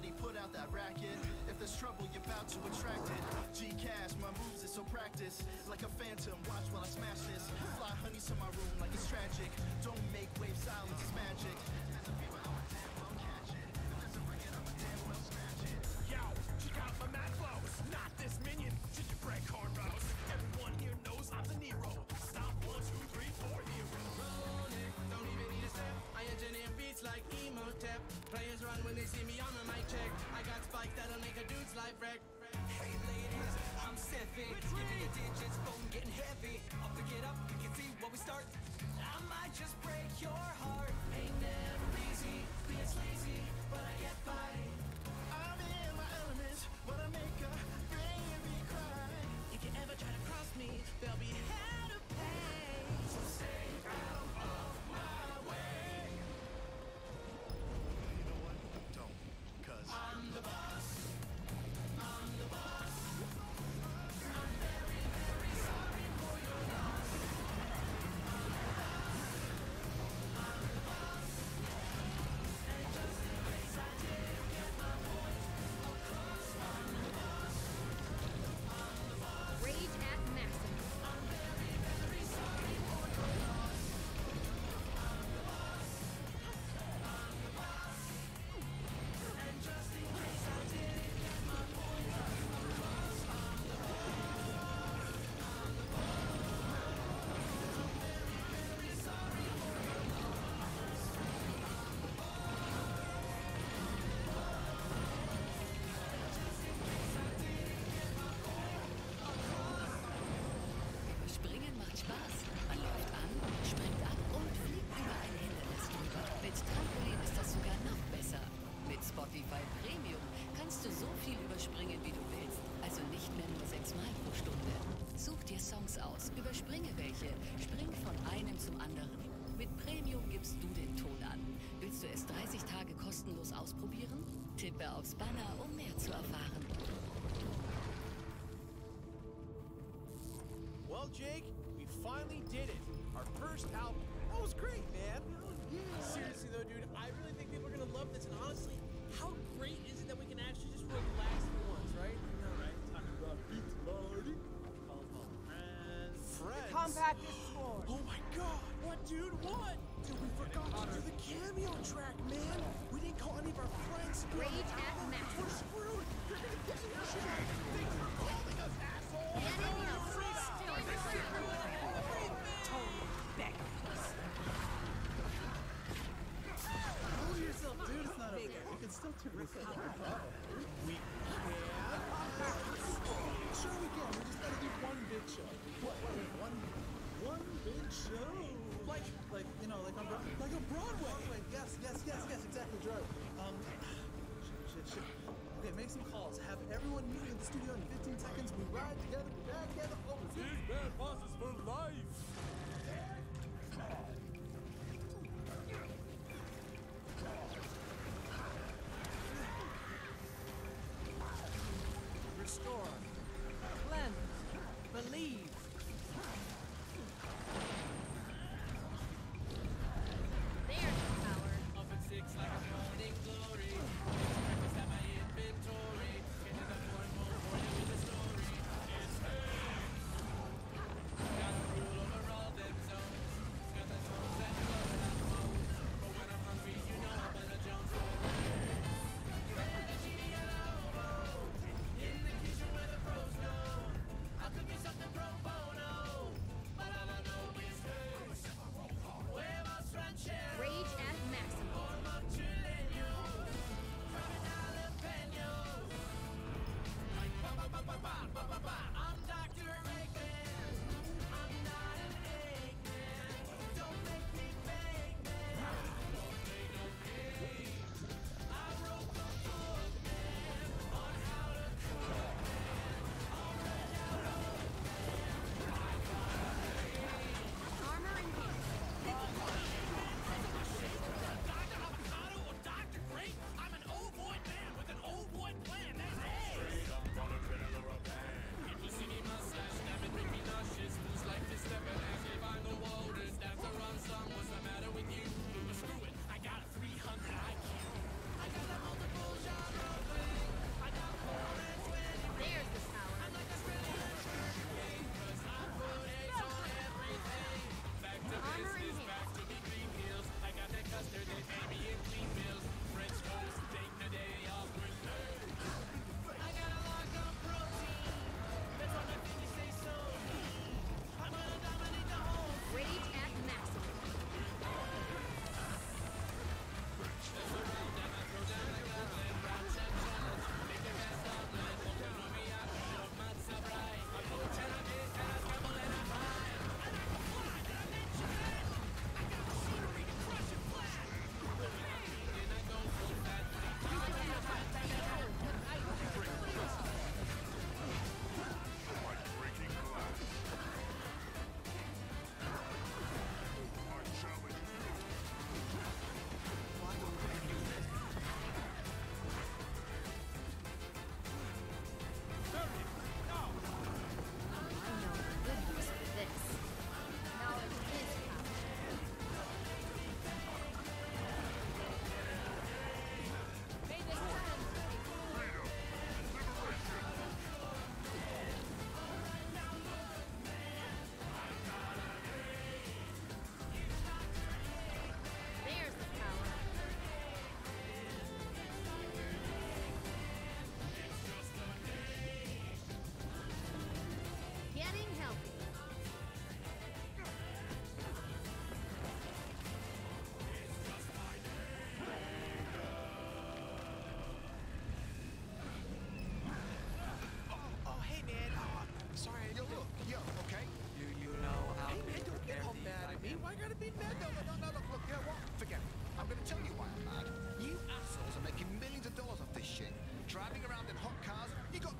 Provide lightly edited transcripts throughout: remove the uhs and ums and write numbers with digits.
already put out that racket. If there's trouble, you're bound to attract it. G-Cash, my moves is so practiced. Like a phantom, watch while I smash this. Fly honey to my room like it's tragic. Don't make waves, silence is magic. There's a fever, I'ma damn well catch it. If there's a record, I'ma damn well scratch it. Yo, check out my mad flows. Not this minion, gingerbread cornrows. Everyone here knows I'm the Nero. Stop 1, 2, 3, 4 hero. Rolling, don't even need a step. I engineer beats like Emotep. Players run when they see me on the mic check. I got spikes that'll make a dude's life wreck. Hey ladies, I'm Seffy. Give me the digits, phone getting heavy. I'll pick it up, you can see what we start. I might just break your heart. Ain't never easy, being lazy, but I get by. I'm in my element, but I make a baby cry. If you ever try to cross me, there'll be hell to pay. So stay out of my way. You know what? Don't, cause I'm the boss. I'm the boss. I'm very, very sorry for your loss. I'm the boss. And just in case I didn't get my point across, I'm the boss. I'm the boss. Rage at Maximum. I'm very, very sorry for your loss. I'm the boss. I'm the boss. And just in case I didn't get my point across, I'm the boss. I'm the boss. I'm very, very sorry for your loss. I'm the boss. And just in case I didn't get my point across. Springen macht Spaß. Man läuft an, springt ab und fliegt über ein Hindernis drüber. Mit Trampolin ist das sogar noch besser. Mit Spotify Premium kannst du so viel überspringen, wie du willst. Also nicht mehr nur 6 Mal pro Stunde. Such dir Songs aus, überspringe welche, spring von einem zum anderen. Mit Premium gibst du den Ton an. Willst du es 30 Tage kostenlos ausprobieren? Tippe aufs Banner, um mehr zu erfahren. Well, Jake, we finally did it. Our first album. That was great, man. Seriously, though, dude, I really think people are going to love this. And honestly, how great is it that we can actually just relax for once, right? I know, right? Talking about beats party. Friends. Compact is small. Oh my god. What, dude? What? Dude, we forgot to do the cameo track, man. We didn't call any of our friends. Rage at Maximum. We're screwed. You're going to get your shit out. Thanks for calling us, asshole. Hold yourself, dude. It's not over yet. You can still turn this up. We can. Sure we can. We just gotta do one big show. What? One big show. Like you know, like on like a Broadway. Yes, exactly, Drew. Shit. Okay, make some calls. Have everyone meet in the studio in 15 seconds. We ride together, we ride together. Oh, These bad bosses for life. Restore. Cleanse. Believe. There's the power. Up at 6 like a morning glory. Breakfast at my inventory. Ended up one more for you in the story. It's me. Got a rule over all them zones. Got the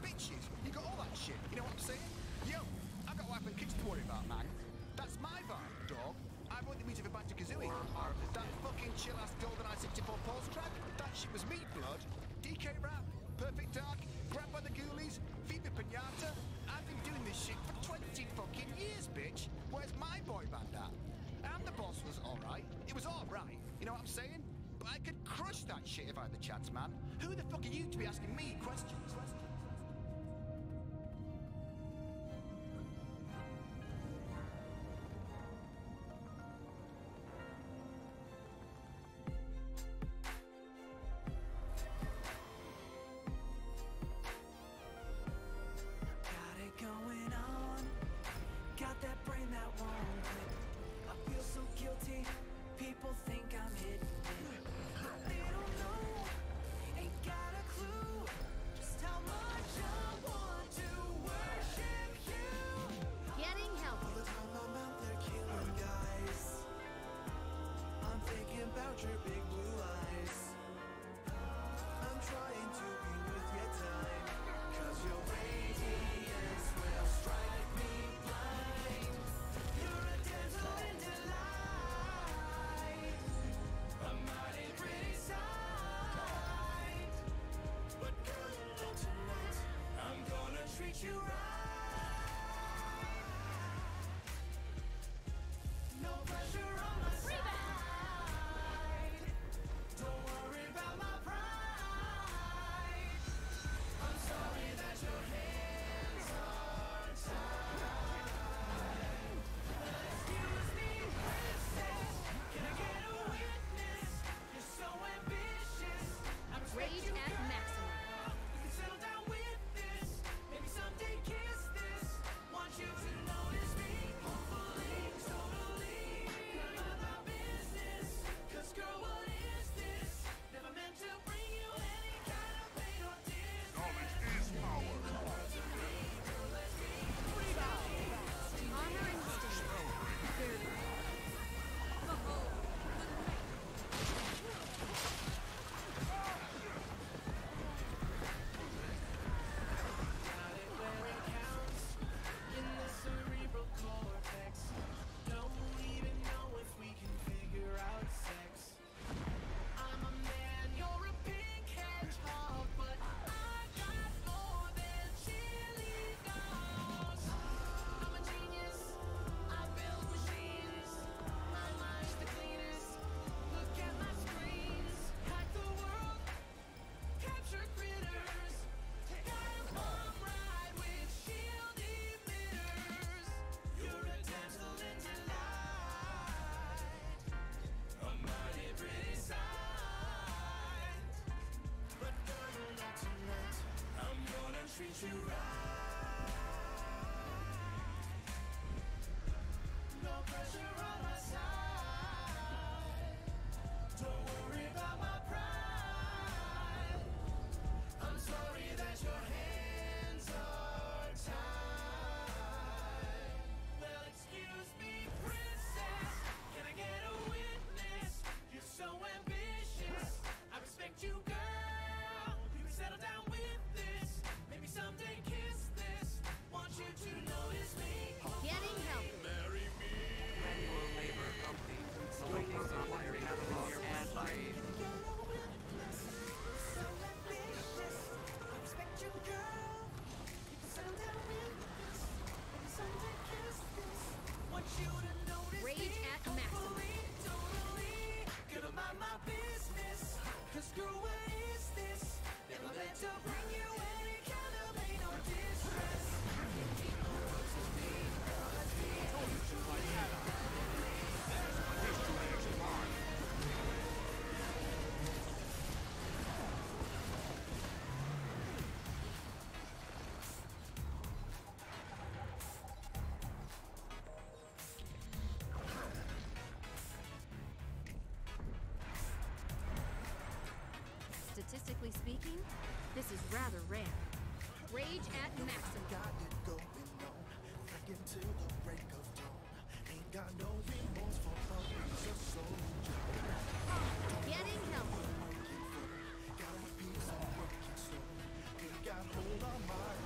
bitches. You got all that shit. You know what I'm saying? Yo, I've got wife and kids to worry about, man. That's my vibe, dog. I bought the music for Banjo-Kazooie. That fucking chill-ass GoldenEye 64 pulse track, that shit was me, blood. DK Rap, Perfect Dark, Grabbed by the Ghoulies, Viva Pinata. I've been doing this shit for 20 fucking years, bitch. Where's my boy band at? And the boss was alright. It was alright, you know what I'm saying? But I could crush that shit if I had the chance, man. Who the fuck are you to be asking me questions? Got it going on. Got that brain that won't quit. I feel so guilty. People think I'm hidden it. They don't know. Ain't got a clue. Just how much I want to worship you. Getting help. All the time I'm out there killing guys. I'm thinking about your big blue eyes. I'm trying to be with your time. 'Cause your radiance will strike me blind. You're a dazzle in delight. A mighty pretty sight. But girl, tonight I'm gonna treat you right. No pressure on my side. Don't worry about my pride. I'm sorry that your hands are tied. Excuse me, princess. Can I get a witness? You're so ambitious. I respect Rage you, at girl. maximum. We can settle down with this. Maybe someday kiss this. Want you to notice me. Hopefully, totally. None of my business. 'Cause girl, what is this? Never meant to bring you any kind of pain or distress. Honor instinct. Very Got it where it counts, in the cerebral cortex. Don't even know if we can figure out sex. I'm a man, you're a pink hedgehog, but I got more than chili dogs. I'm a genius, I build machines. My mind's the cleanest. Look at my screens. Hack the world, capture critters. Got a bomb ride with shield emitters. You're a damsel in delight. A mighty pretty sight. But girl, not tonight. I'm gonna treat you right. No pressure on my side. Don't worry about my pride. I'm sorry that your hands are tied. Well, excuse me, princess. Can I get a witness? You're so ambitious. I respect you, girl. You can settle down with this. Maybe someday kiss this. Want you to notice me. Getting help. Marry me. So ambitious. I respect you, girl. You can settle down with this. Maybe someday kiss this. Want you to notice Rage me. at maximum. Hopefully, totally. Gonna mind my business. 'Cause girl, what is this? Never meant to bring you any kind of pain or distress. Statistically speaking, this is rather rare. Rage at maximum. Got it going on, thinking till the break of dawn. Ain't got no remorse for a piece of soldier. Getting help. Got a piece of working soul. Ain't got hold on my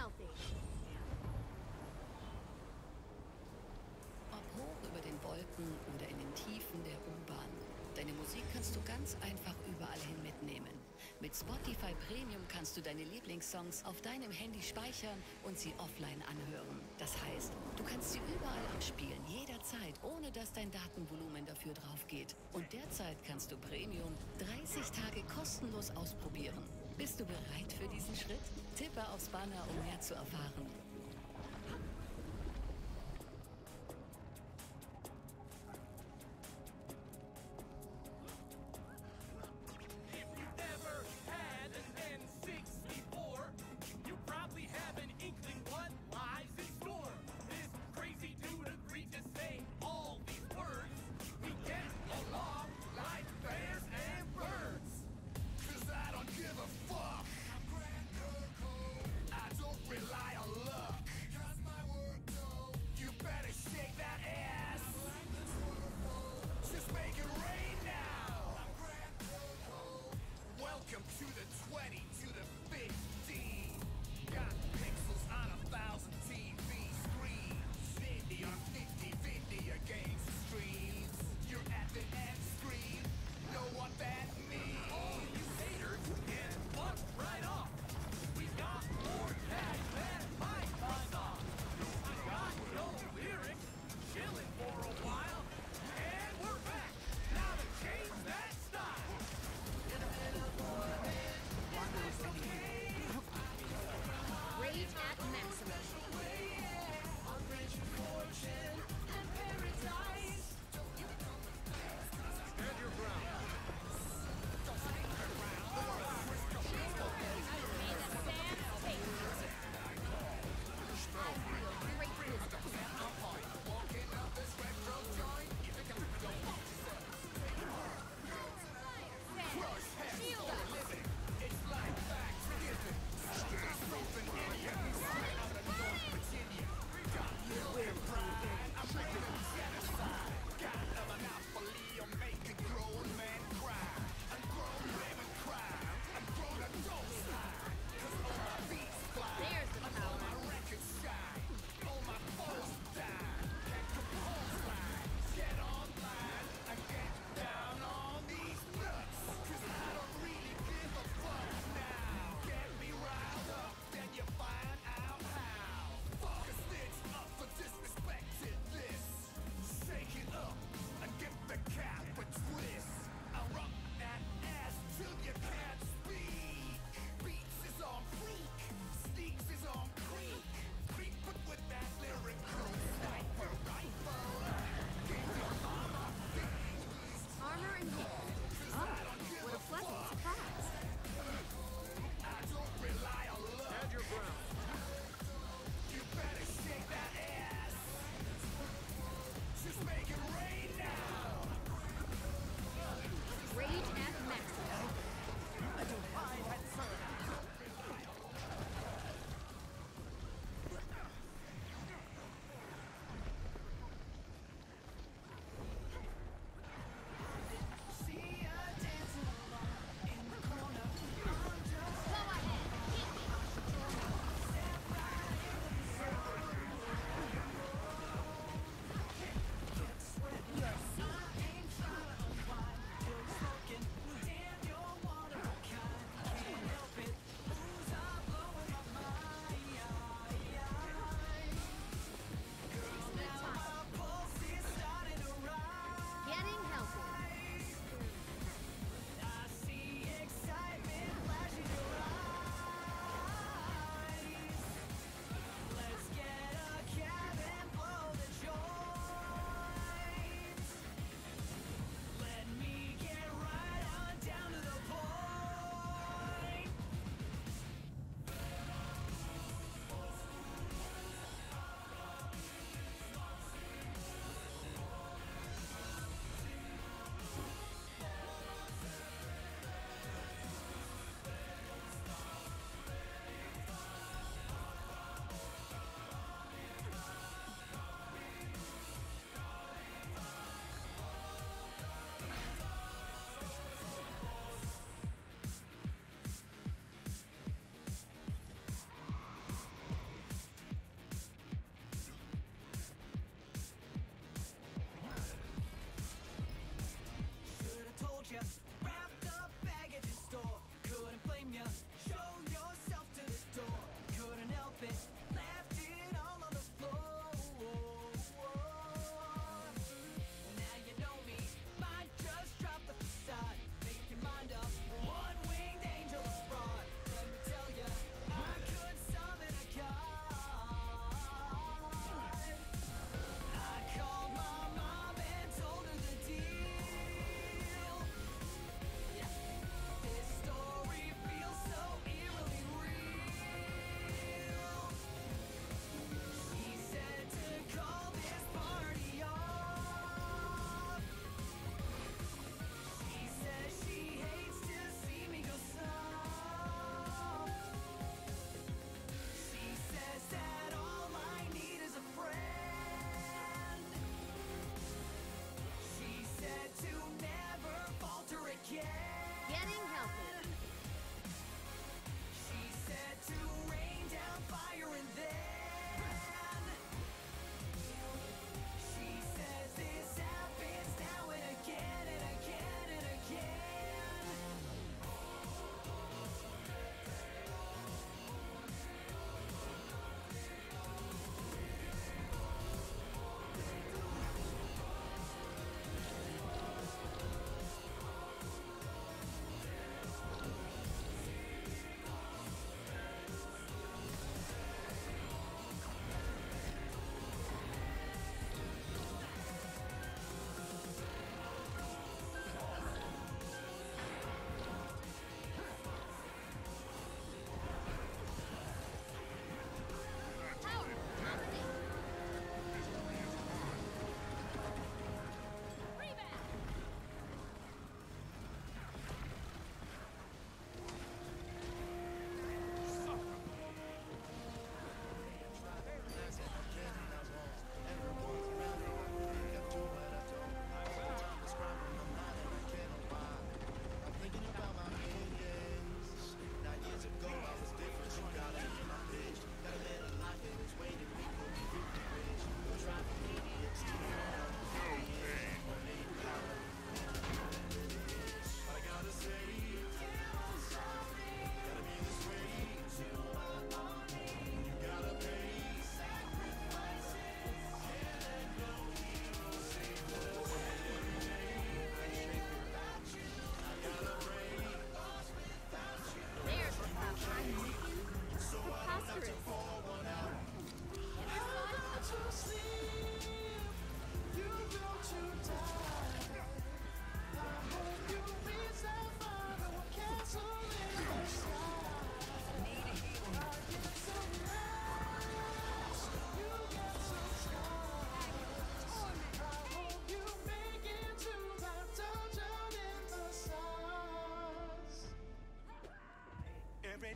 healthy. Ob hoch über den Wolken oder in den Tiefen der U-Bahn. Deine Musik kannst du ganz einfach überall hin mitnehmen. Mit Spotify Premium kannst du deine Lieblingssongs auf deinem Handy speichern und sie offline anhören. Das heißt, du kannst sie überall abspielen, jederzeit, ohne dass dein Datenvolumen dafür drauf geht. Und derzeit kannst du Premium 30 Tage kostenlos ausprobieren. Bist du bereit für diesen Schritt? Tippe aufs Banner, um mehr zu erfahren. Ever had an N64? You probably have an inkling what lies in store. This crazy dude agreed to say all these words. We get along like bears and birds. 'Cause I don't give a fuck. I don't rely on love.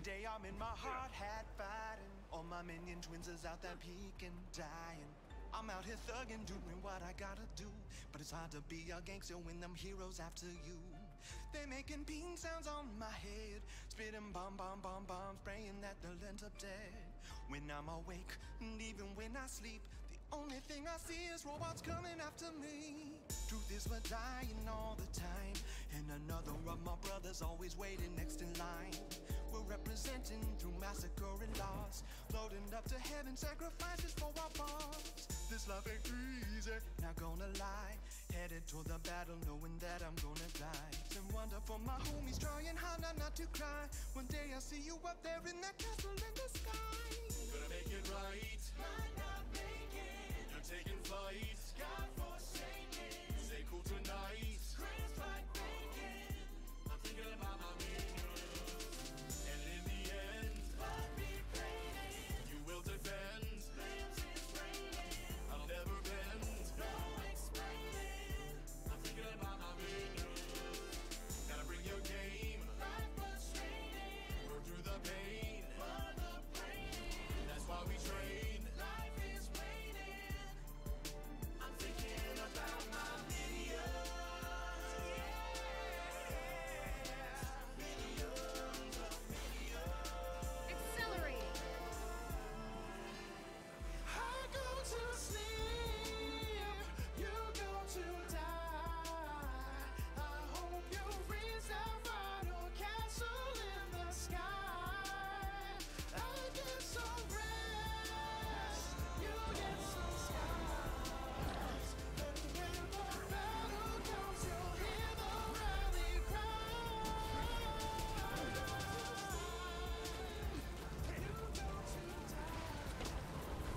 day I'm in my hard hat fighting. All my minion twins is out there peeking, dying. I'm out here thugging, doing what I gotta do. But it's hard to be a gangster when them heroes after you. They're making bean sounds on my head, spitting bomb, praying that they'll end up dead. When I'm awake, and even when I sleep, the only thing I see is robots coming after me. Truth is we're dying all the time, and another of my brothers always waiting next in line. We're representing through massacre and loss, loading up to heaven, sacrifices for our boss. This life ain't easy, not gonna lie. Headed toward the battle, knowing that I'm gonna die. And wonder for my homies, trying hard not to cry. One day I'll see you up there in that castle in the sky. Gonna make it right. Might not make it. You're taking flight. God forsaken. Stay cool tonight. Grand strike breaking. I'm thinking about my minions. And in the end, but be praying. You will defend. Limbs is raining. I'll never bend. No explaining. I'm thinking about my minions. Gotta bring your game. Life frustrating. Burn through the pain. But the brain. That's why we train. Life is waiting. I'm thinking about my minions. Minions of minions. Accelerating. I go to sleep, you go to die. I hope you reach that final castle in the sky. I get some rest, you get some skies. And when the battle comes, you'll hear the rally cry. You go to die.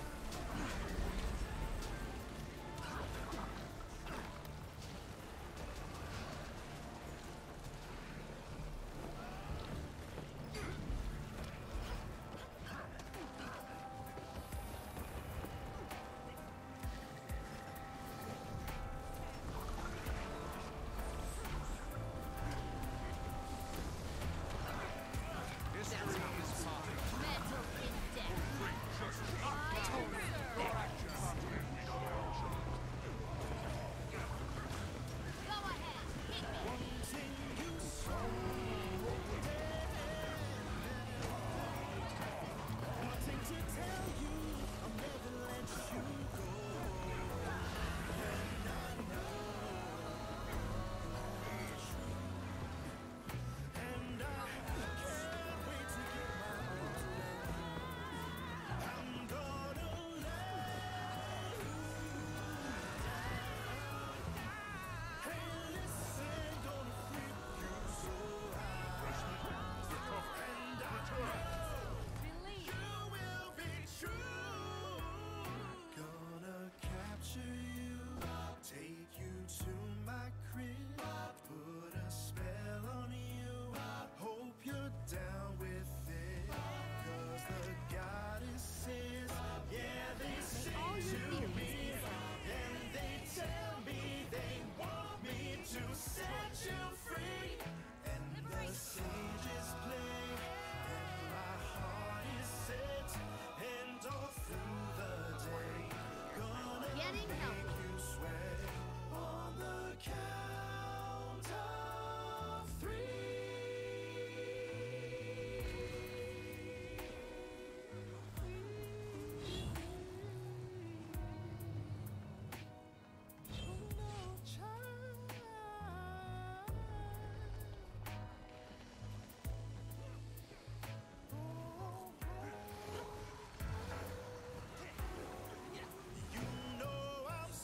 Metal in death. Go ahead, hit me. Wanting to tell you I'll never let you go. And I know it's true. And I can't wait to get my arms around you. I'm gonna lay you down. Hey, listen, gonna freak you so high. And I know Release. you will be true. Gonna capture you, take you to my crib, put a spell on you. Hope you're down with it, 'cause the goddesses, yeah, they All sing your to theories me, inside. and they tell me they want me to set you free. And the sages play, and my heart is set, and all through the day, gonna Getting make healthy. you sweat on the count of 3. Oh no, child. You know I'm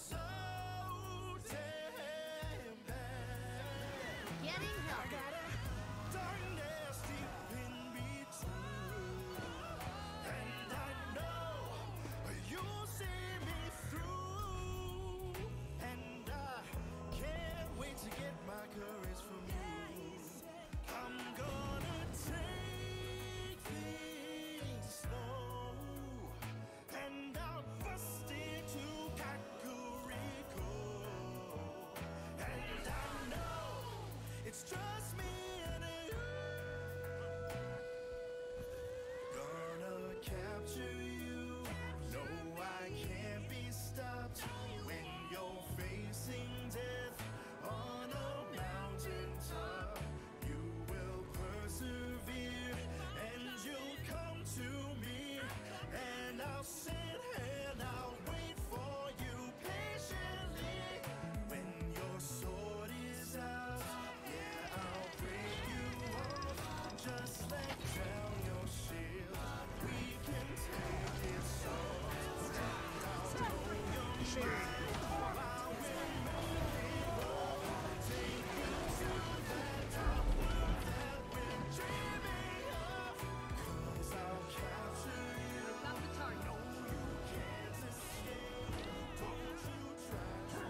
house in hand, I'll wait for you patiently. When your sword is out, yeah, I'll break you off. Just lay down your shield. We can take it slow. And I'll know your mind. While we're moving on, take you to that top world that we're dreaming of. 'Cause I'll capture you. Got the target. No, you can't escape. Don't you try.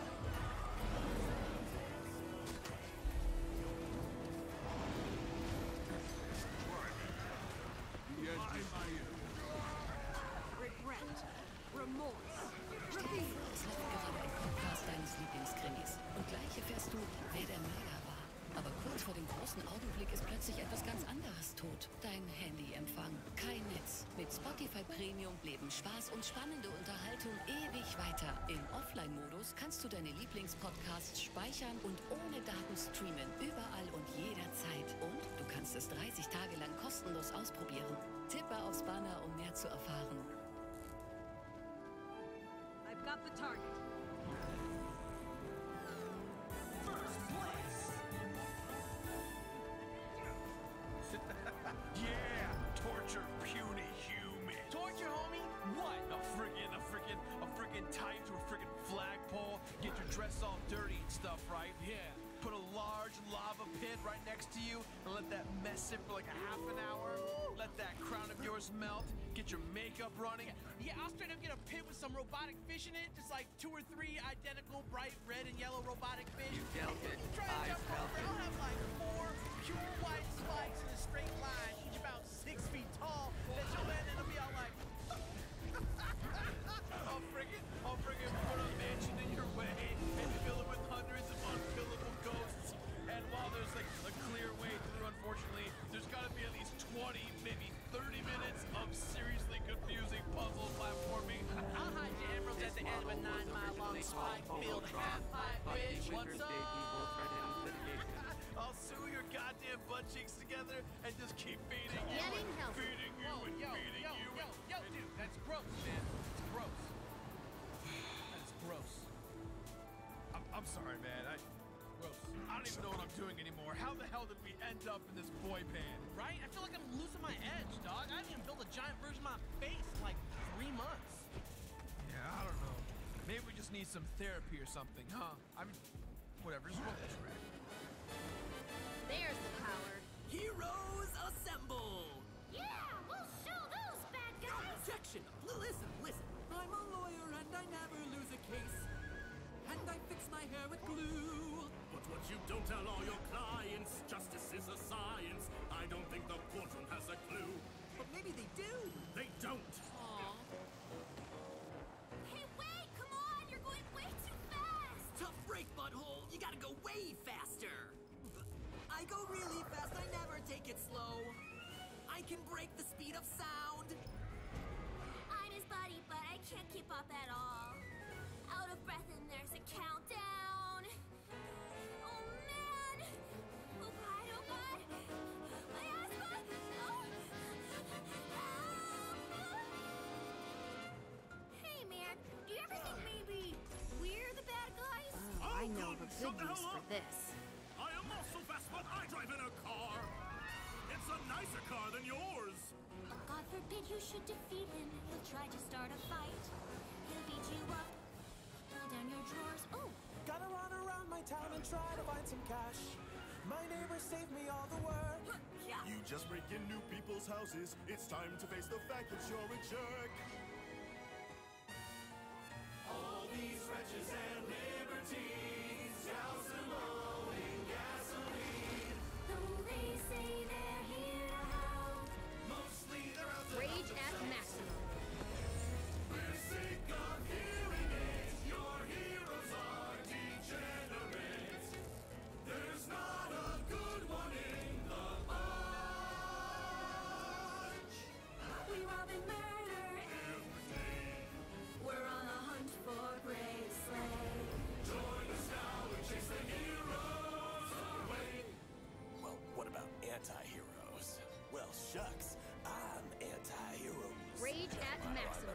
Regret. Remorse. Repeat. Es läuft gerade ein Podcast deines Lieblingskrimis. Und gleich erfährst du, wer der Mörder war. Aber kurz vor dem großen Augenblick ist plötzlich etwas ganz anderes tot. Dein Handyempfang. Kein Netz. Mit Spotify Premium leben Spaß und spannende Unterhaltung ewig weiter. Im Offline-Modus kannst du deine Lieblingspodcasts speichern und ohne Daten streamen. Überall und jederzeit. Und du kannst es 30 Tage lang kostenlos ausprobieren. Tippe aufs Banner, um mehr zu erfahren. I've got the target. Yeah, torture puny human. Torture, homie? What? A friggin' tie to a friggin' flagpole, get your dress all dirty and stuff, right? Yeah. Put a large lava pit right next to you and let that mess sit for like a half an hour. Let that crown of yours melt. Get your makeup running. Yeah, I'll straight up get a pit with some robotic fish in it, just like 2 or 3 identical bright red and yellow robotic fish. You delicate, Try to eyes jump over. healthy. I'll have like 4 pure white spikes in a straight line, each about 6 feet tall, that you'll land and it'll be all like, I'll friggin' put a mansion in your way and fill it with hundreds of unkillable ghosts. And while there's like a clear way through, unfortunately, there's gotta be at least 20, maybe 30 minutes of seriously confusing puzzle platforming. I'll hide your emeralds at the end of a 9-mile-long spike-filled half-pipe bitch. What's up? I'll sew your goddamn butt cheeks together and just keep feeding you Getting and healthy. feeding you Whoa, and yo, feeding yo, you. yo, dude, that's gross, man. It's gross. That's gross. I'm sorry, man. I don't even know what I'm doing anymore. How the hell did we end up in this boy band? Right? I feel like I'm losing my edge, dog. I didn't even build a giant version of my face in like 3 months. Yeah, I don't know. Maybe we just need some therapy or something, huh? I mean, whatever. Just roll the track. There's the power. Heroes assemble! Yeah, we'll show those bad guys. Objection! Listen. I'm a lawyer and I never lose a case. And I fix my hair with glue. But what you don't tell all your clients, justice is a science. I don't think the courtroom has a clue. But maybe they do. They don't. Hey, wait, come on. You're going way too fast. Tough break, butthole. You gotta go way faster. I go really fast. I never take it slow. I can break the speed of sound. I'm his buddy, but I can't keep up at all. Out of breath and there's a countdown. Oh, man. Oh, God. My asthma. Oh. Hey, man. Do you ever think maybe we're the bad guys? Oh, I know God, the shut good the use hell for up. this. I am not so fast, but I drive in a car. It's a nicer car than yours. God forbid you should defeat him. He'll try to start a fight. He'll beat you up. Pull down your drawers. Oh, Gotta run around my town and try to find some cash. My neighbors saved me all the work. yeah. You just break in new people's houses. It's time to face the fact that you're a jerk. All these wretches and libertines, douse them all in gasoline. Though they say they're here to help. Mostly they're out to Rage at maximum. We're sick of hearing it. Your heroes are degenerates. There's not a good one in the bunch. We rob and murder. Every day. We're on a hunt for Graceland. at maximum.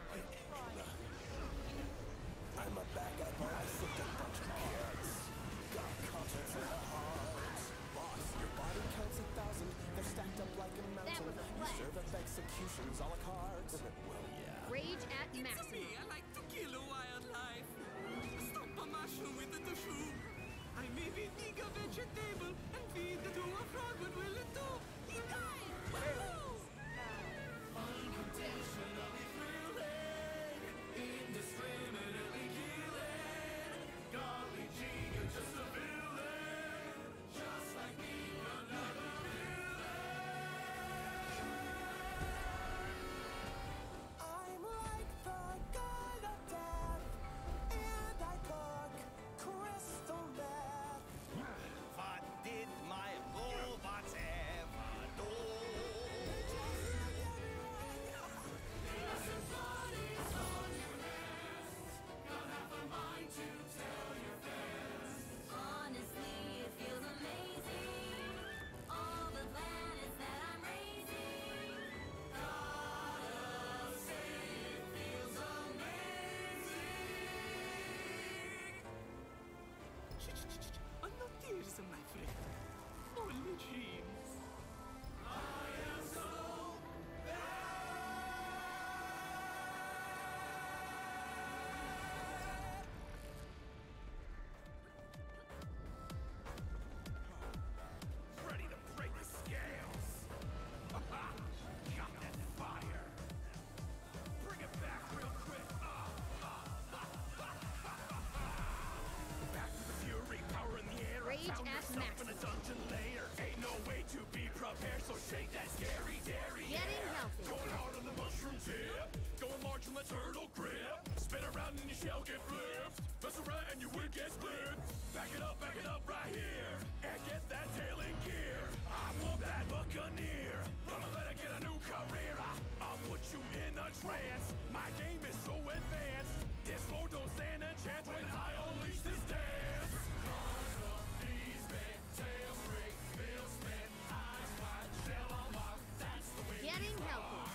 I'm a bad guy, but I sick a bunch of kids. Got conscience in the heart. Boss, your body counts 1,000. They're stacked up like a mountain. was a You flex. serve up executions a la carte. Well, yeah. Rage at It's maximum. me, I like to kill a wildlife. Stop a mushroom with the tushu. I maybe dig a vegetable and feed it to a frog. What will it do? He dies! Woohoo! Unintentionally thrilling, indiscriminately killing. Golly gee, you're just a villain, just like me, another I'm like the god of death, and I cook crystal meth. What did my robots ever do? innocent bodies on your hands. Got half a mind to tell your fans. Honestly, it feels amazing. All the planets that I'm raising. Gotta say it feels amazing. No tears, my friend. Only dreams. I am so Ready to break the scales. Got that fire. Bring it back real quick. Back to the fury, power in the air. I Rage found at yourself in a maximum. dungeon lair. Ain't no way to be prepared, so shake that scary dairy. Getting healthy. Going hard on the mushroom tip. Going large from the turtle grip. Spin around and your shell get flipped. Mess around and your wig gets flipped. Back it up right here. And get that tail in gear. I'm that buccaneer. Gonna let it get a new career. I'll put you in a trance. My game is so advanced. This floor don't stand a chance when I unleash this dance. Getting healthy.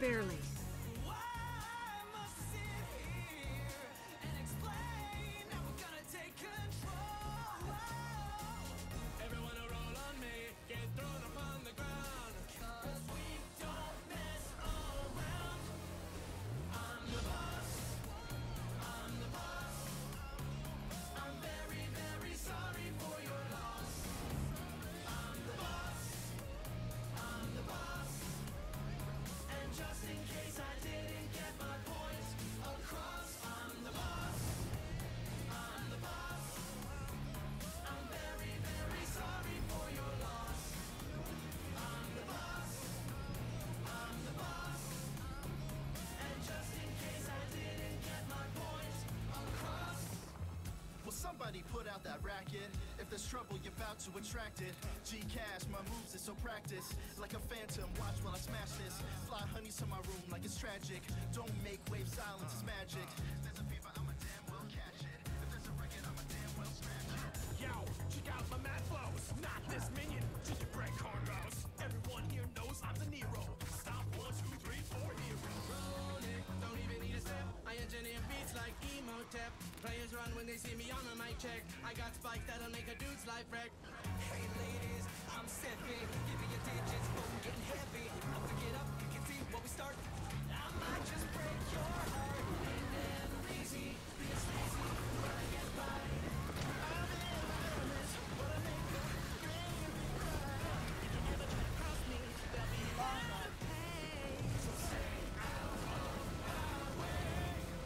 Barely. Why must I sit here and explain? Now we're gonna take control. Everyone will roll on me, get thrown upon the ground. 'Cause we don't mess around. I'm the boss. I'm the boss. I'm very, very sorry for your loss. I'm the boss. I'm the boss. And just in case I didn't get my point across, I'm the boss. I'm the boss. I'm very, very sorry for your loss. I'm the boss. I'm the boss. And just in case I didn't get my point across. Will somebody put out that racket? If there's trouble, you're about to attract it. G-Cash, my moves is so practiced. Like a phantom, watch while I smash this. Fly honeys to my room like it's tragic. Don't make waves, silence is magic. There's a fever, I'ma damn well catch it. If there's a record, I'ma damn well scratch it. Yo, check out my mad flows. Not this minion, just a break cornrows. Everyone here knows I'm the Nero. Stop 1, 2, 3, 4 hero. Rolling, don't even need a step. I engineer beats like Emotep. Players run when they see me on a mic check. I got spikes that'll make a dude's life wreck. Hey ladies, I'm Seppi. Give me your digits, boom, getting heavy. Up to get up, you can see what we start. I might just break your heart. Ain't never easy, being sleazy, but I get by. I'm in limits, but I make the baby cry. If you ever try to cross me, there'll be hell to pay. So say out of my way.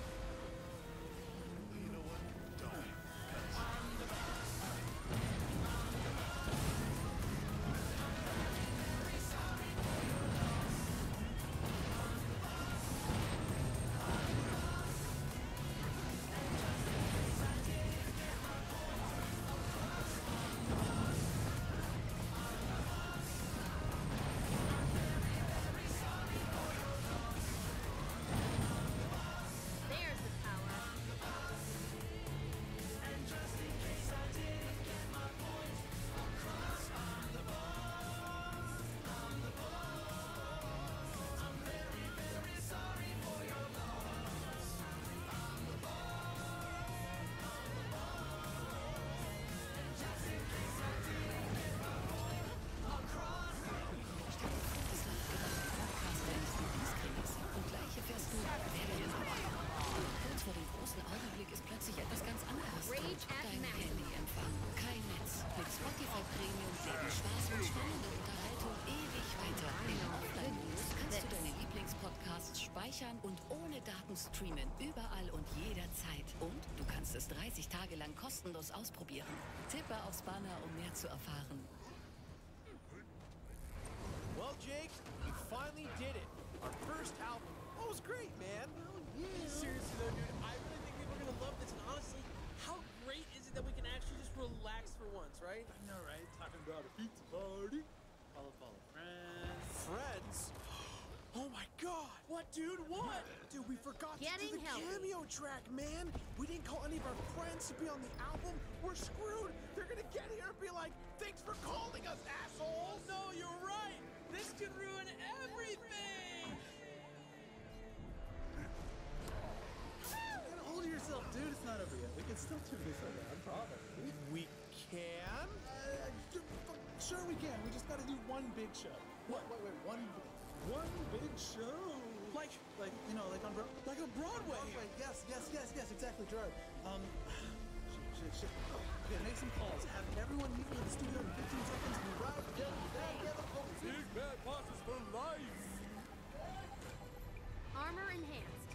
You know what? Don't. I'm the boss. There's the power. And just in case I didn't get my point across, I'm the boss. I'm the boss. I'm very, very sorry for your loss. I'm the boss. I'm the boss. And just in case I didn't get my point across. Und gleich erfährst du, wer der Gewinner war. Kurz vor dem großen Augenblick ist plötzlich etwas ganz anderes. Rage at Dein maximum. Handyempfang, kein Netz. Mit Spotify Premium leben Spaß und spannende Unterhaltung ewig weiter. Im Offline-Modus kannst du deine Lieblingspodcasts speichern und ohne Daten streamen. Überall und jederzeit. Und du kannst es 30 Tage lang kostenlos ausprobieren. Tippe aufs Banner, um mehr zu erfahren. Well, Jake, we finally did it. Our first album. Oh, it was great, man. Seriously, though, dude, I really think people are gonna love this. And honestly, how great is it that we can actually just relax for once, right? I know, right? Talking about a pizza party. Follow friends. Friends? Oh my God! What, dude? What? Dude, we forgot Getting to do the healthy. cameo track, man. We didn't call any of our friends to be on the album. We're screwed. They're gonna get here and be like, "Thanks for calling us, assholes." No, you're right. This could ruin everything. Hold yourself, dude. It's not over yet. We can still do this around, probably. We can? Sure we can. We just gotta do one big show. Wait, one big show. Like you know, like on Broadway. Yes, exactly, Gerard. Shit. Okay, make some calls. Have everyone meet me in the studio in 15 seconds. We ride together. Big bad bosses for life. Armor enhanced.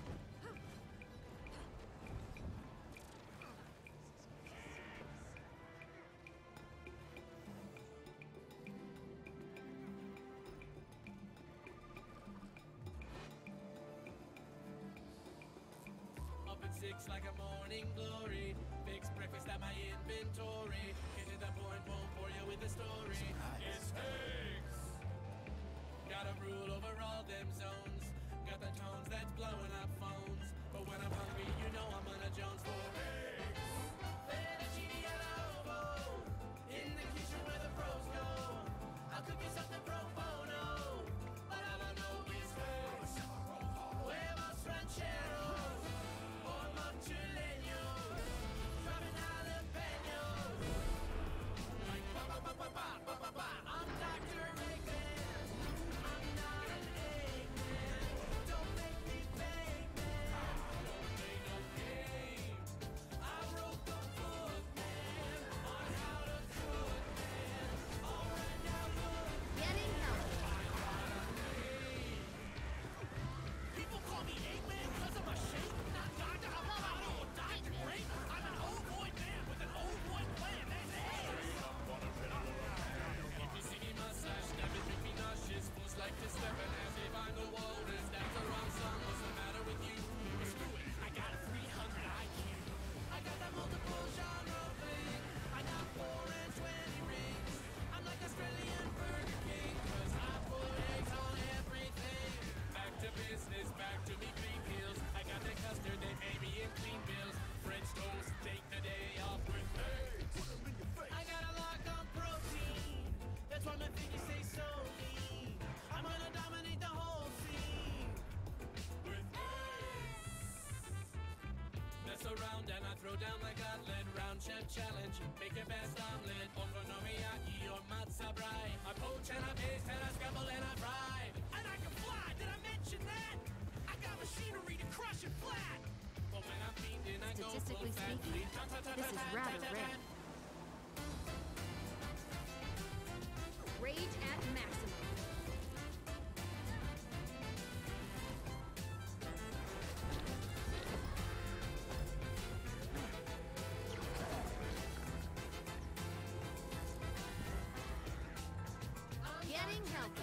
Up at 6 like a morning glory. Fix breakfast at my inventory. Get to the point, won't bore you with the story. It's eggs. Gotta rule over all them zones. Got the tones that's blowing up phones. But when I'm hungry, you know I'm on a Jones for eggs. Fettuccine all'uovo. In the kitchen where the pros go. I'll cook you something pro bono. But all I know is eggs. around and I throw down the gauntlet. Round chef challenge, make your best omelet. Okonomiyaki or matzo brie. I poach and I baste and I scramble and I fry. And I can fly, did I mention that? I got machinery to crush it flat. But when I'm fiending, I go full Statistically fat. speaking, this is rather rare. Rage at maximum. Getting healthy.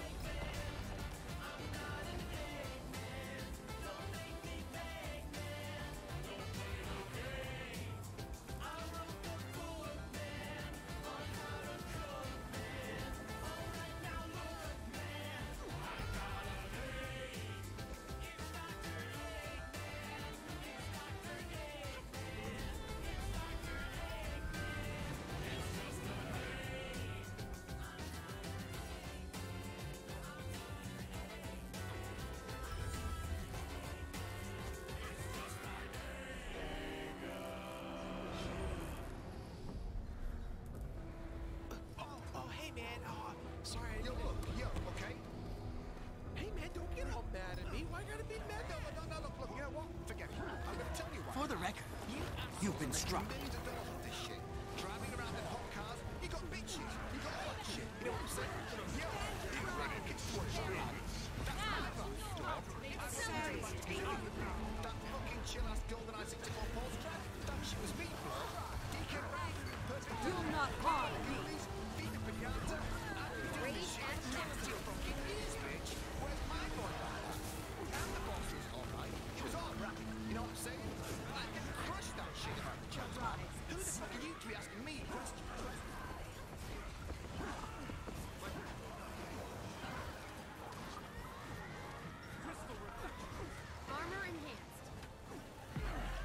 Oh, hey man. Oh, sorry. Yo, look, yo, okay? Hey man, don't get all mad at me. Why gotta be mad? No, look, you know what? Forget it. I'm gonna tell you why. For the record, you've been struck. Millions of dollars on this shit. Driving around in hot cars, you got bitches, you got all that shit. You know what I'm saying? Yo, you ready to get squished, alright? That's my vibe, dog. Sorry. That fucking chill-ass GoldenEye 64 Pulse track, that shit was me, bro. Deacon Ray, perfect. You'll not harm me. Vita Pignata, I've been doing this Rage shit at maximum. for fucking years, bitch. Where's my boy right now? And the boss was alright. He was all right. You know what I'm saying? I can crush that shit if I had the chance. Who the fuck are you to be asking me questions? Armor enhanced.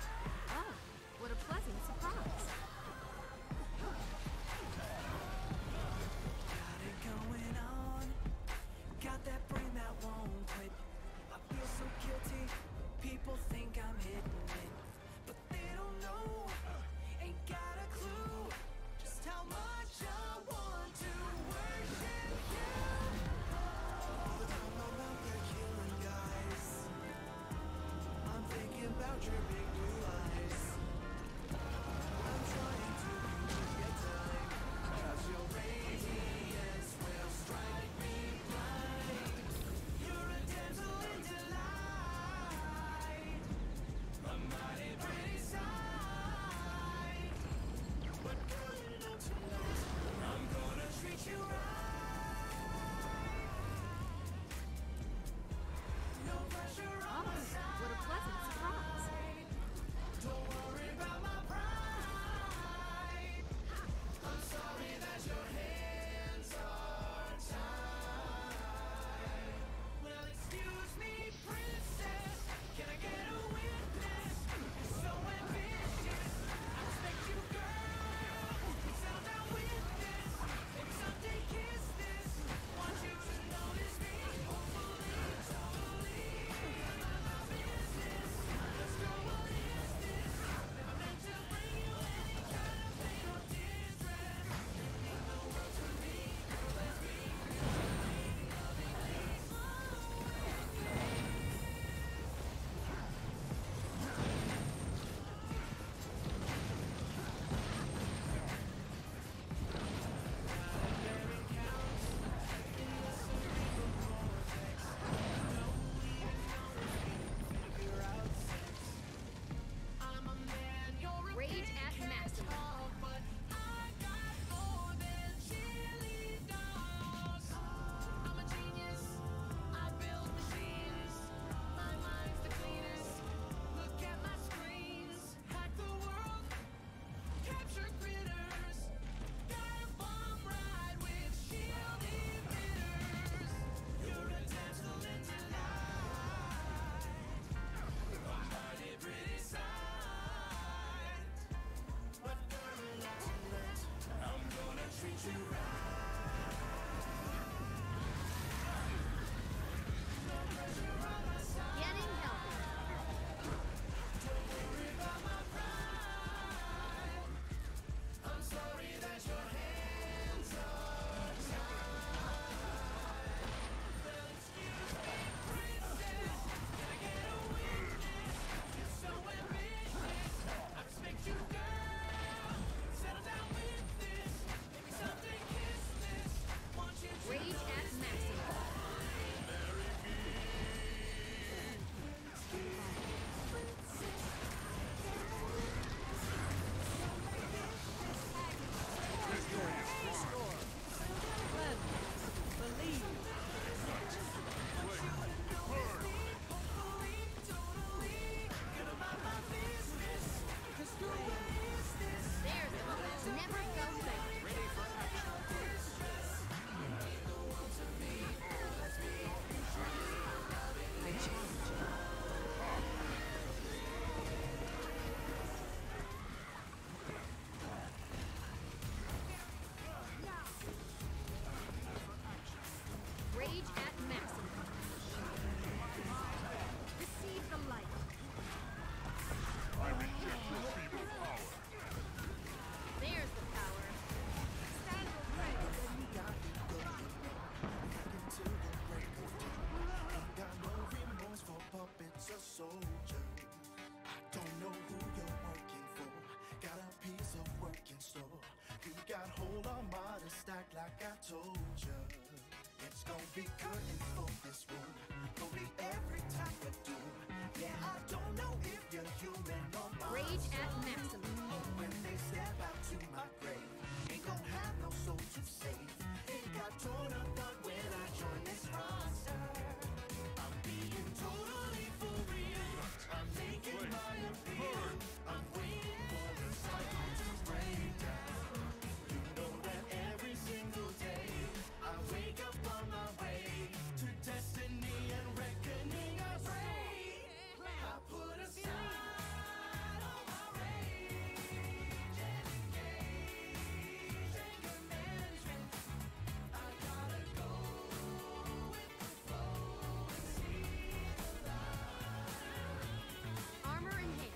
Every curtain for this room, gonna be every type of doom. Yeah, I don't know if you're human or monster. Rage at maximum. When they step out to my grave, ain't gonna have no soul to save. It got torn apart when I joined this roster. I'm being totally for real. I'm making my appeal. I'm waiting for the cycle to break down. You know that every single day I wake up on my way to destiny and reckoning. I pray. I put aside all my rage and engage anger management. I gotta go with the flow and see the light. Armor in hand.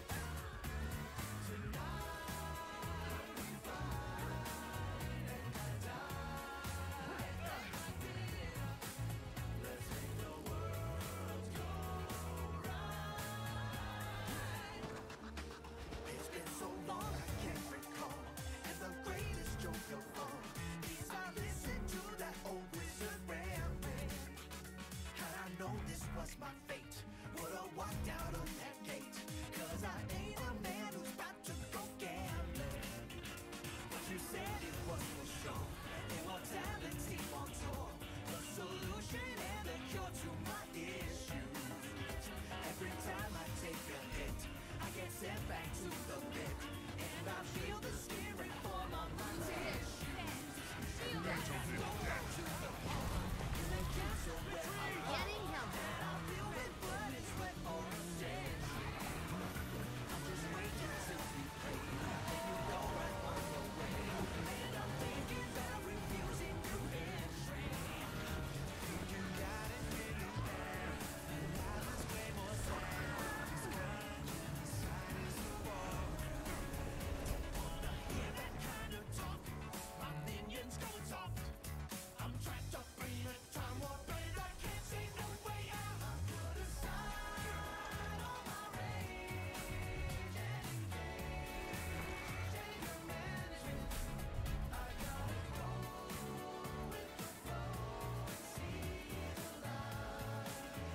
It's been so long I can't recall, and the greatest joke of all is I listened to that old wizard rambling. Had I known this was my fate, would've walked out of that gate. 'Cause I ain't a man who's about to go gambling. But you said it was for sure, immortality on tour, the solution and the cure to my issues. Every time I take a hit, I get sent back to the pit, and I feel the spirit form on my tissues. And I just go back to the pond, in the castle where I belong. Getting healthy. And I feel with blood and sweat for a stitch. I'm just waiting to be paid, and you go right on your way. And I'm thinking about refusing to betray. You got it, yeah, you can. Life is way more sad. It's conscience, side is the wall. Don't wanna hear that kind of talk. My minions go soft. I'm trapped up in a time warp and I can't see no way out. I put aside all my rage and engage anger management. I gotta go with the flow and see the light.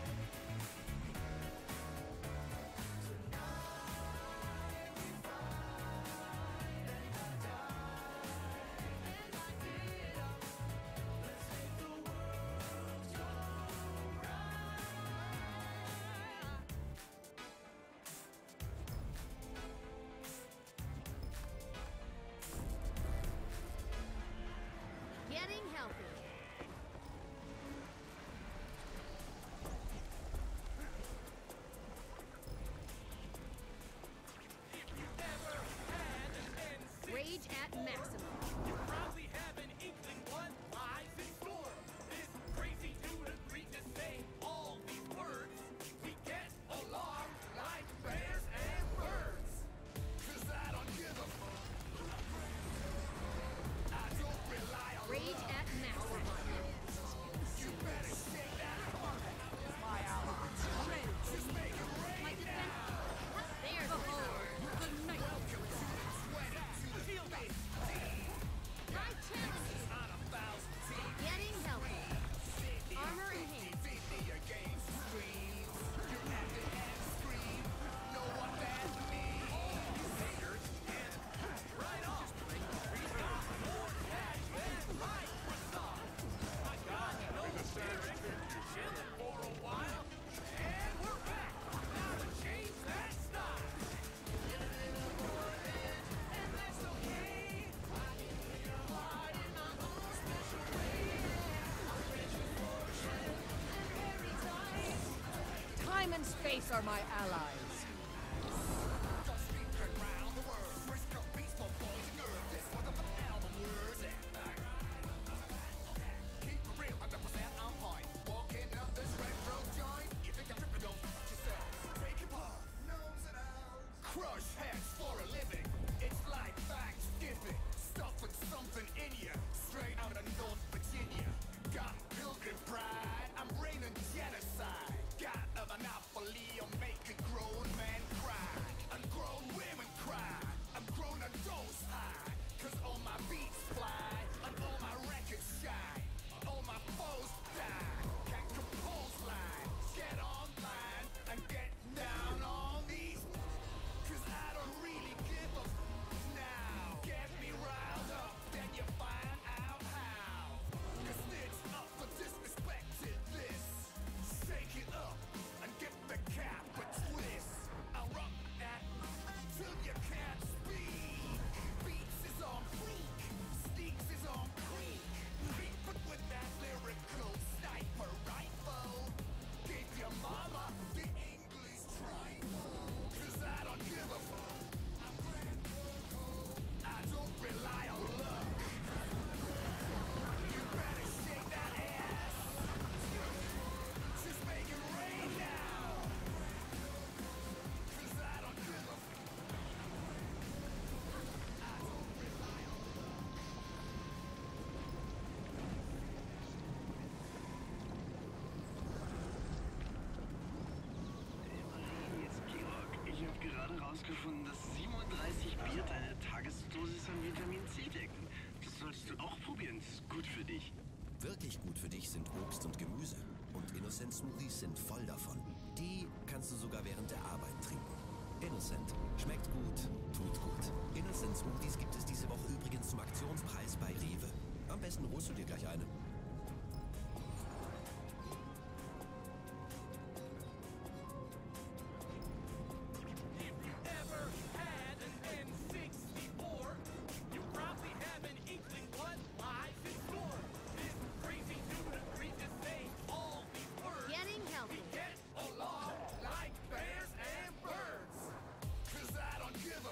Tonight we fight and I die and I get up. Let's make the world go right. Getting healthy. Rage at maximum. You probably have an inkling what lies in store. This crazy dude agreed to say all these words. We get along like bears and birds. 'Cause I don't give a fuck. I don't rely on Rage love. at maximum. You better shake that fuck. My ally. Just make it rain My defense. There's the the night. Welcome to the 20 to the 15. I challenge you. On 1,000 teams. Getting healthy. Armor in hand. Video games streams. You're acting and scream. Know what that means? Haters and right on. We got more cash than Microsoft. My God, you know the Derek. Chilling for a while, and we're back. Now to change that style. And that's okay. I can be your heart in my own special way. I'm ready for shit and very tight. Time and space are my allies. Just speaking round the world. Risk of beats for boys and girls. This was the album words. Keep it real, 100% on point. Walking up this retro joint. You think I'm tripping, don't fuck yourself. Break it apart, nose it out. Crush heads for a living. It's like Thanksgiving. Stuffing something in you. Straight out of North Virginia. Got pilgrim pride. I'm raining genocide. Got a monopoly on making grow Wirklich gut für dich sind Obst und Gemüse. Und Innocent Smoothies sind voll davon. Die kannst du sogar während der Arbeit trinken. Innocent. Schmeckt gut, tut gut. Innocent Smoothies gibt es diese Woche übrigens zum Aktionspreis bei Rewe. Am besten holst du dir gleich eine. If you ever had an N64, you probably have an inkling what lies in store. This crazy dude agreed to say all these words. Getting healthy. We get along like bears and birds. 'Cause I don't give a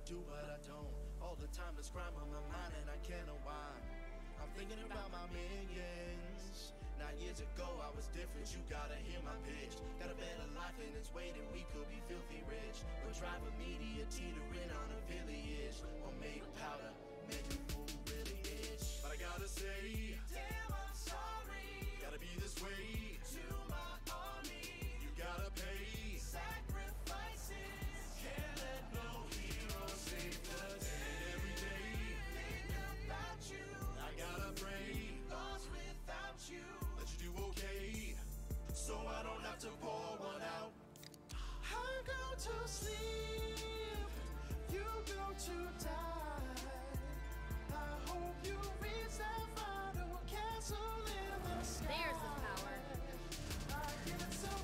do, but I don't. All the time this crime on my mind and I can't unwind. I'm thinking about my minions. 9 years ago I was different, you gotta hear my pitch. Got a better life and it's waiting, we could be filthy rich. We'll drive a media teetering on a village. Or make powder, make you fool really itch. But I gotta say, damn I'm sorry. Gotta be this way to my army. You gotta pay sacrifices. Can't let no hero save the day. Every day think about you. I gotta pray, lost without you. Let you do okay, so I don't have to pour one out. I go to sleep, you go to die. I hope you reach that final castle in the sky. There's the power. I get some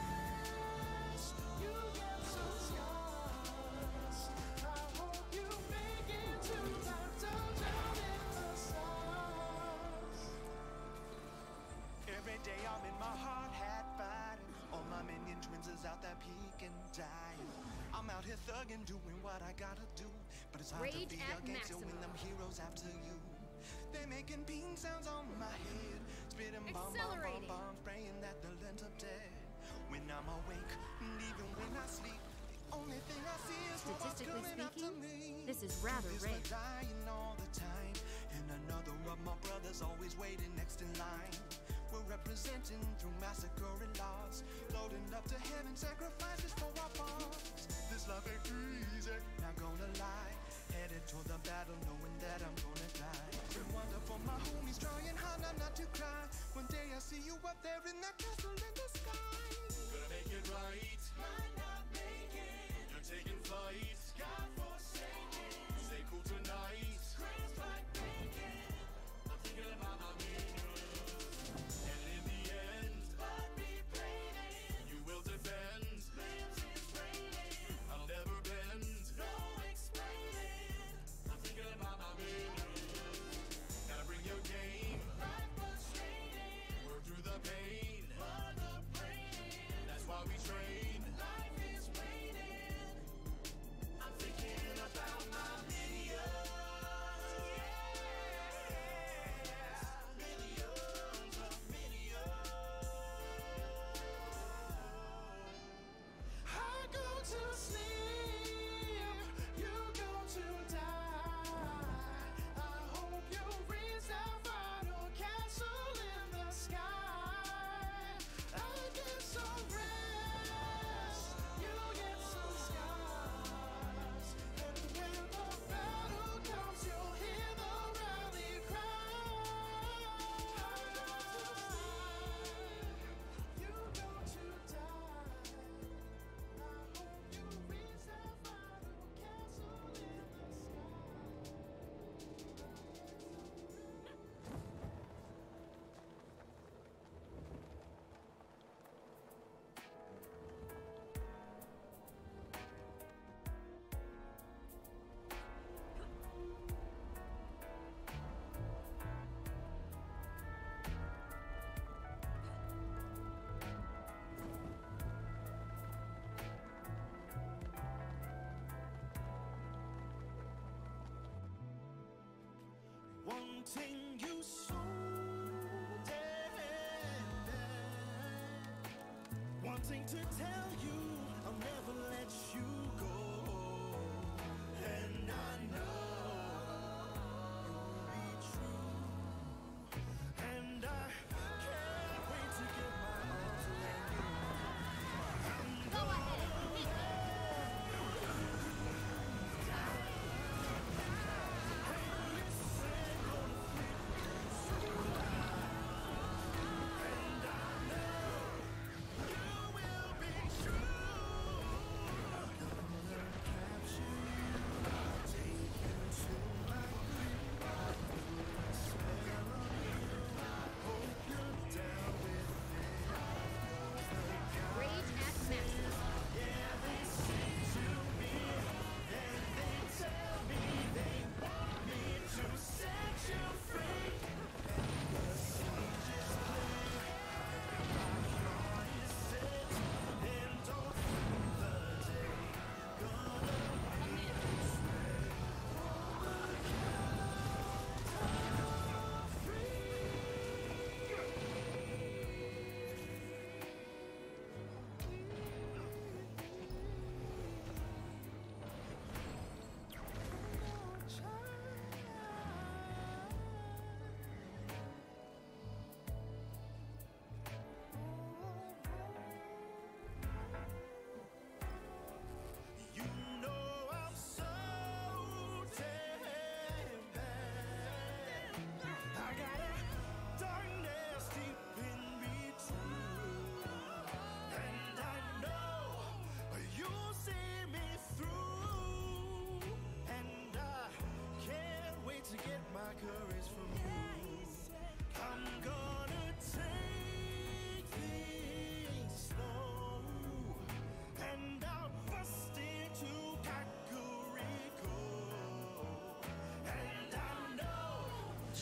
rest, you get some scars. I hope you make it to that dungeon in the stars. Every day I'm in my hard hat fighting. All my minion twins is out there peeking, dying. I'm out here thugging, doing what I gotta do. But it's hard Rage to be at against you when maximum. them heroes after you. They're making bean sounds on my head, spitting bomb, bomb, bomb, Accelerating. bomb, praying that they'll end up dead. When I'm awake, and even when I sleep, the only thing I see is robots Statistically coming after speaking, me. this is rather This rare. was dying all the time, and another of my brothers always waiting next in line. We're representing through massacre and loss, loading up to heaven, sacrifices for our boss. This life ain't easy, not gonna lie. Headed toward the battle, knowing that I'm gonna die. Been wonderful, my homies trying hard not to cry. One day I see you up there in that castle in the sky. Gonna make it right, might not make it. You're taking flight, God forsaken. Stay cool tonight, crisp like bacon. I'm thinking about my minions. And in the end, but be brave. You will defend, lives is raining. I'll never bend, no explaining. I'm thinking about my minions. Gotta bring your game, life was straining. Work through the pain, run the brain. That's why we train. Life is waiting. I'm thinking about my minions. Yeah. Millions of minions. I go to sleep, you go to die. I hope you reach that final castle in the sky. I get some rest, you get some scars. And when the battle comes, you'll hear the rally cry. You go to die. I hope you reach that final castle in the sky. Wanting you so dead, wanting to tell you I'll never let you go, and I know you'll be true, and I can't wait to get my arms around you. Go ahead. You will be true.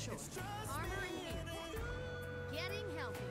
choice. Armor in hand. Getting healthy.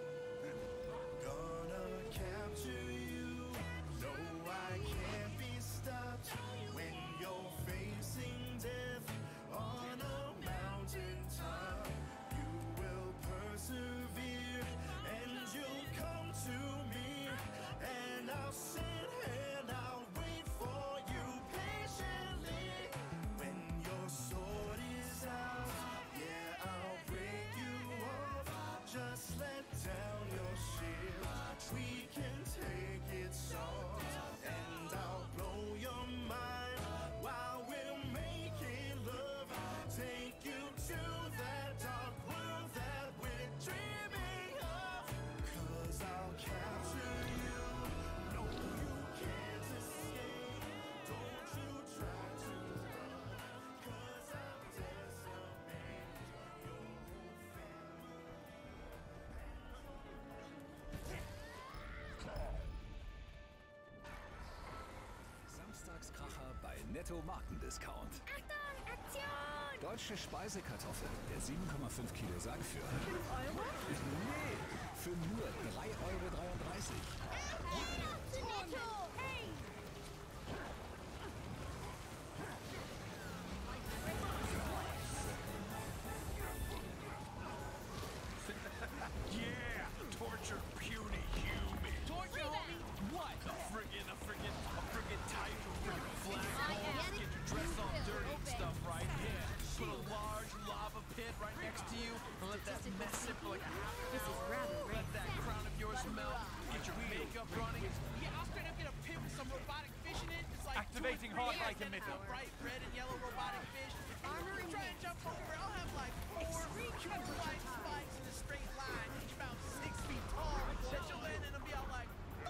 Gonna capture you. No, I can't be stopped when you're facing death on a mountaintop. You will persevere and you'll come to me, and I'll sit and I'll wait for you patiently. When your sword is out, yeah, I'll break you off. Just let down your shield. We can take it soft, and I'll blow your mind while we're making love. Take you to that dark world that we're dreaming of. 'Cause I'll capture you. No, you can't escape. Don't you try to run. 'Cause I'll decimate your whole Samstagskracher bei Netto Markendiscount. Achtung, Aktion! Deutsche Speisekartoffel, der 7,5 Kilo Sack für 5 Euro? Nee, für nur 3,33 Zu Netto! Hey! Yeah! Torture puny human! Torture, homie? What? A friggin' type of friggin' flag I balls, am get your dress all Will dirty and obey. stuff, right? Yeah. Put a large lava pit right next to you and let that Statistical mess sit for like a half an This is hour. rather Let that crown of yours melt. Get your makeup running. Yeah, I'll straight up get a pit with some robotic fish in it. It's like Activating 2 or 3 hard like ends, emitter. a bright red and yellow robotic fish. Armor If you in try hand. and jump over, I'll have like 4 triple white spikes in a straight line, each about 6 feet tall. That you'll land and it'll be all like,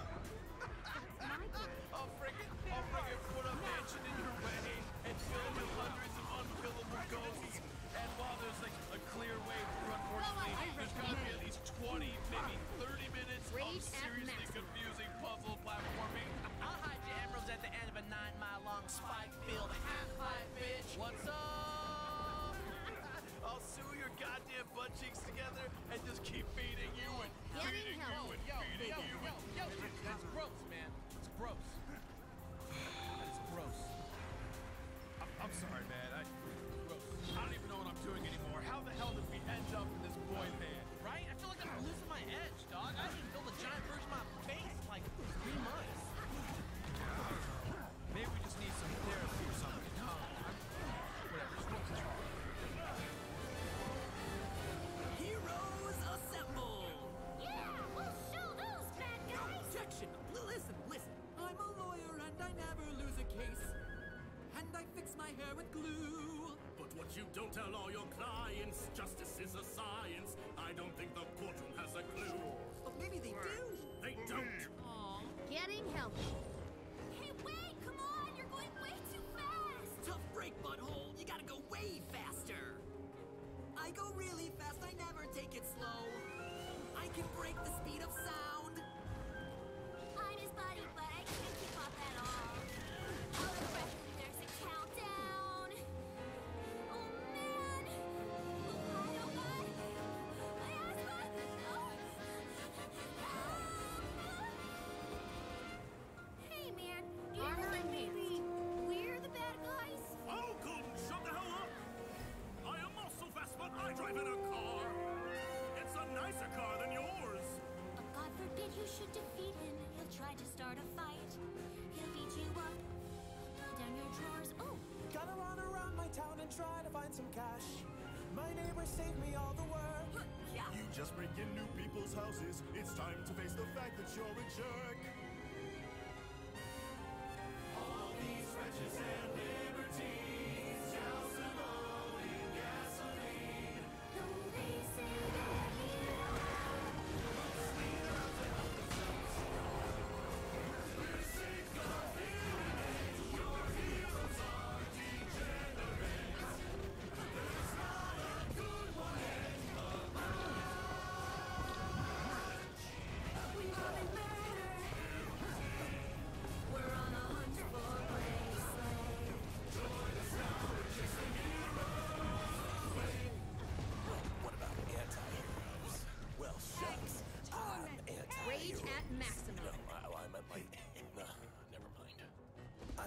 I'll friggin' put a mansion in your way and fill it with hundreds of unkillable ghosts. And while there's like a clear way through, unfortunately, there's gotta be at least 20, maybe 30 minutes of Rage at seriously maximum. confusing puzzle platforming. I'll hide your emeralds at the end of a 9-mile-long spike-filled half-pipe, bitch. What's up? I'll sew your goddamn butt cheeks together and just keep feeding you and Getting feeding you healthy. and feeding you. Yo, that's gross, man. It's gross. That's gross. I'm sorry, man. I don't even know what I'm doing anymore. How the hell did we end up in this boy band? Right? I feel like I'm losing my edge, dog. I didn't build a giant version of my face in like 3 months. Maybe we just need some therapy or something. Whatever. Just look at Heroes assemble! Yeah, we'll show those bad guys! Objection! Listen. I'm a lawyer and I never lose a case. And I fix my hair with glue. But what you don't tell all your clients, justice is a science. I don't think the courtroom has a clue. But maybe they do. They don't. Aw. Getting healthy. Hey, wait! Come on! You're going way too fast! Tough break, butthole. You gotta go way faster. I go really fast. I never take it slow. I can break the speed of sound. I'm his buddy, but I can't keep up at all. Out of breath and there's a countdown. Oh man! Oh god! My asthma! Hey man, do you Armor think in maybe we're the bad guys? Oh, good. Shut the hell up. I am also fast, but I drive in a car. It's a nicer car than yours. But God forbid you should defeat him. He'll try to start a fight. He'll beat you up, pull down your drawers. Oh, Gotta run around my town and try to find some cash. My neighbors save me all the work. You just break in new people's houses. It's time to face the fact that you're a jerk. All these wretches and libertines, douse them all in gasoline. though they say they're heroes. We're sick of hearing it. Your heroes are degenerates. There's not a good one in the bunch. We want it better. We're on a hunt for Graceland.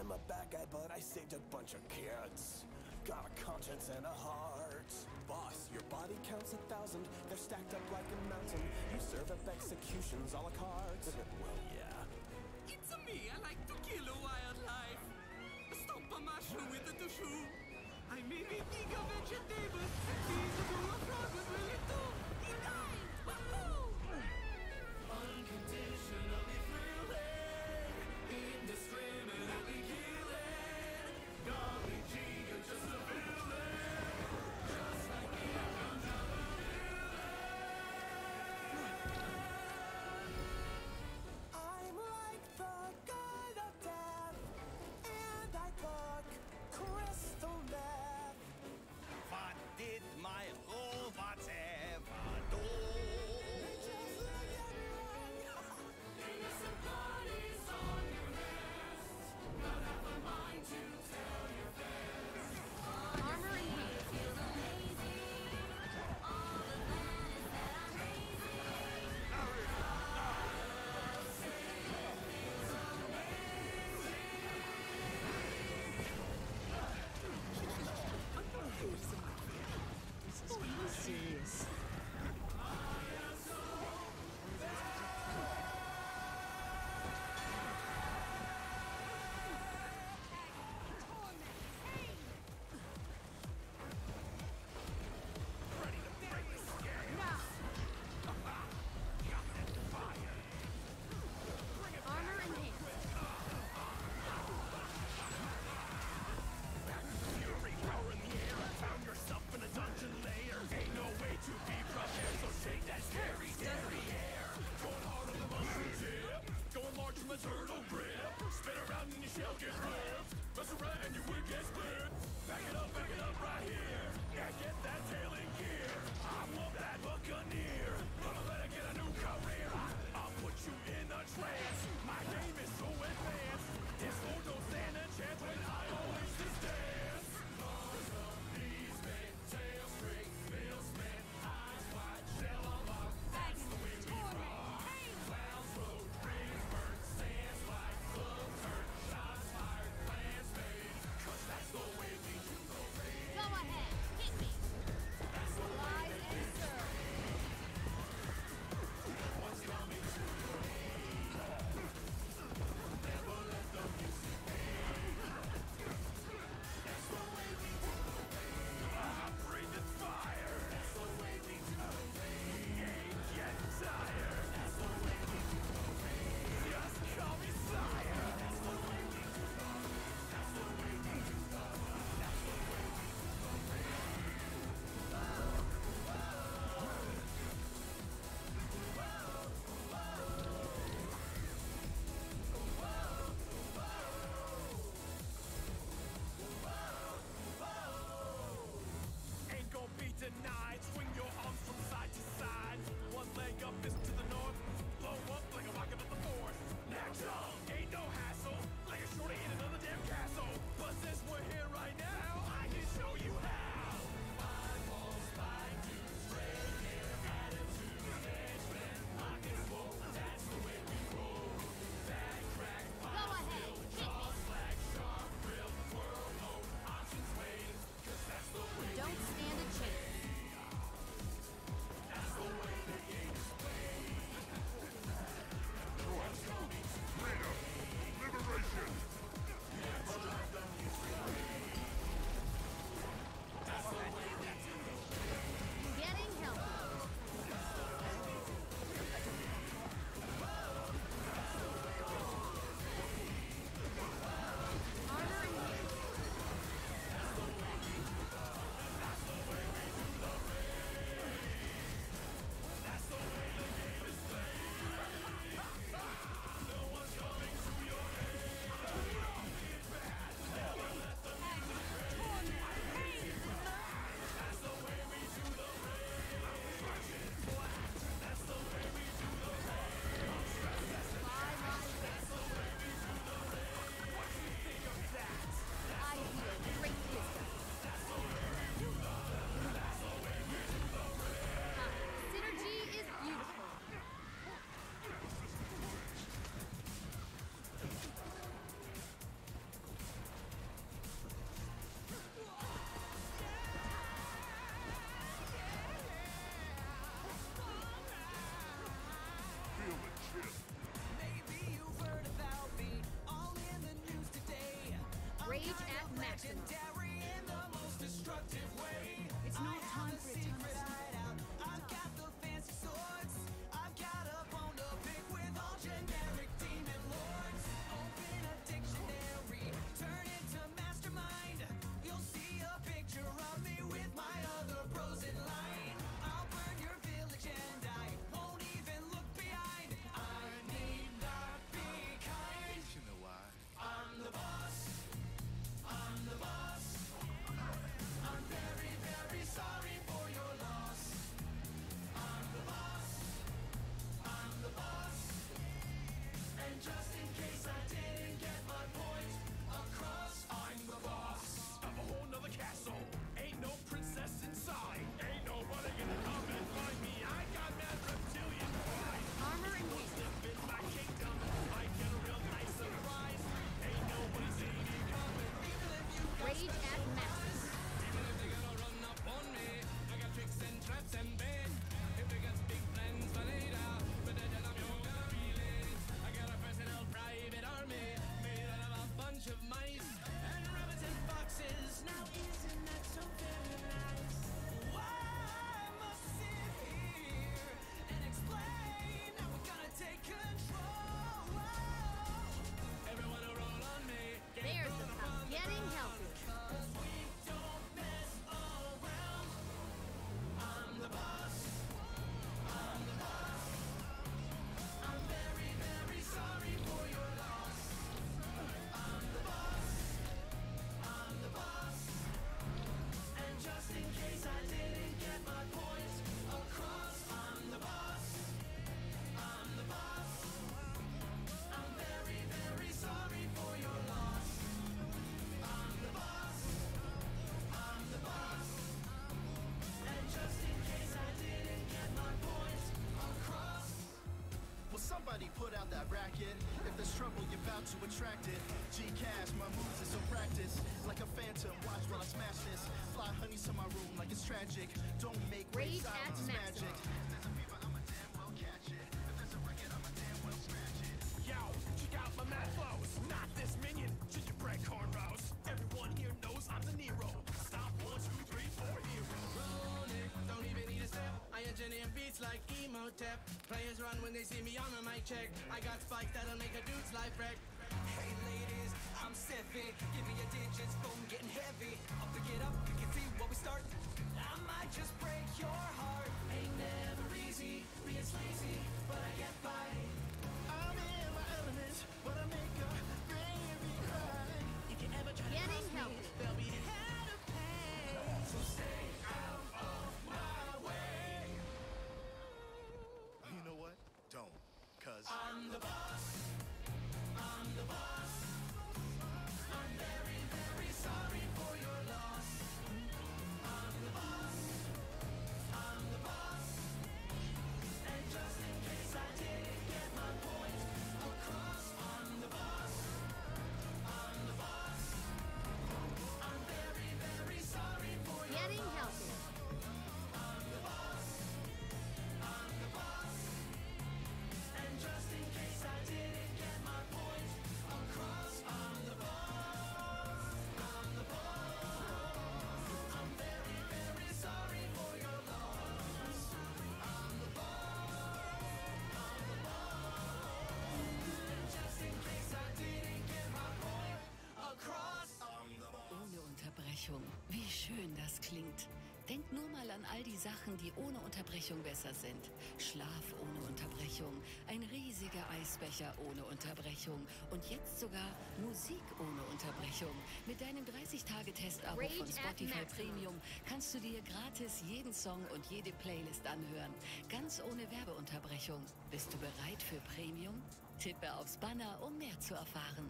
I'm a bad guy, but I saved a bunch of kids. Got a conscience and a heart. Boss, your body counts 1,000. They're stacked up like a mountain. You serve up executions a la carte. Well, yeah. It's me, I like to kill a wildlife. Stomp a mushroom with a tushu. I may be big a vegetable, and these do a frog with really too. He died! Woohoo! Unconditionally thrilling, indiscriminately killing. Golly gee, you're just a villain. Just like me, I'm another I'm like the god of death, and I cook crystal meth. What did my robots have? Everybody put out that racket. If there's trouble, you're bound to attract it. G-Cash, my moves are so practiced. Like a phantom, watch while I smash this. Fly honey to my room like it's tragic. Don't make Rage waves, at silence is maximum. magic. There's a fever, I'ma damn well catch it. If there's a record, I'ma damn well scratch it. Yo, check out my mad flows. Not this minion, just your bread cornrows. Everyone here knows I'm the Nero. Stop 1, 2, 3, 4 hero. Rolling, don't even need a step. I engineer beats like Emotep. Players run when they see me on the mic check. I got spikes that'll make a dude's life wreck. Hey ladies, I'm Seffi. Give me your digits, phone getting heavy. Up to get up, you can see what we start. I might just break your heart. Ain't never easy, being sleazy, but I get by. I'm in my element, but I make a baby cry. If you ever try to Getting cross me, healthy. there'll be hell to pay. So stay out of my way. You know what? Don't. Cause I'm the boss. I'm the boss. I'm very, very sorry for your loss. I'm the boss. I'm the boss. And just in case I didn't get my point across, I'm the boss. I'm the boss. I'm very, very sorry for your Getting loss. healthy. I'm the boss. I'm the boss. And just in case I didn't get my point across, I'm the boss. I'm the boss. I'm very, very sorry for your loss. I'm the boss. I'm the boss. And just in case I didn't get my point across, I'm the boss. Ohne Unterbrechung. Wie schön das klingt. Denk nur mal an all die Sachen, die ohne Unterbrechung besser sind. Schlaf ohne Unterbrechung, ein riesiger Eisbecher ohne Unterbrechung und jetzt sogar Musik ohne Unterbrechung. Mit deinem 30-Tage-Test-Abo Rage von at Spotify maximum. Premium kannst du dir gratis jeden Song und jede Playlist anhören. Ganz ohne Werbeunterbrechung. Bist du bereit für Premium? Tippe aufs Banner, um mehr zu erfahren.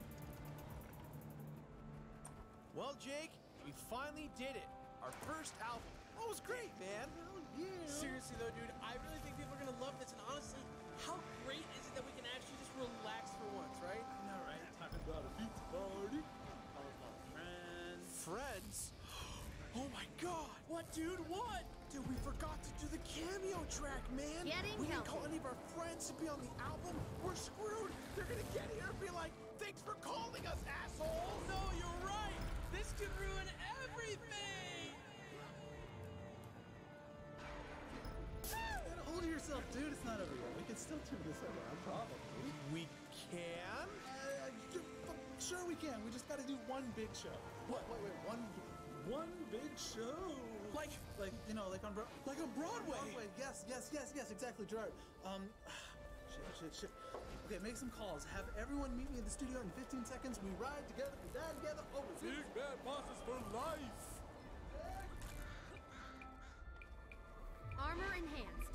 Well, Jake, we finally did it. Our first album. Oh, it was great, man. Seriously, though, dude, I really think people are going to love this. And honestly, how great is it that we can actually just relax for once, right? I know, right? Talking about a pizza party. All of our friends. Friends? Oh my god! What, dude? What? Dude, we forgot to do the cameo track, man! Getting we didn't call healthy. any of our friends to be on the album. We're screwed! They're gonna get here and be like, thanks for calling us, asshole! No, you're right. This could ruin everything. Hold yourself, dude. It's not over yet. We can still turn this around, probably. We can? Sure we can. We just got to do one big show. What? Wait. One big show. Like you know, like on Broadway. Yes. Exactly, Gerard. Shit. Okay, make some calls. Have everyone meet me in the studio in 15 seconds. We ride together, we die together. Oh, Big bad bosses for life. Armor enhanced.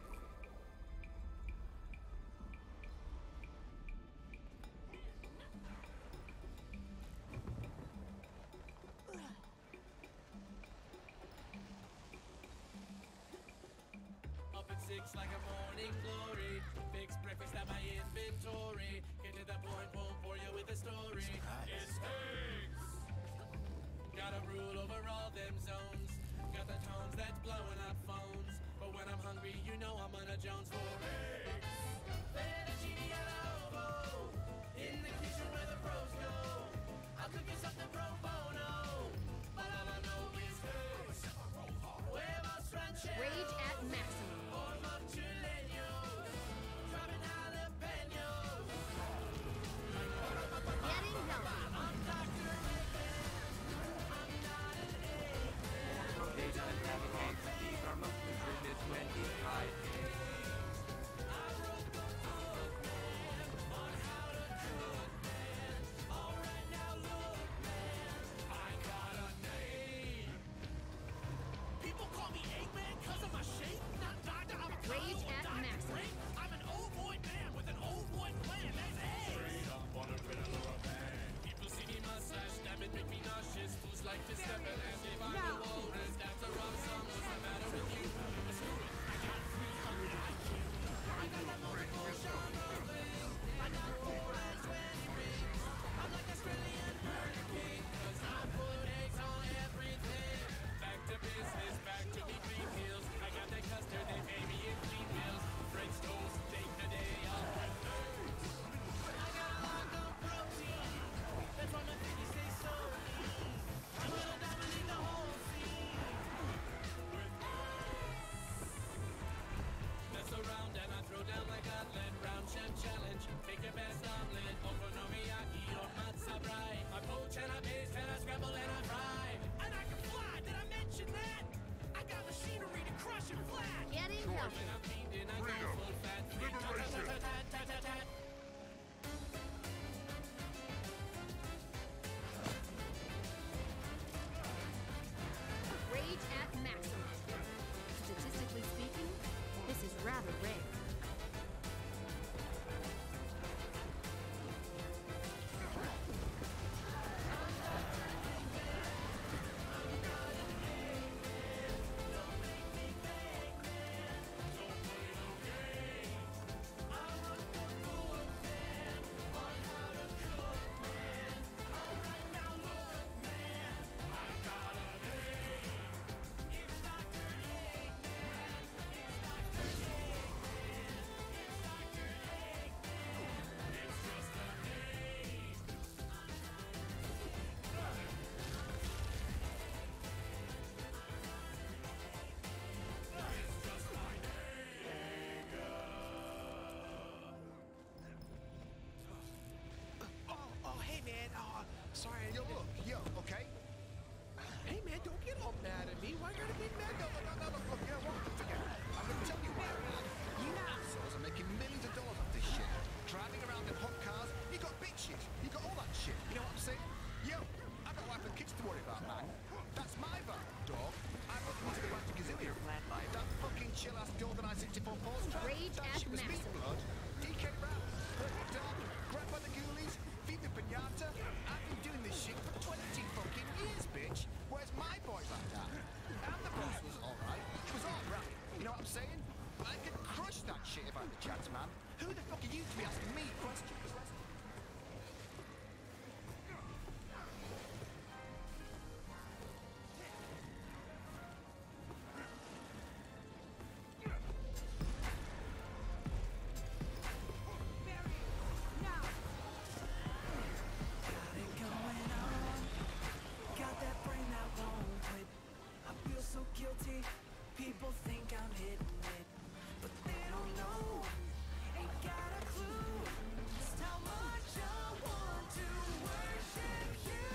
Up at 6 like a morning glory. Fix breakfast at my inventory. Get to the point, won't bore you with a story. It's eggs. Gotta rule over all them zones. Got the tones that's blowing up phones. But when I'm hungry, you know I'm on a Jones for eggs. Fettuccine all'uovo. In the kitchen where the pros go. I'll cook you something pro bono. But all I know is eggs. Huevos rancheros. Rage at maximum. Getting healthy. Sorry, I Yo, didn't- look, yo, okay? Hey, man, don't get all mad at me. Why gotta be mad? No, look, you know what? Forget it. I'm gonna tell you why. You assholes are making millions of dollars off this shit. Driving around in hot cars. You got bitches. You got all that shit. You know what I'm saying? Yo, I got wife and kids to worry about, man. That's my van, dog. I brought them to the Banjo-Kazooie. That fucking chill-ass Golden I-64 Pulse track. Rage That at shit was me, maximum. blood. DK Rap, Perfect Dog, Grab by the Ghoulies, Feed the Pinata. I've been doing this shit for 20 fucking years, bitch. Where's my boy like that? And the boss was alright. It was alright. You know what I'm saying? But I could crush that shit if I had the chance, man. Who the fuck are you to be asking me questions? Got it going on. Got that brain that won't quit. I feel so guilty. People think I'm hitting it, but they don't know. Ain't got a clue just how much I want to worship you.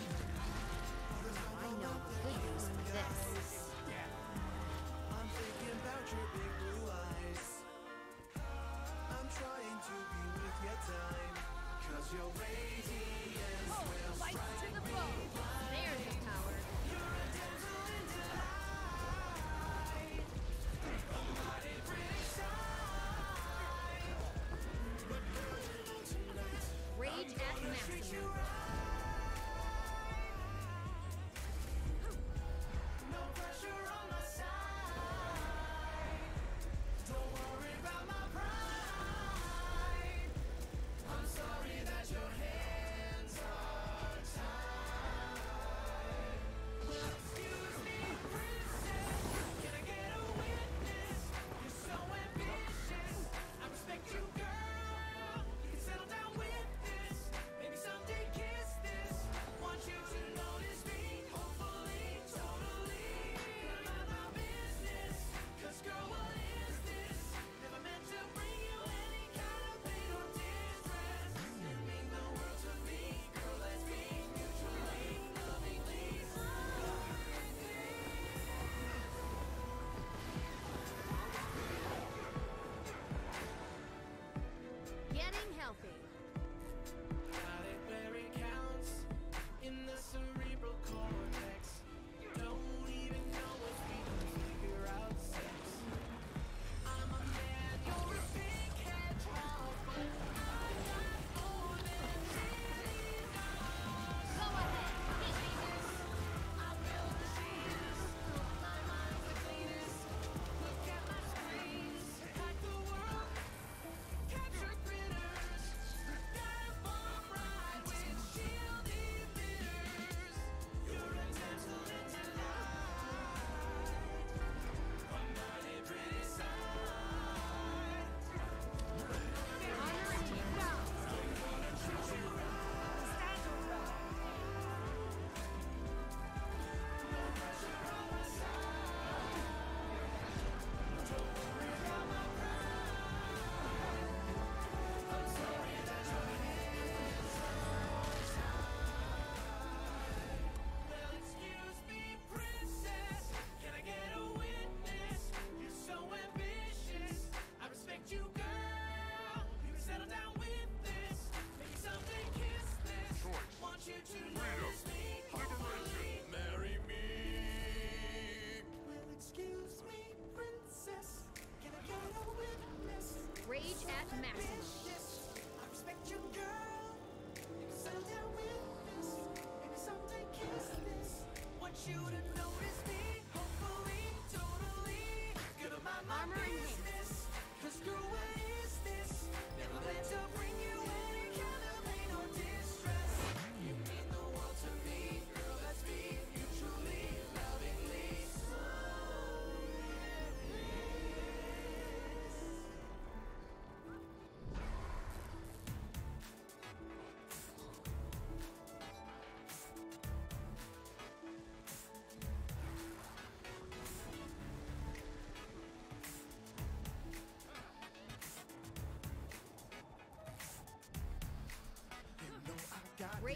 I know a good use for this. I'm thinking about your big blue eyes. I'm trying to be with your time, 'cause your radiance will Fight to strike the me bone. blind. There's the power. You're a damsel in delight. I didn't really shine, but girl, you know tonight Rage I'm at gonna treat you maximum. right. No pressure on my side. Don't worry about my pride. I'm sorry that your hands are tied.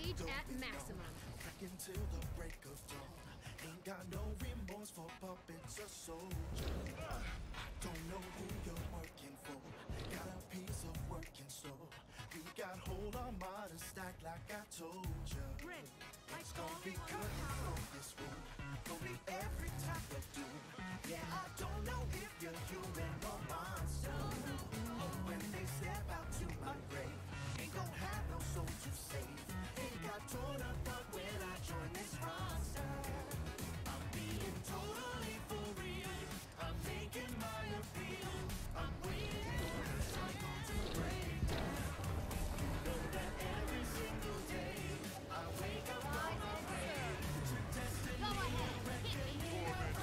Rage at maximum. Back until the break of dawn. Ain't got no remorse for puppets or soldiers. I don't know who you're working for. Got a piece of work in store. We got whole armada stacked like I told ya. It's gonna be good from this room. Gonna be every type of doom. Yeah, I don't know if you're human or monster. Oh, when they step out to my grave, ain't gonna have no soul to save. Ain't got torn apart when I join this roster. I'm being totally for real. I'm making my appeal. I'm waiting for the cycle to break down. You know that every single day I wake up on my way to destiny. Go ahead, hit me.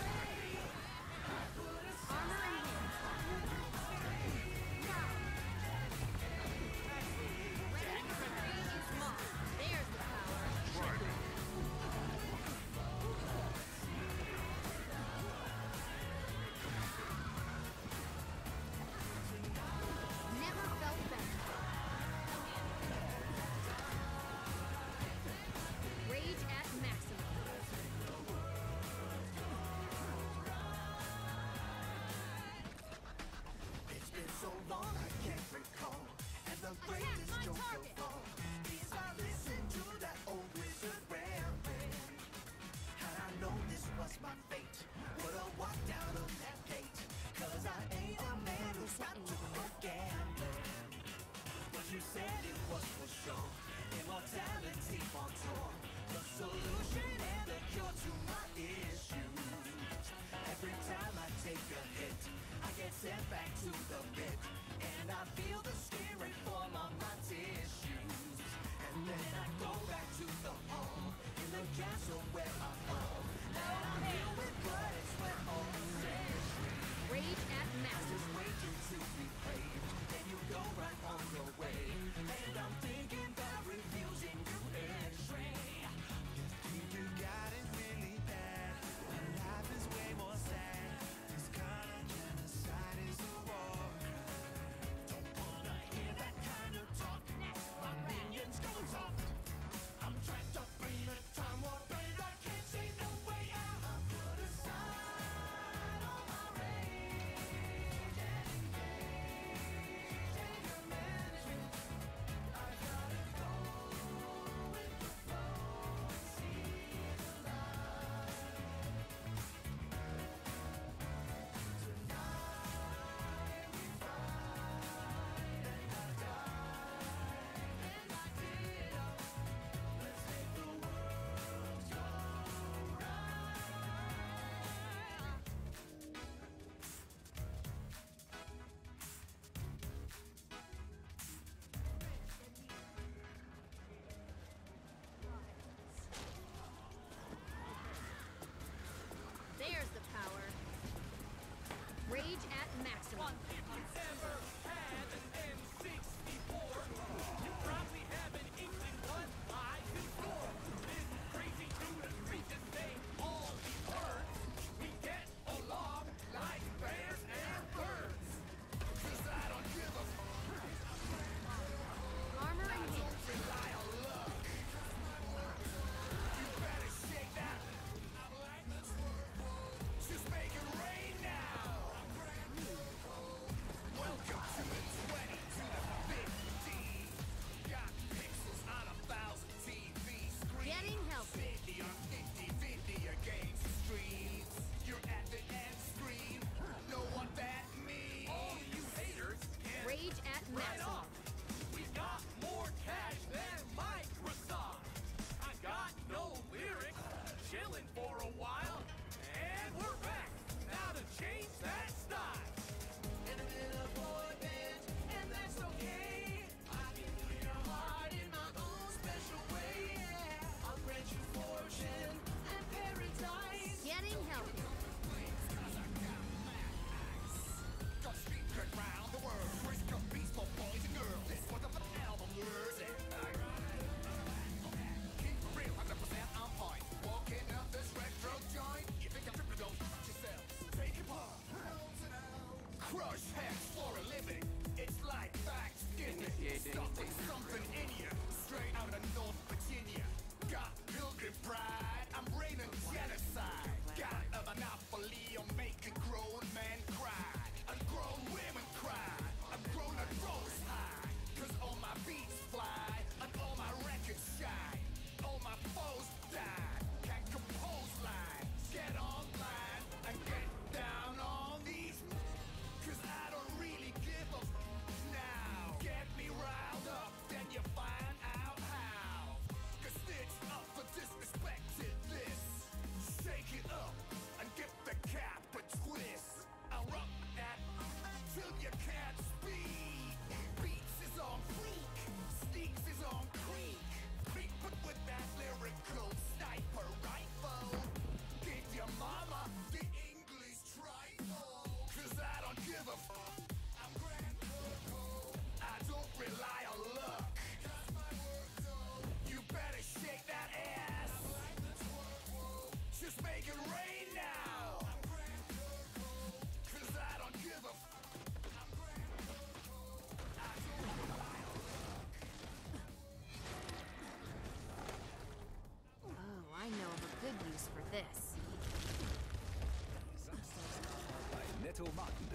I put a Armor in hand. Rage is mine. There's the power. Never felt better. Rage at maximum. It's been so long I can't recall. And the greatest joke of all is I listened to that old wizard rambling. Had I known this was my fate, would've walked out of that gate. Cause I ain't a man who's got to go gambling. But you said it was for sure. Immortality on tour. The solution and the cure to my issues. Every time I take a hit, I get sent back to the pit. And I feel the spirit form on my tissues. And then I go back to the home in the castle where I fall. And I'm here with blood and sweat all the centuries. Rage at Just maximum. waiting to be paid. Then you go right on your way. And I'm thinking about refusing you entry. You got it really bad. Life is way more sad. This kind of genocide is a war crime. Don't wanna hear that kind of talk. My minions go soft. I'm trapped up in a time warp and I can't see no way out. I put aside all my rage and engage anger management. I gotta go with the flow and see the light. Tonight we fight and I die and I get up. Let's make the world go right. There's the power. Rage at maximum. If you've ever had an N64, you probably have an inkling what lies in store. This crazy dude agreed to say all these words. We get along like bears and birds. 'Cause I don't give a Armor in hand. rely on luck. You better shake that. Just make it rain now. Welcome to the 20 to the 50. Got pixels on 1,000 TV screens. Getting healthy. 50 on 50 video games streams. You're at the end screen. Know what that means? All you haters can Rage at right maximum. off. We got more cash than Microsoft. I got no lyrics. Chilling for a while. And we're back. Now to change that style. In a little boy band, and that's okay. I can hear your heart in my own special way. Yeah. I'll grant you fortune and paradise. Getting healthy. Got street cred round the world. Risk of beast for boys and girls.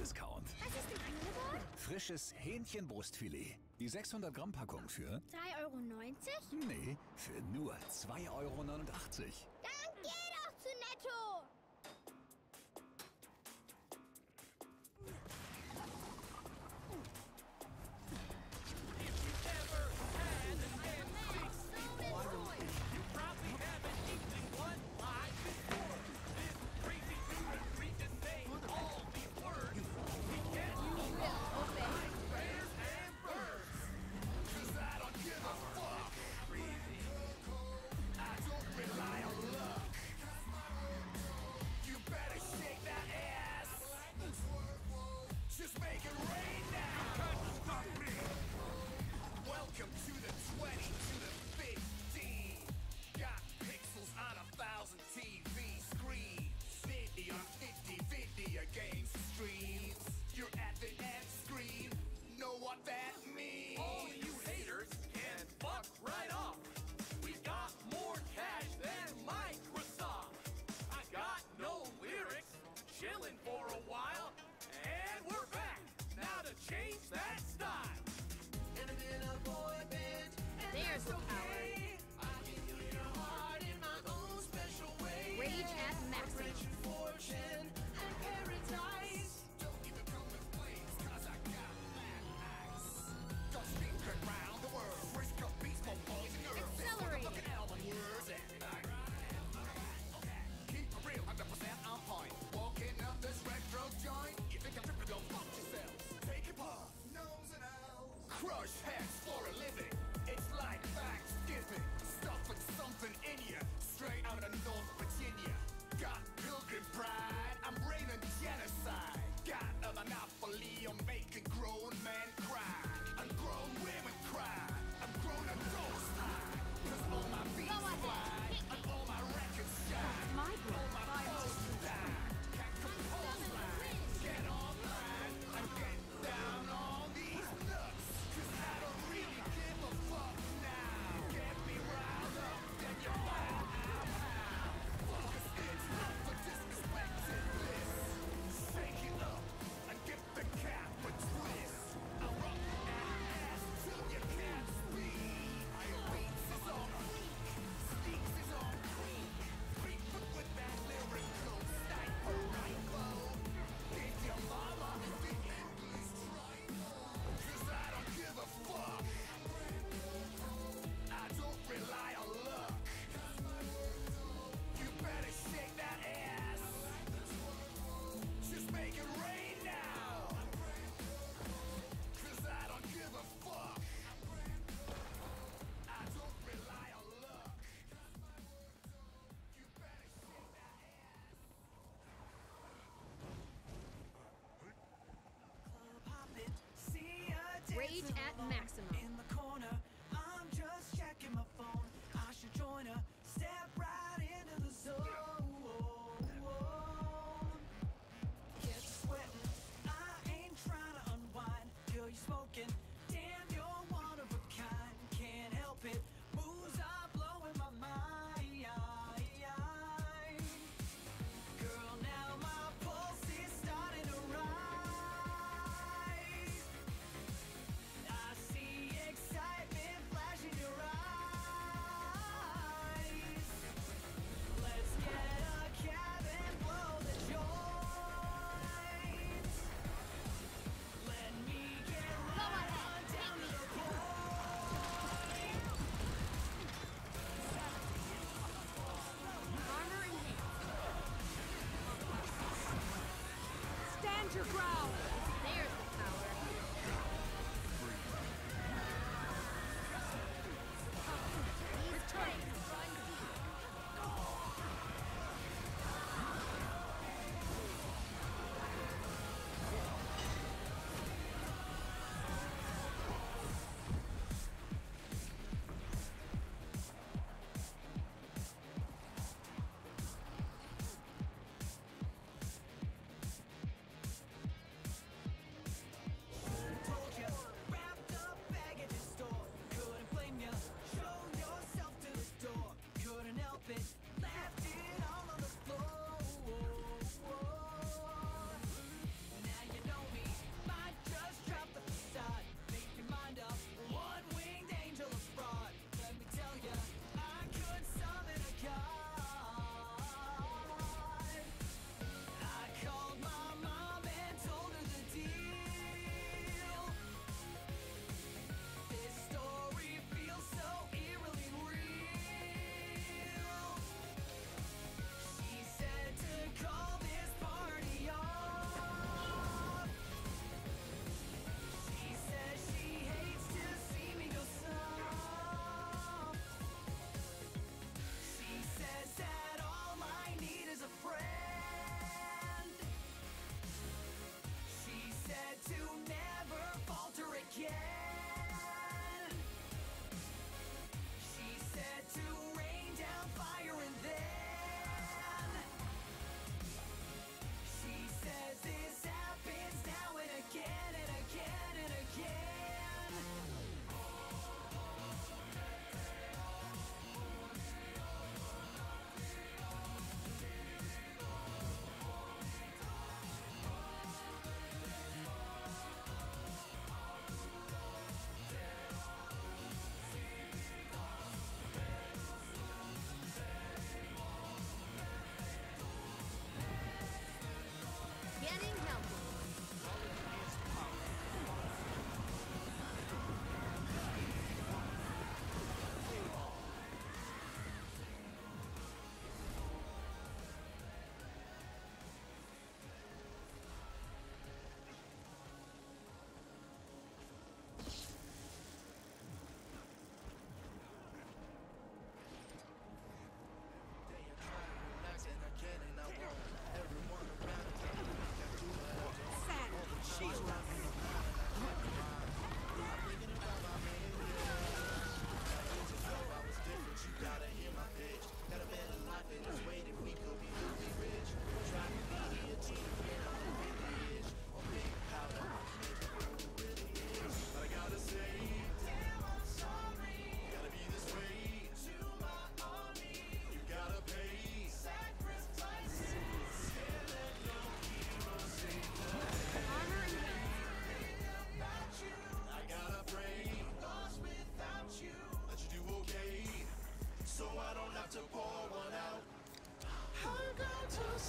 Discount. Was ist im Angebot? Frisches Hähnchenbrustfilet. Die 600 Gramm Packung für... 3,90 €? Nee, für nur 2,89 €. Dann geh doch zu Netto! Just make it rain now! Stop me! Welcome to the 20, to the 15. Got pixels on 1,000 TV screens. 50 on 50 video game streams. You're at the end screen. Know what that means? All you haters can fuck right off. We got more cash than Microsoft. I got no lyrics, chilling for a while, and we're back now to change that style. Never been a boy band, and There's that's the power. okay. I give you your heart in my own special way. Rage at maximum. Rich fortune and paradise. Don't even come with wings, 'cause I got that ice. Go speak around the world. Risk of beats for boys and girls. Accelerate. Look at album words and keep it real, 100% on point. Walking up this retro joint. You think I'm tripping, don't fuck yourself. Take a puff, nose and out. Crush heads for a living. It's like Thanksgiving. Stuffing something in you. Straight out of North Virginia. Got pilgrim pride. I'm raining genocide. Got a monopoly on making grown men cry. And grown women cry. I'm grown adults high. 'Cause all my beats fly. And all my records shine. My All my foes die. Can't compose lines. Get online and get down on these nuts. 'Cause I don't really give a fuck now. Get me riled up, then you find out how. Focus, it's not for disrespecting this. Shake it up and give the cap a twist. I rock that ass till you can't speak. Your beats is on fleek, sneaks is on creek. Frequent with that lyrical sniper rifle. If your mama is the English trifle. 'Cause I don't give a fuck. I don't rely on luck. You better shake that ass. Just make it rain now. 'Cause I don't give a fuck. I don't rely on luck. You better shake that ass. Club hopping, see ya Rage dancing at alone. maximum. In the corner, I'm just checking my phone. I should join her. Step right into the zone. Get sweating. I ain't trying to unwind. Feel you smoking. Damn, you're one of a kind. Can't help it. Moves are blowing my mind. Girl, now my pulse is starting to rise. I see excitement flash in your eyes. Let's get a cab and blow the joints. Let me get right on down to the point. Armor enhanced. Stand your ground. There's the power. He's trying.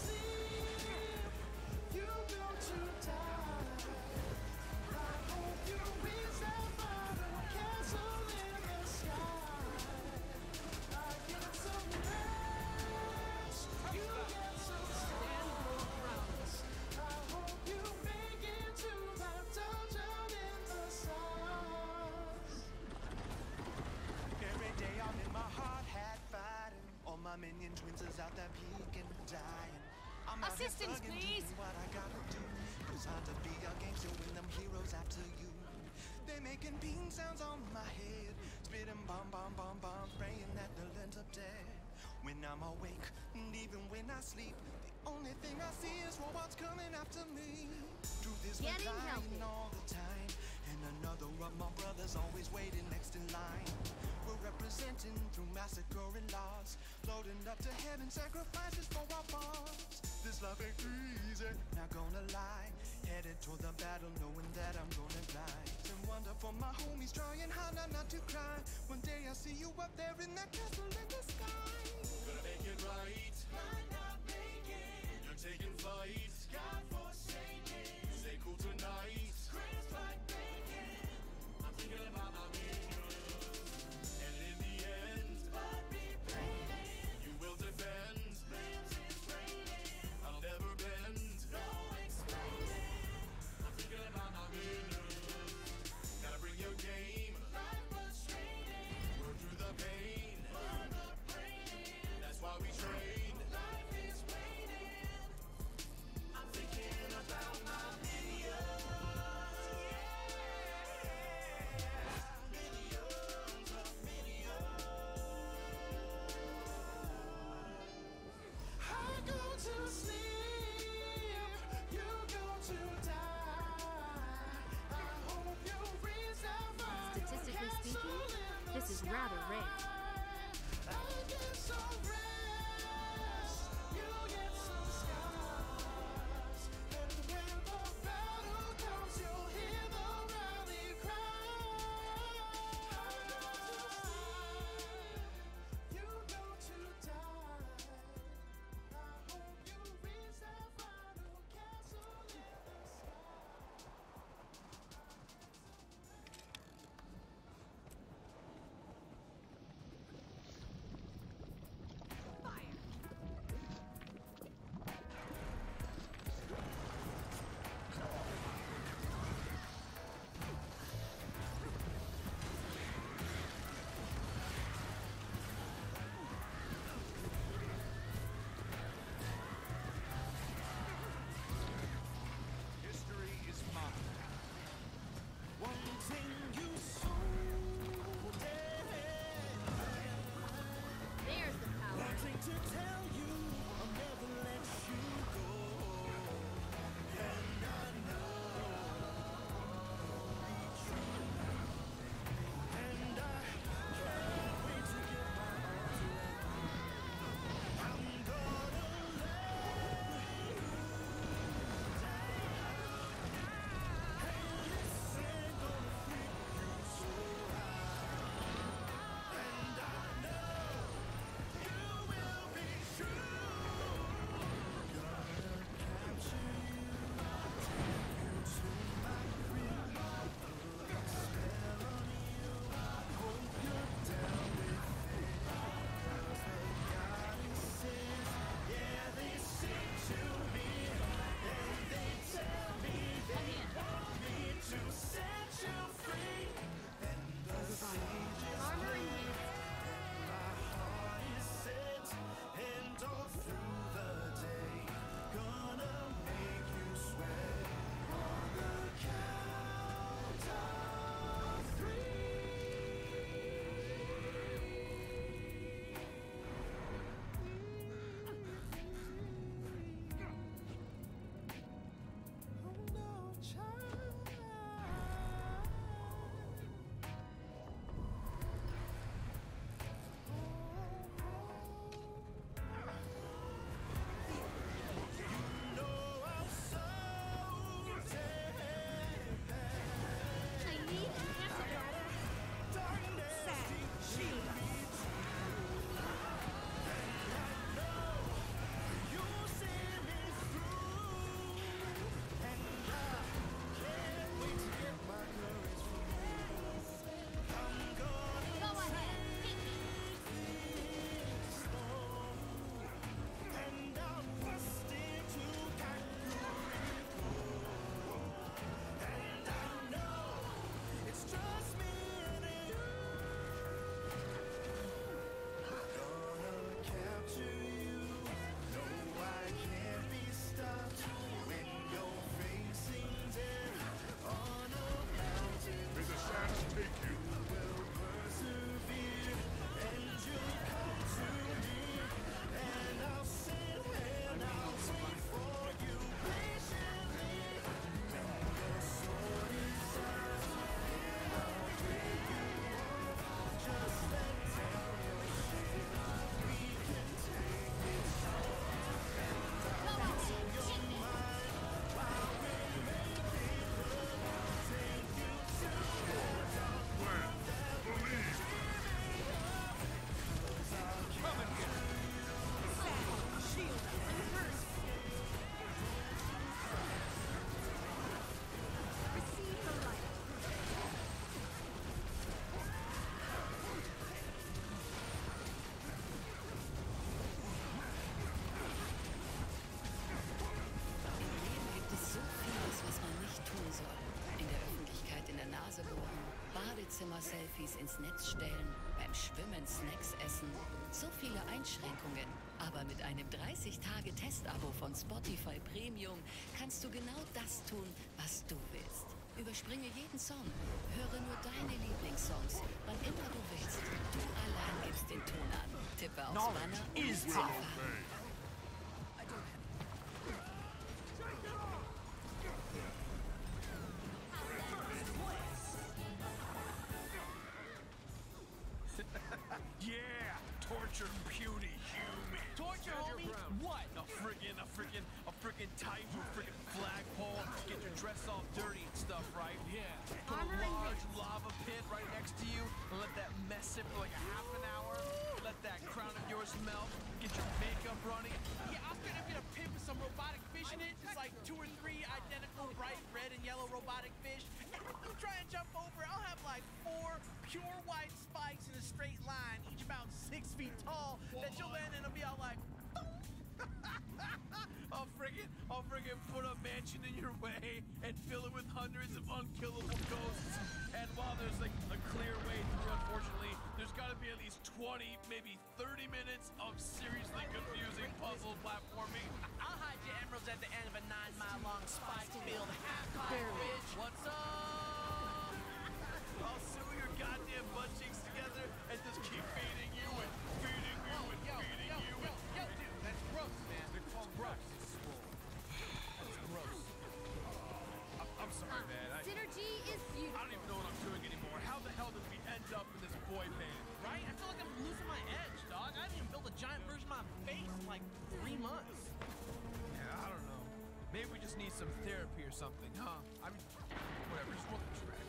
sleep, you go to die. I hope you reach that final castle in the sky. I get some rest, you get some stars. I hope you make it to that dungeon in the stars. Every day I'm in my hard hat fighting. All my minion twins is out there peeking, dying. I'm out here Assistance, thugging, please. doing what I gotta do. It's hard to be against you when them heroes after you. They making bean sounds on my head, spitting bomb, bomb, bomb, bomb, praying that they'll end up dead. When I'm awake, and even when I sleep, the only thing I see is robots coming after me. Truth is we're Getting dying healthy. all the time, and another of my brothers always waiting next in line. We're representing through massacre and loss, loading up to heaven, sacrifices for our boss. This life ain't easy, not gonna lie. Headed toward the battle, knowing that I'm gonna die. And wonder for my homies, trying hard not to cry. One day I'll see you up there in that castle in the sky. Gonna make it right. Might not make it. You're taking flight. God forsaken. Stay cool tonight. Crisp like bacon. I'm thinking about my minions. And in the end, but be praying. You will defend. Flames is raining. I'll never bend. No explaining. I'm thinking about my minions. Gotta bring your game. Life was straining. Work through the pain. Burn the brain. That's why we train. Life is waiting. I'm thinking about my minions. Minions of minions. I go to sleep, you go to die. I hope you reach that final Statistically castle speaking, in the this is rather sky. rare. I get some rest, you get some scars. And when the battle comes, you'll hear the rally cry. You go to die. I hope you reach that final castle in the sky. Badezimmer-Selfies ins Netz stellen, beim Schwimmen Snacks essen. So viele Einschränkungen. Aber mit einem 30-Tage-Testabo von Spotify Premium kannst du genau das tun, was du willst. Überspringe jeden Song. Höre nur deine Lieblingssongs, wann immer du willst. Du allein gibst den Ton an. Tippe aufs Banner und is zum power. Fahren. Yeah! Torture puny human. Torture, homie? What? A friggin' type with friggin' flagpole. Get your dress all dirty and stuff, right? Yeah. Put a large lava pit right next to you and let that mess sit for like a half an hour. Let that crown of yours melt. Get your makeup running. Yeah, I'll straight up get a pit with some robotic fish in it. It's like 2 or 3 identical bright red and yellow robotic fish. And if you try and jump over, I'll have like 4 pure white spikes in a straight line, each about 6 feet tall, that you'll land and it'll be all like, I'll friggin' put a mansion in your way and fill it with hundreds of unkillable ghosts. And while there's like a clear way through, unfortunately, there's gotta be at least 20, maybe 30 minutes of seriously confusing puzzle platforming. I'll hide your emeralds at the end of a 9-mile-long spike-filled half-pipe bridge. What's up? I'll sew your goddamn butt cheeks together and just keep feeding you and feeding you and feeding you and... Yo, dude, that's gross, man. They're called gross. That's gross. I'm sorry, man. Synergy is beautiful. I don't even know what I'm doing anymore. How the hell did we end up in this boy band? Right? I feel like I'm losing my edge, dog. I haven't even built a giant version of my face in like 3 months. Yeah, I don't know. Maybe we just need some therapy or something, huh? I mean, whatever, just roll the track.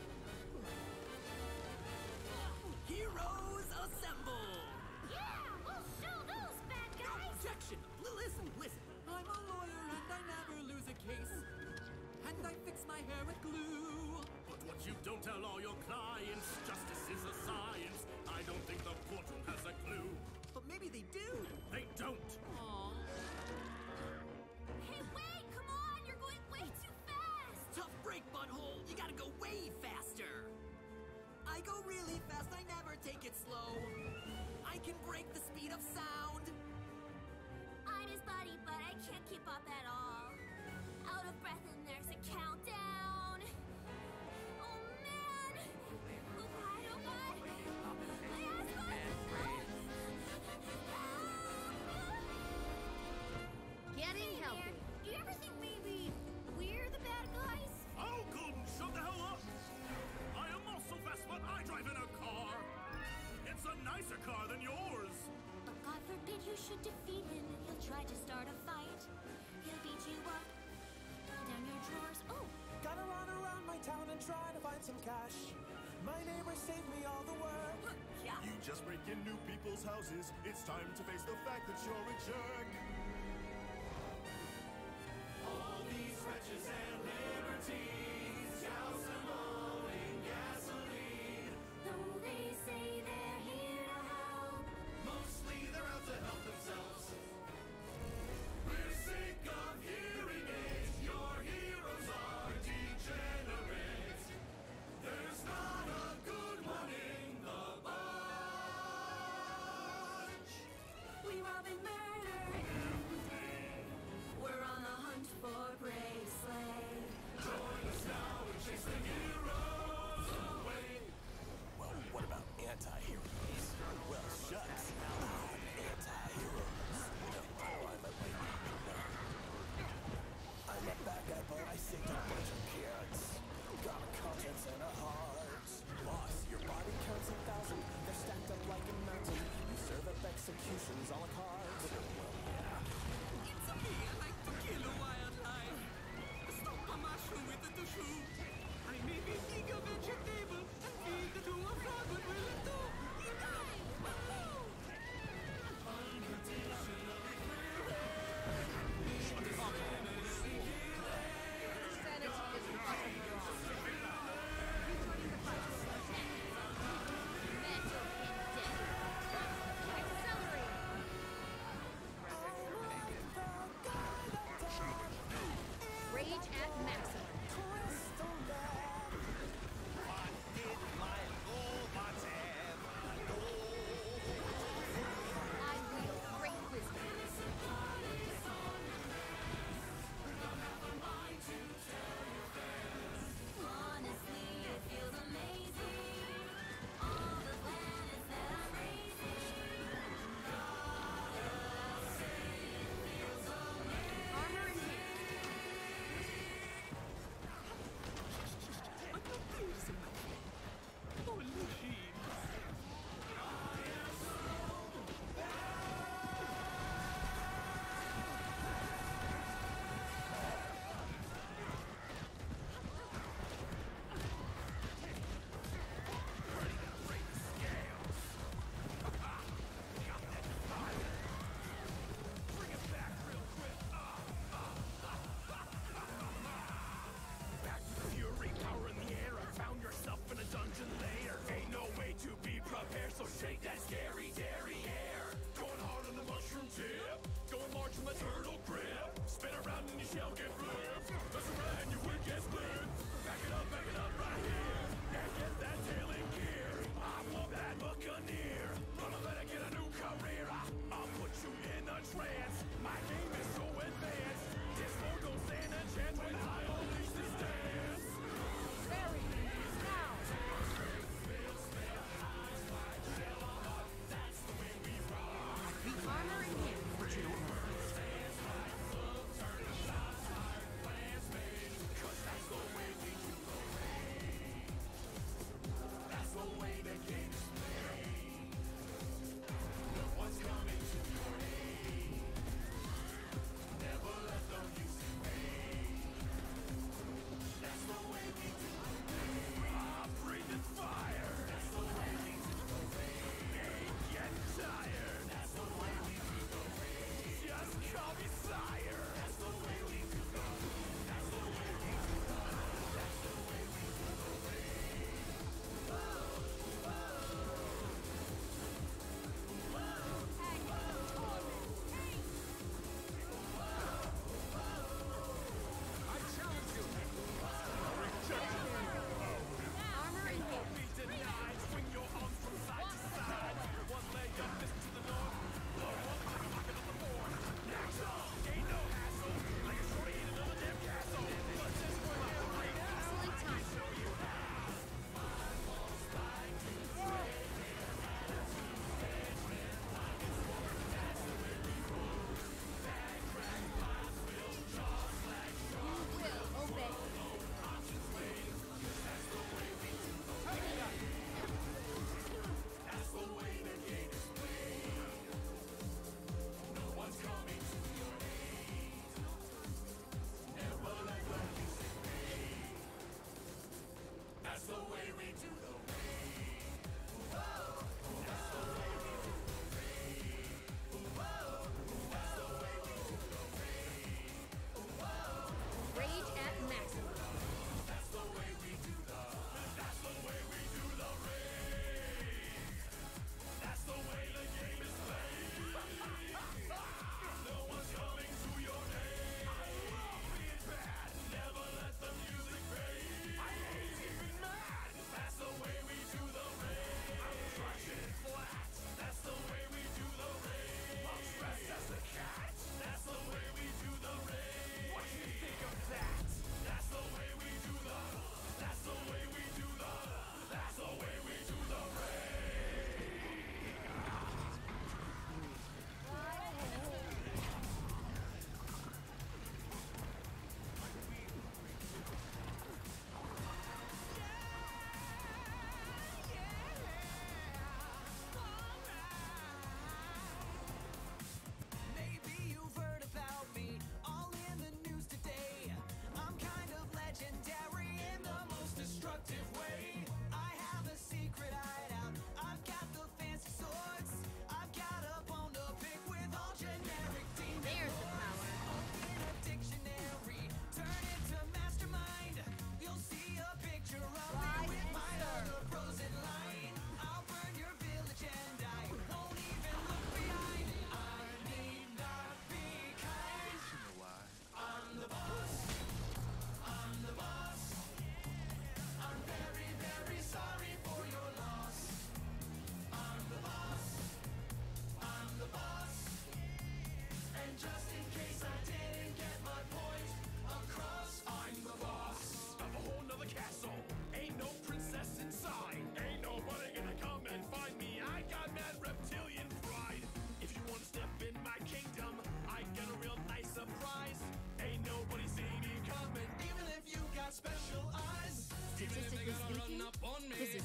Heroes assemble! Yeah, we'll show those bad guys. Objection! Listen. I'm a lawyer and I never lose a case. And I fix my hair with glue. But what you don't tell all your clients, justice is a science. I don't think the courtroom has a clue. But maybe they do. They don't. Aww. Hey, wait, come on, you're going way too fast. Tough break, butthole. You gotta go way faster. I go really fast, I never take it slow. I can break the speed of sound. I'm his buddy, but I can't keep up at all. Out of breath and there's a countdown. Oh man! Oh god! My ass Getting Hey healthy. man, do you ever think maybe we're the bad guys? Oh, Golden, shut the hell up! I am also fast, but I drive in a car. It's a nicer car than yours. But God forbid you should defeat him. He'll try to start a fight. He'll beat you up. Pull down your drawers. Oh! Gotta run around my town and try to find some cash. My neighbors save me all the work. Yeah. You just break in new people's houses. It's time to face the fact that you're a jerk. All these wretches and liberties, douse them all in gasoline. Though they say they're here to help, Mostly they're out to help themselves. We're sick of hearing it. Your heroes are degenerate. There's not a good one in the bunch. we rob and murder.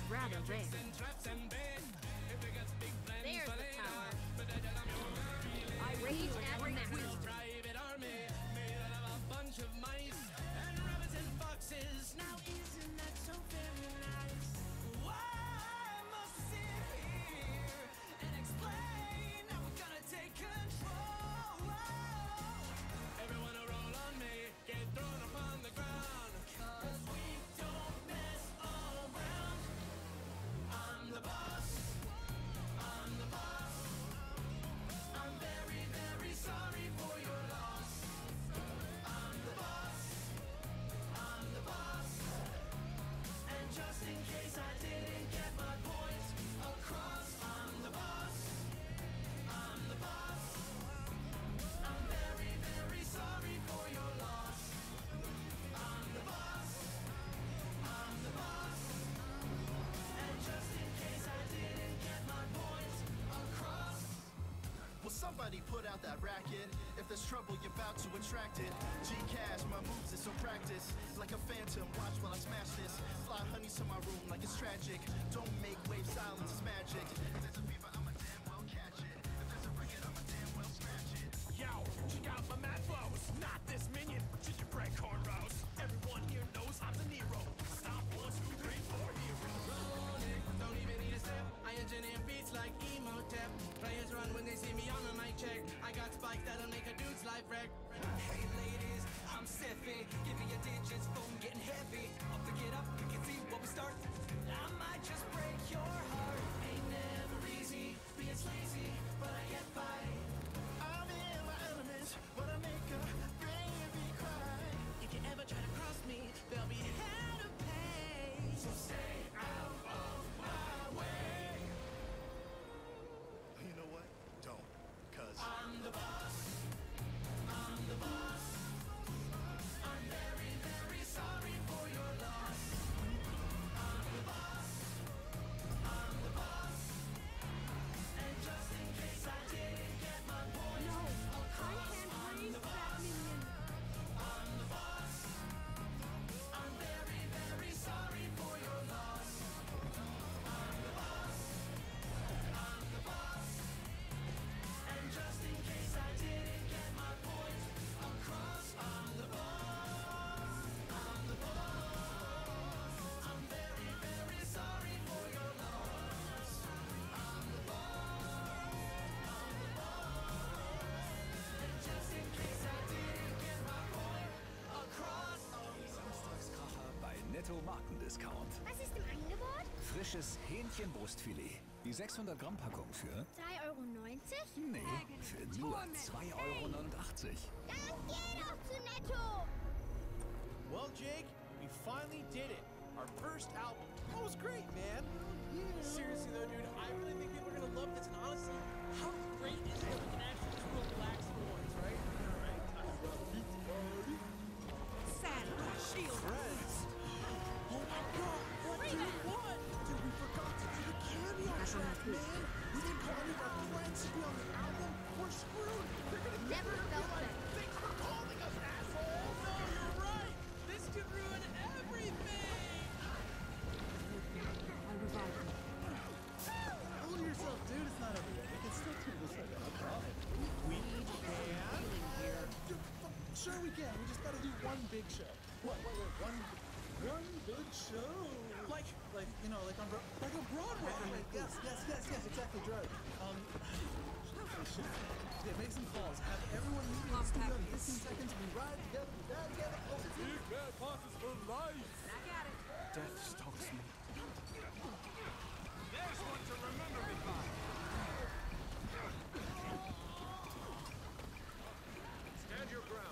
rather rare. There's the power. I rage at max. Private army made out of a bunch of mice and rabbits and foxes. Now isn't that so very nice? Why must I sit here and explain? Now we're gonna take control. Everyone roll on me, get thrown upon the ground. 'Cause we don't mess around. I'm the boss. I'm the boss. I'm very, very sorry for your loss. I'm the boss. I'm the boss. And just in case I didn't get my point across, I'm the boss. I'm the boss. I'm very, very sorry for your loss. I'm the boss. I'm the boss. And just in case I didn't get my point across. Will somebody put out that racket? If there's trouble, you're about to attract it. G-Cash, my moves is so practiced. Like a phantom, watch while I smash this. Fly honeys to my room like it's tragic. Don't make waves, silence is magic. If there's a fever, I'ma damn well catch it. If there's a record, I'ma damn well scratch it. Yo, check out my mad flows. Not this minion, just your Greg cornrows. Everyone here knows I'm the Nero. Stop 1, 2, 3, 4 hero. Running, don't even need a step. I engineer beats like Emotep. Players run when they see me on a mic check. I got spikes that'll make a dude's life wreck. Hey ladies, I'm Seffy. Give me your digits, phone getting heavy. Up to get up, we can see what we start. I might just break your heart. Ain't never easy, being lazy, but I get by. I'm in my element when I make a baby cry. If you ever try to cross me, there'll be hell to pay. So stay out of my way. You know what? Don't. 'Cause I'm the boss. I'm the boss. I'm very, very sorry for your loss. I'm the boss. I'm the boss. And just in case I didn't get my point across, I'm the boss. I'm the boss. I'm very, very sorry for your loss. I'm the boss. I'm the boss. And just in case I didn't get my point across, I'm the boss. I'm the boss. I'm very, very sorry for your loss. I'm the boss. I'm the boss. And just in case I didn't get my point across. Samstagskracher bei Netto Markendiscount. Was ist im Angebot? Frisches Hähnchenbrustfilet. Die 600 Gramm Packung für... 3,90 €? Nee, für nur 2,89 €. Dann geh doch zu Netto! Well, Jake, we finally did it. Our first album. That was great, man. Seriously, though, dude, I really think people are gonna love this. And honestly, how great is it that we can actually just relax for once, right? Santa Shield. Friends! Oh my god! What did we want? Dude, we forgot to do the cameo track, man! We didn't call any of our friends to be on the album. We're screwed! They're gonna get Never there and be felt like, better. thanks for calling us, asshole! No, you're right. This could ruin everything. I'll revive you. Hold yourself, dude. It's not over yet. We can still do this like a problem. We can? Dude, sure we can. We just gotta do one big show. What? One big show? Like, you know, like on like a Broadway. Yes, exactly, Drew. Yeah, make some calls. Have everyone meet me in the studio in 15 seconds. We ride together, we die together. Oh, Big bad bosses for life. Back at it. Death stalks me. There's one to remember me by. Stand your ground.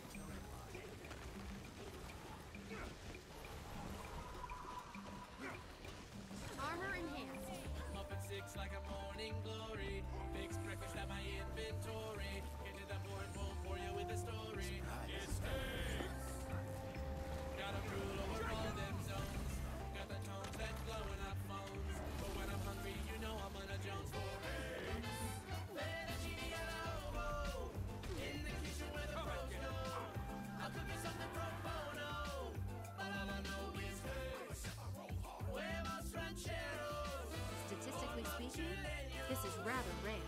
Armor enhanced. Up at 6 like a morning glory. Fix breakfast at my inventory. Get to the board, boom for you with a story. It stinks. Gotta rule over all them zones. Got the tones that blowing up phones. But when I'm hungry, you know I'm on a Jones for eggs. Fettuccine alla hobo. In the kitchen where the pros know. I'll cook you something pro bono. All I know is hey. Huevos rancheros. This is rather rare.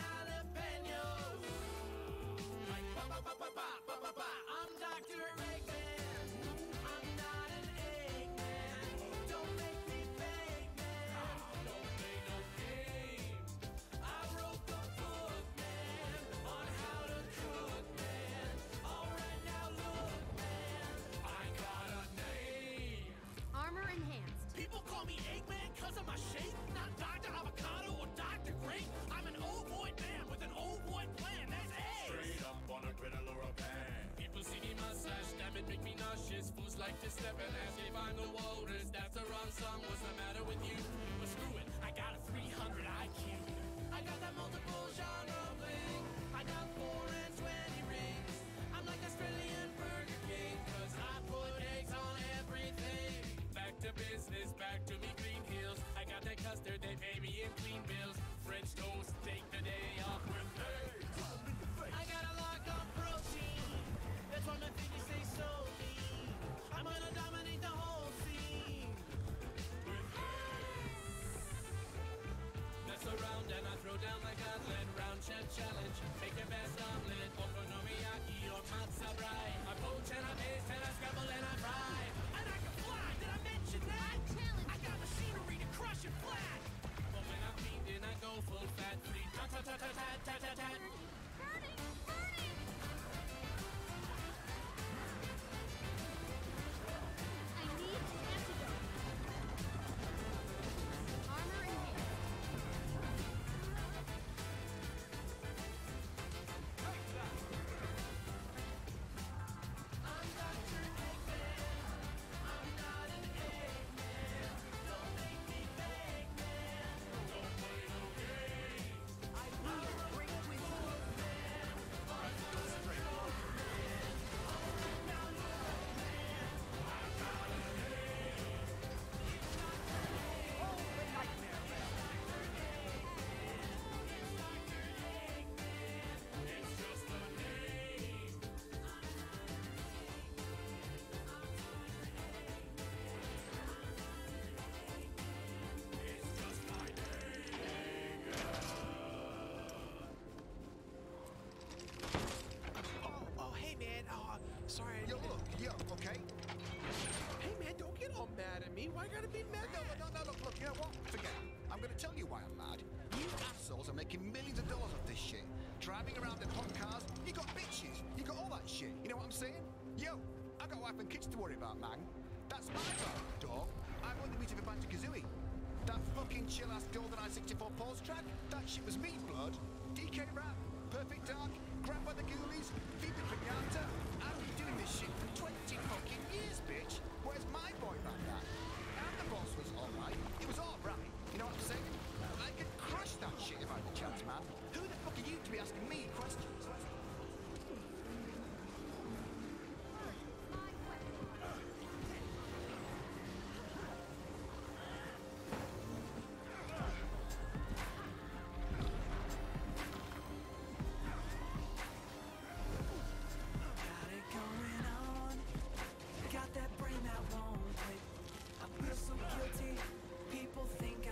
I'm Dr. Eggman. I'm not an Eggman. Don't make me fake, man. Don't play no games. I wrote the book, man, on how to cook, man. Alright, now look, man, I got a name. Armor enhanced. People call me Eggman because of my shape, not Dr. Avocado or Dr. Grape. I'm an ovoid man with an ovoid plan. That's eggs. Straight up on a griddle or a pan. People see me mustache, damn it, make me nauseous. Fools like to step and ask if I'm the walrus. That's the wrong song, what's the matter with you? But screw it, I got a 300 IQ. I got that multiple genre bling. I got 4 and 20 rings. I'm like Australian Burger King, cause I put eggs on everything. Back to business, back to me green heels. I got that custard, they pay me in clean bills. French toast, take the day off with eggs. I got a lot of protein. That's why my figures stay so lean. I'm gonna dominate the whole scene. Mess around and I throw down like a lead. Round chef challenge. Make your best omelet. Okonomiyaki or matzo brie. I poach and I baste and I scramble and I fry. And I can fly. Did I mention that? I got machinery to crush it flat. But when I'm feeding, I go full fat free. Ta ta ta ta ta ta ta ta. I need an antidote. Armor enhanced. I'm Dr. Eggman. I'm not an Eggman. Don't make me fake, man. Don't play no games. I need a break with hook, man. I'm the stroke, man. Alright, now look, man. I got a name. It's Dr. Eggman. Oh, the nightmare man. It's Dr. Eggman. It's just a name. It's just my name. Oh, hey, man. Oh, sorry. Yo, look, yo, okay? Hey, man, don't get all mad at me. Why gotta be mad? No, look, you know what? Forget it. I'm gonna tell you why I'm mad. You assholes are making millions of dollars off this shit. Driving around in hot cars, you got bitches, you got all that shit. You know what I'm saying? Yo, I got a wife and kids to worry about, man. That's my car, dog. I won the meet of a Banjo-Kazooie. That fucking chill-ass GoldenEye 64 pulse track, that shit was me, blood. DK Rap, Perfect Dark, Grab by the Ghoulies, Viva Pinata. I've been doing this shit for 20 fucking years, bitch. Where's my boy band at? And the boss was alright. It was alright. You know what I'm saying? I could crush that shit if I had the chance, man. Who the fuck are you to be asking me questions? Got it going on. Got that brain that won't quit. I feel so guilty. People think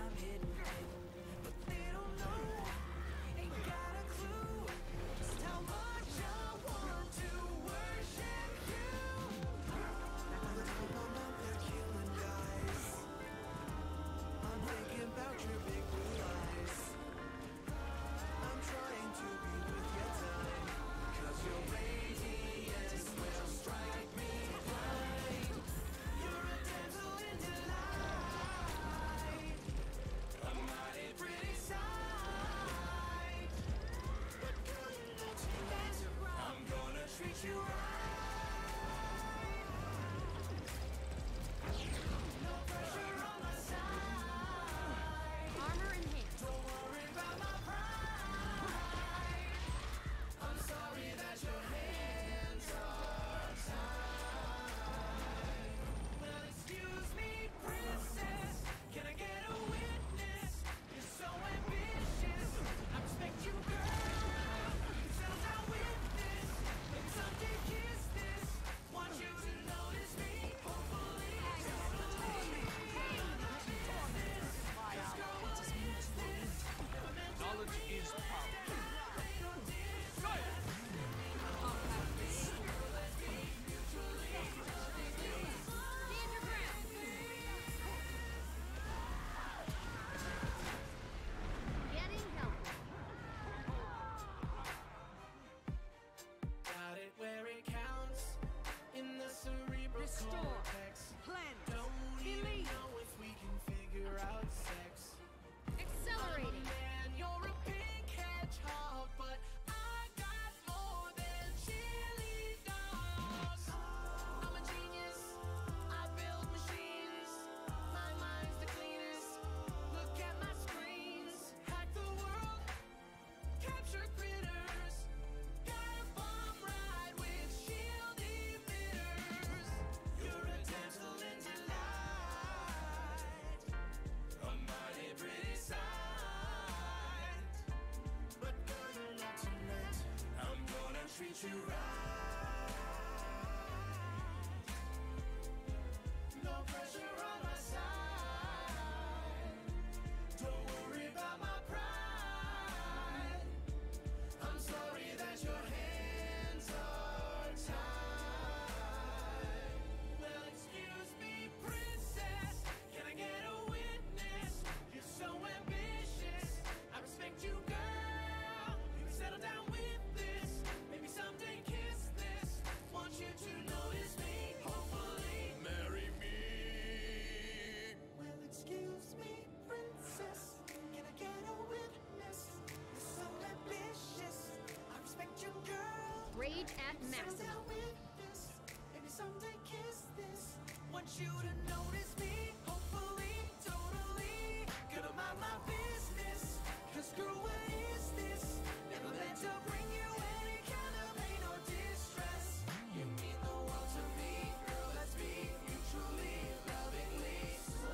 Maximum. Maybe someday kiss this. Want you to notice me, hopefully, totally. Gonna mind my business. Cause girl, what is this? Never meant to bring you any kind of pain or distress. You mean the world to me, girl, let's be mutually, lovingly so.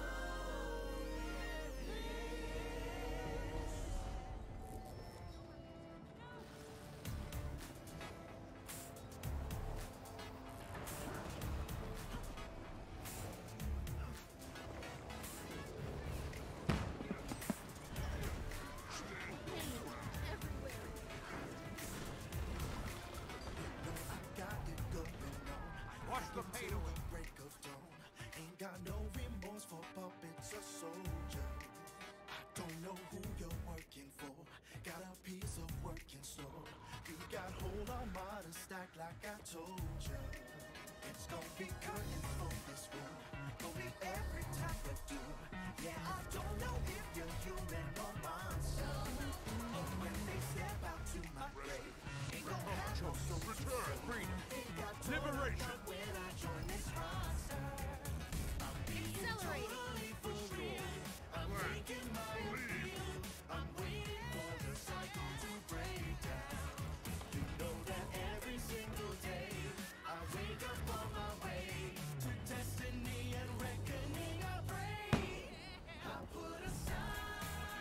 Watch the paint away. Break of dawn. Ain't got no remorse for puppets or soldiers. I don't know who you're working for. Got a piece of work in store. You got whole armada stacked like I told you. It's gonna be curtains for this room. Gonna be every type of doom. Yeah, I don't know if you're human or monster. But when they step out to my grave, ain't gonna have no Return, freedom, liberation. When I join this roster, I'm being totally for real. I'm making my appeal. I'm waiting for the cycle to break down. You know that every single day I wake up on my way to destiny and reckoning. I pray I put aside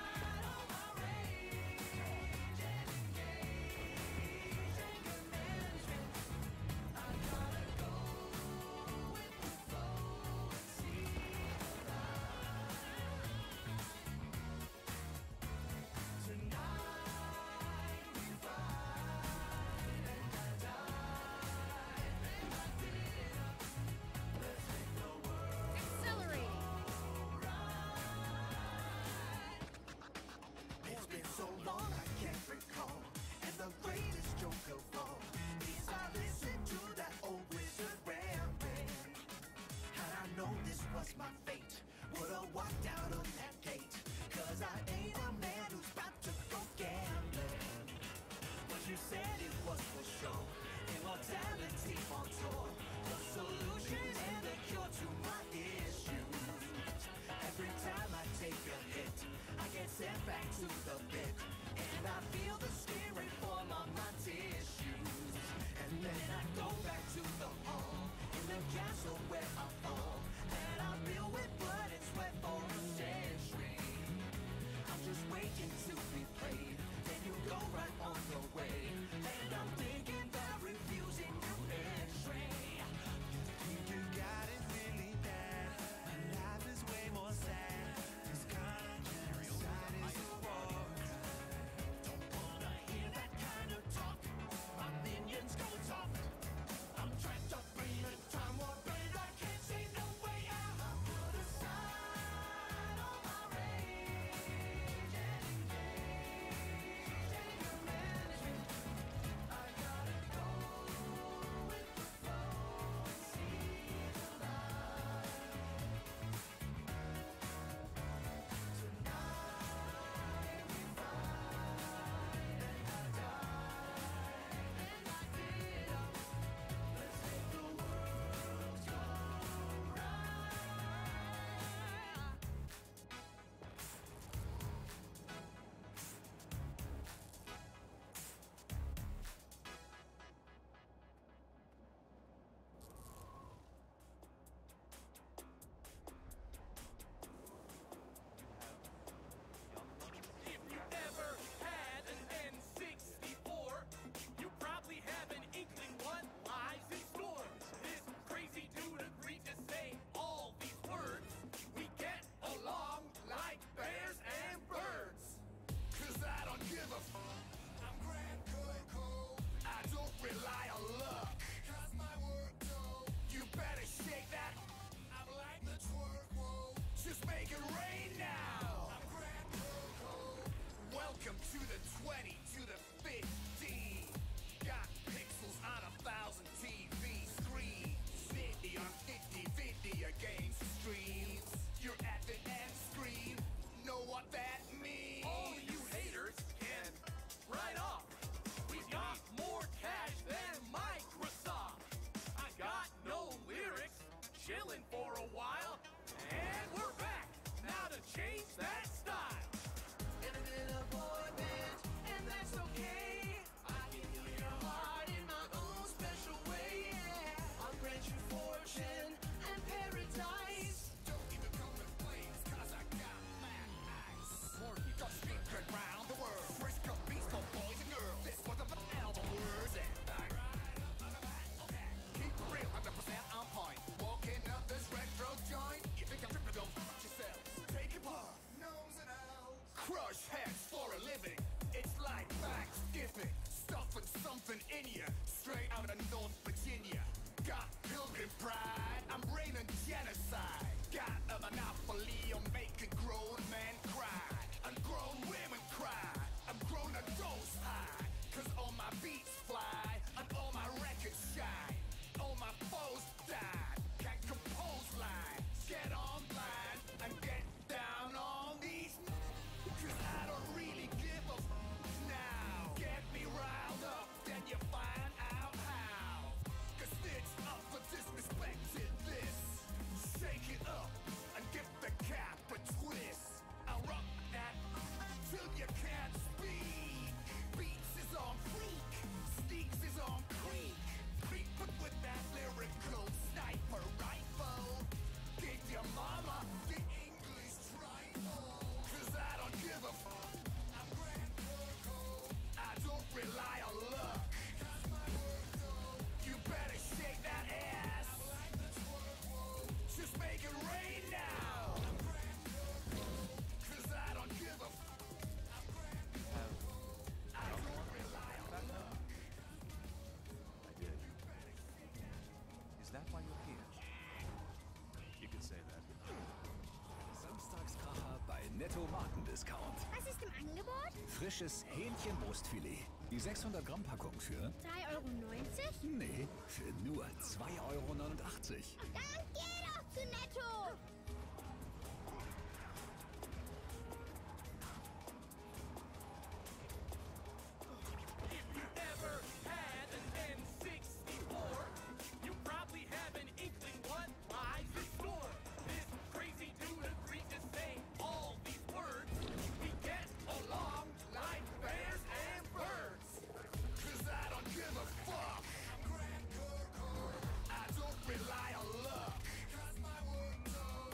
nothing in ya. Straight out of North Virginia. Got pilgrim pride, I'm raining genocide. Got a monopoly on making grown men cry. And grown women cry. I'm grown adults high. Cause all my beats fly. And all my records shine. All my foes died. Can't compose lines. Get online and get down on these. Cause I don't really give a now. Get me riled up, then you find out how. Cause it's up for disrespected this. Shake it up and give the cap a twist. I'll rock that till you can't speak. Beats is on freak, sneaks is on creek. But with that lyrical sniper rifle, give your mama the English trifle. Cause I don't give a fuck. I'm Grand Corco. I don't rely on luck. That's my work though. You better shake that ass. I like the twerk, whoa. Just make it rain now. I'm Grand Corco. Cause I don't give a fuck. I'm Grand Corco. I don't rely on luck. I did. Is that why you're here? You could say that. Samstagskracher bei Netto Markendiscount. Was ist im Angebot? Frisches Hähnchenbrustfilet. Die 600 Gramm Packung für... 3,90 €? Nee, für nur 2,89 €. Dann geh doch zu Netto! If you ever had an N64, you probably have an inkling what lies in store. This crazy dude agreed to say all these words. We get along like bears and birds. Cause I don't give a fuck. I'm Grand Corco. I don't rely on luck. Cause my work though.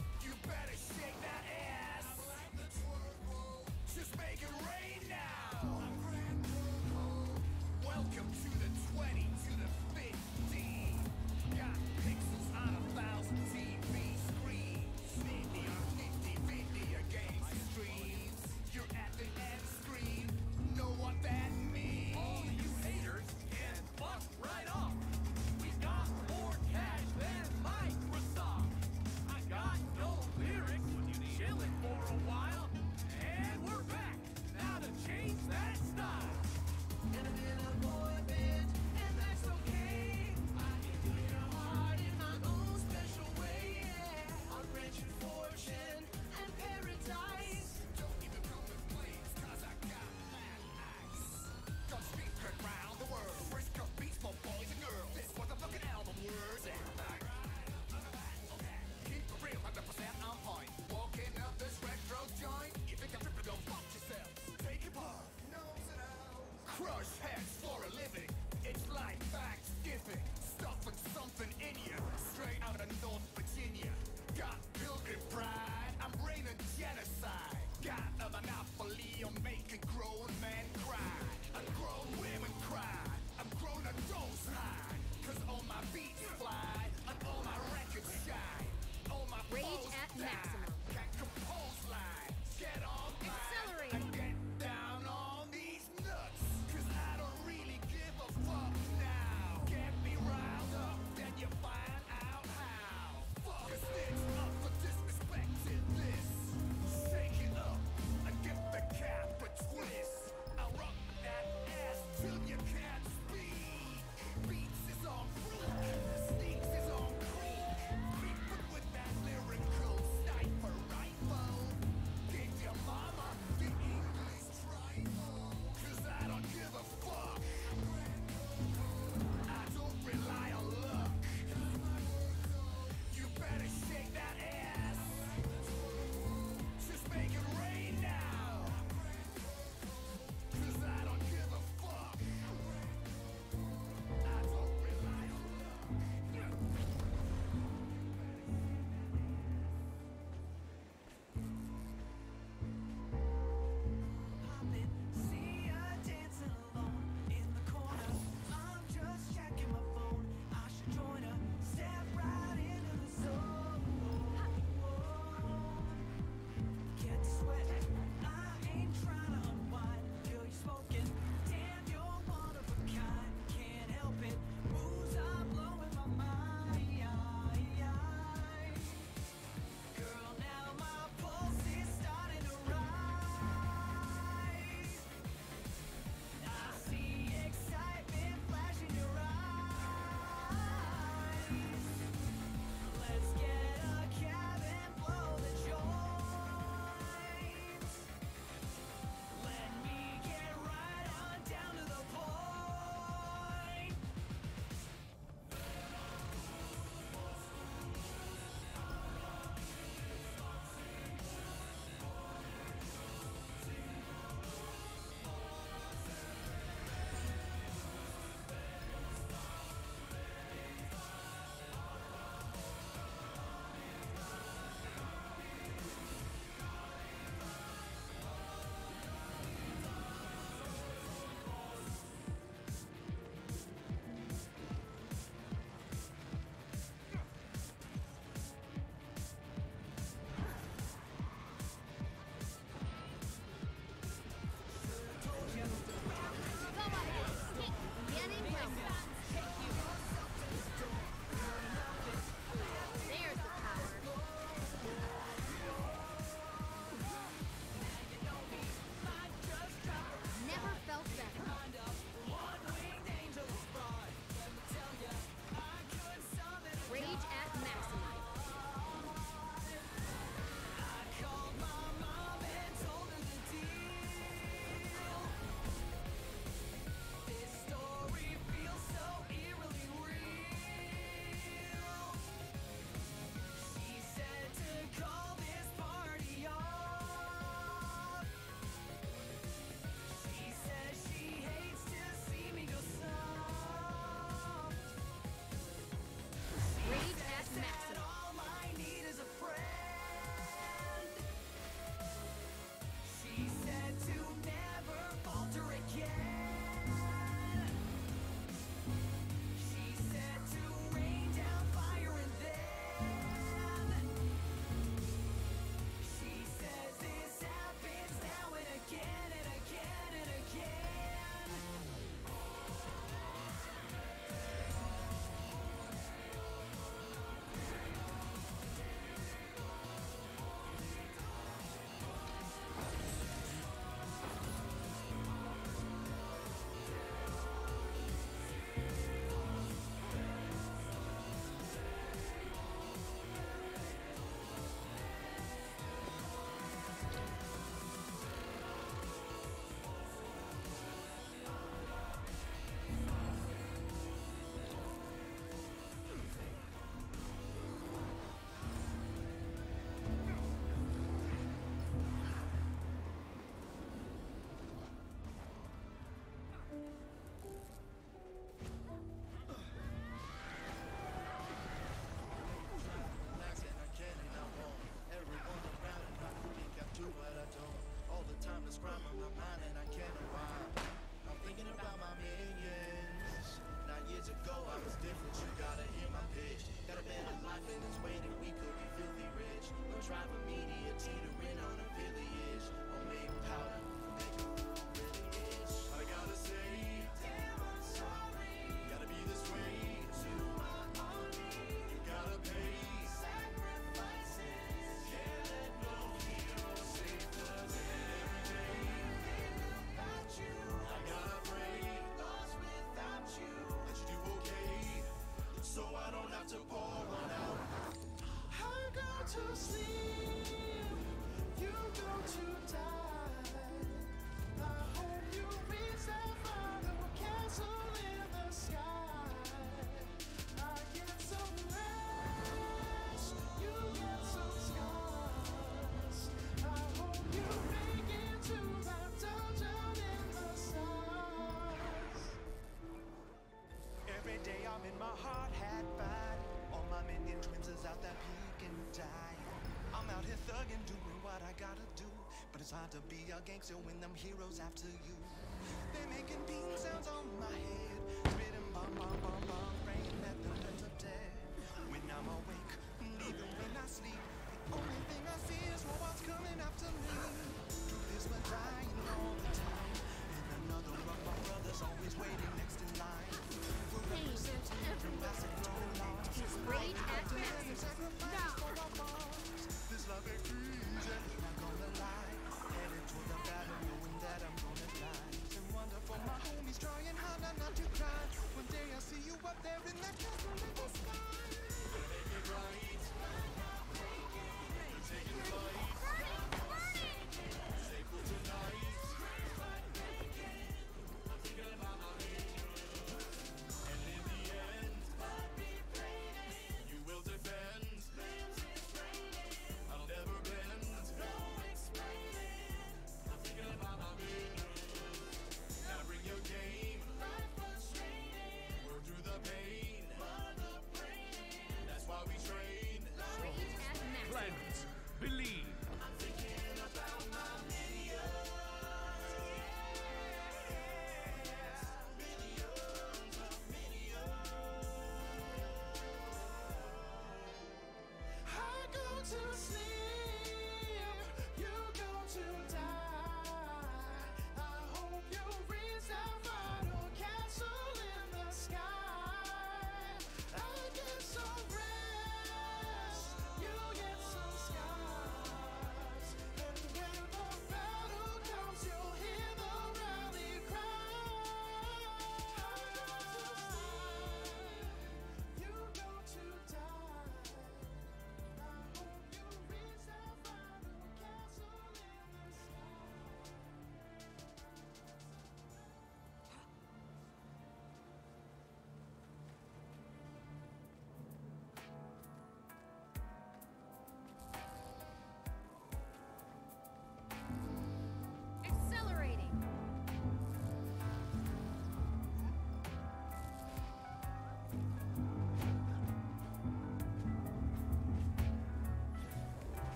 be a gangster when them heroes after you. They're making bean sounds on my head. Spitting bomb, bomb, bomb, bomb, praying that the ends up dead. When I'm awake, and even when I sleep, the only thing I see is robots coming after me. Truth is we're dying all the time, and another of my brothers always waiting next in line. We're representing every massacre and loss. He's great at Sacrifice for our boss. This love ain't easy, not gonna lie. Headed toward the battle, knowing that I'm gonna die. And wonder for my homies trying hard not to cry. One day I'll see you up there in that castle in the sky. Make it right. Taking flight.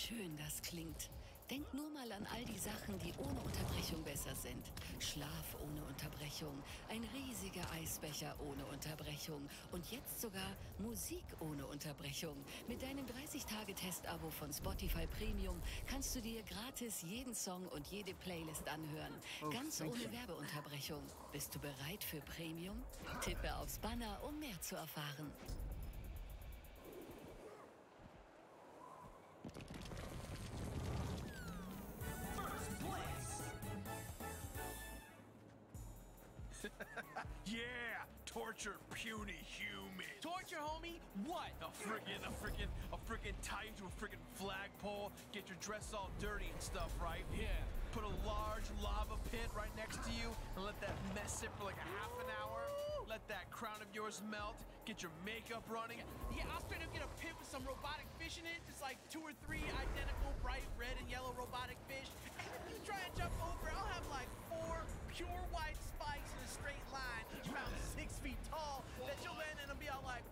schön das klingt. Denk nur mal an all die Sachen, die ohne Unterbrechung besser sind. Schlaf ohne Unterbrechung, ein riesiger Eisbecher ohne Unterbrechung und jetzt sogar Musik ohne Unterbrechung. Mit deinem 30-Tage-Test-Abo von Spotify Premium kannst du dir gratis jeden Song und jede Playlist anhören. Ganz ohne Werbeunterbrechung. Bist du bereit für Premium? Tippe aufs Banner, um mehr zu erfahren. Yeah! Torture puny humans! Torture, homie? What? A friggin' tie you to a friggin' flagpole, get your dress all dirty and stuff, right? Yeah. Put a large lava pit right next to you and let that mess sit for like a half an hour. Let that crown of yours melt. Get your makeup running. Yeah, I'll straight up get a pit with some robotic fish in it. Just like 2 or 3 identical bright red and yellow robotic fish. And if you try and jump over, I'll have like 4 pure white spikes in a straight line, about 6 feet tall, that you'll land in and be all like,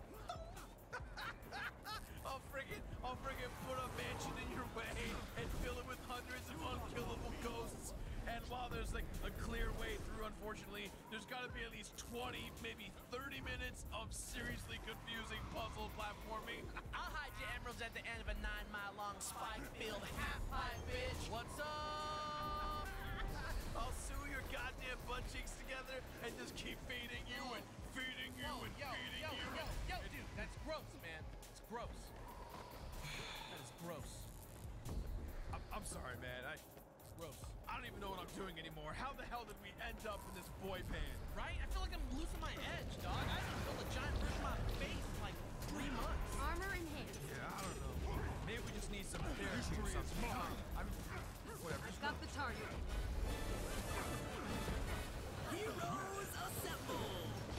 I'll friggin' put a mansion in your way and fill it with hundreds of unkillable ghosts. And while there's like a clear way through, unfortunately, there's gotta be at least 20, maybe 30 minutes of seriously confusing puzzle platforming. I'll hide your emeralds at the end of a 9-mile-long spike-filled half-pipe, bitch. What's up? I'll sew your goddamn butt cheeks together and just keep feeding you and feeding you and feeding you. Yo, dude, that's gross, man. It's gross. That is gross. I'm sorry, man. It's gross. I don't even know what I'm doing anymore. How the hell did we end up in this boy band? Right? I feel like I'm losing my edge, dog. I haven't built a giant version of my face in like 3 months. Armor in hand. Yeah, I don't know. Maybe we just need some therapy or something. I mean, whatever. I've got the target. Heroes assemble!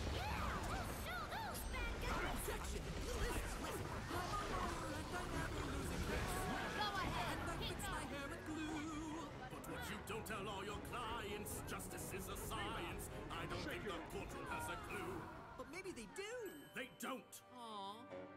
Section. Listen. Go ahead. And I fix my hair with glue. But what you don't tell all your clients, justice is a science. I don't think the courtroom has a clue. But maybe they do. They don't. Aww.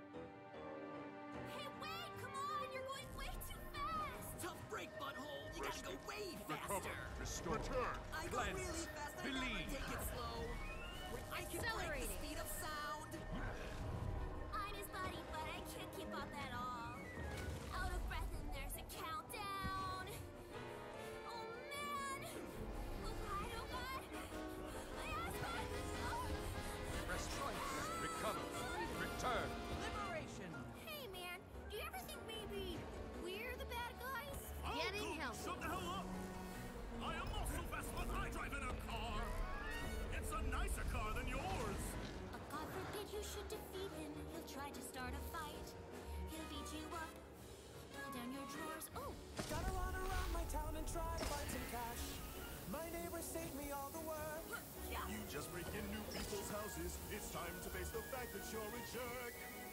Hey, wait! Come on! You're going way too fast! Tough break, butthole. You gotta go way faster. Restore. Return. I go really fast. I never take it slow. When I can break the speed of sound. I'm his buddy, but I can't keep up at all. Out of breath and there's a countdown. Oh man! Oh god! My ass Press twice. Recover. Return. Liberation. Hey man, do you ever think maybe we're the bad guys? Getting help. Shut the hell up! I am also fast, but I drive in a car. It's a nicer car than yours. But God forbid you should defeat him. He'll try to start a fight. He'll beat you up, pull down your drawers. Oh, Gotta run around my town and try to find some cash. My neighbors saved me all the work. You just break in new people's houses. It's time to face the fact that you're a jerk.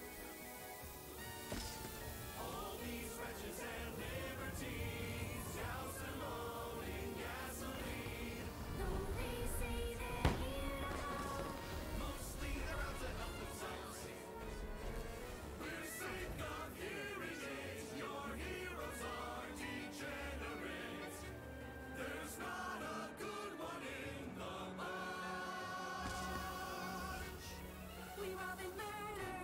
All these wretches and liberties, douse them all in gasoline. though they say they're heroes. Mostly they're out to help themselves. We're sick of hearing it. Your heroes are degenerates. There's not a good one in the bunch. We rob and murder.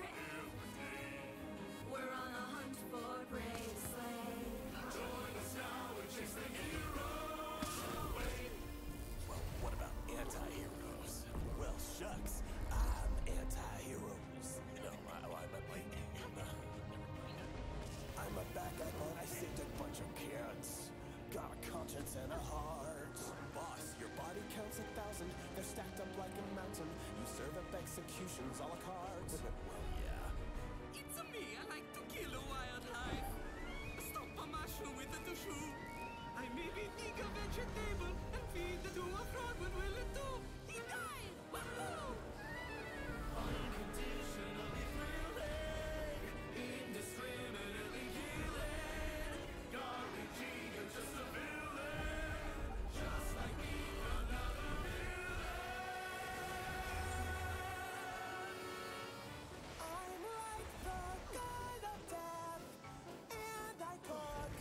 We're on a hunt for brave slaves. Join us now and chase the heroes away. Well, what about anti-heroes? Well, shucks, I'm anti-heroes. No, I meant like, I'm a bad guy, but I saved a bunch of kids. Got a conscience and a heart. Boss, your body counts 1,000. They're stacked up like a mountain. You serve up executions a la carte. Well, yeah. It's me, I like to kill a wildlife. Stop a mushroom with a shoe. I maybe dig a vegetable and feed it to a frog. What will it do? He dies! Wahoo! Unconditionally thrilling, indiscriminately killing. Garbage eager, just a villain. Just like me, another villain. I'm like the god of death, and I torture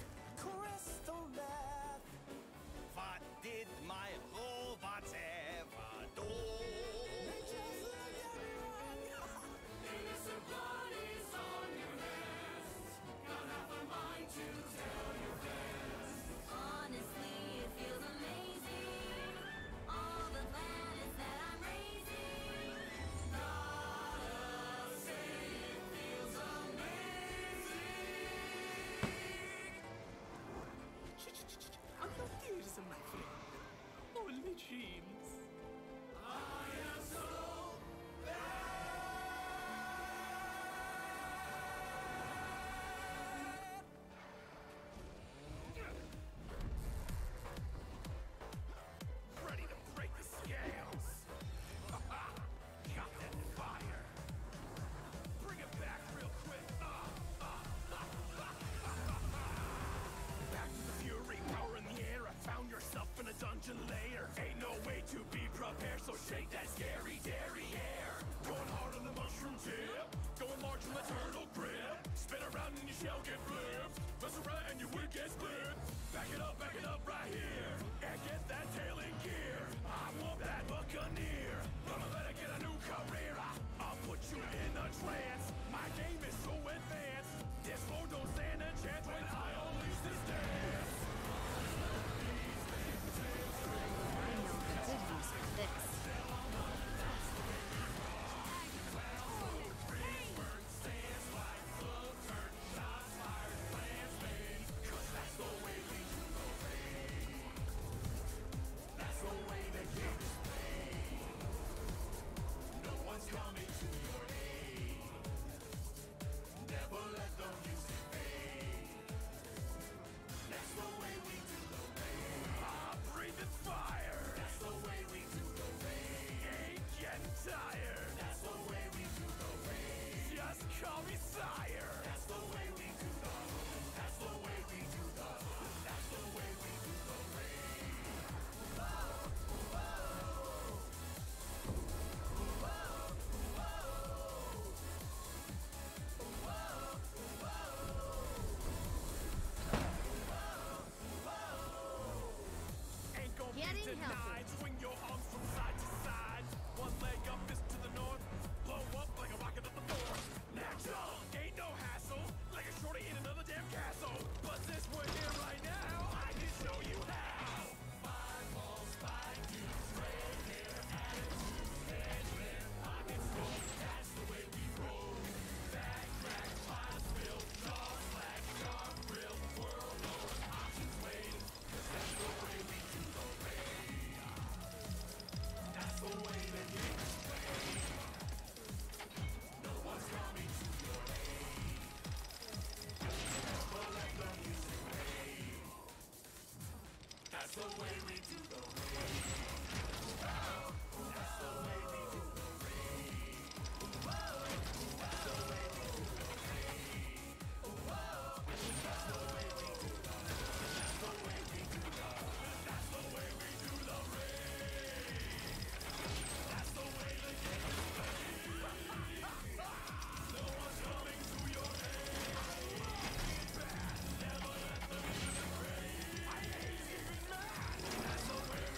slow, don't stand a chance when I unleash this dance. I know the good use for this. Getting healthy. Swing your arms from side to side. One leg up, fist to the north. Blow up like a rocket at the north. Natural, ain't no hassle. Like a shorty in another damn castle. But since we're here right now, I can show you how. Five balls, five dudes, red hair, attitude, headband, pockets full. That's the way we roll. Back crack, pot spill, jaw slack, sharp grill, world over, options waiting. 'Cause that's the way we do the raid. That's the way the game is played. No one's coming to your aid. Never let the music fade. That's the way we do the raid. That's the way we do the raid. That's the way we do the raid. That's the way we do the. That's the way we do the. That's the way we do the raid. That's the way the game is played. No one's coming to your aid. Never let the music fade. I hate it, man. That's the way we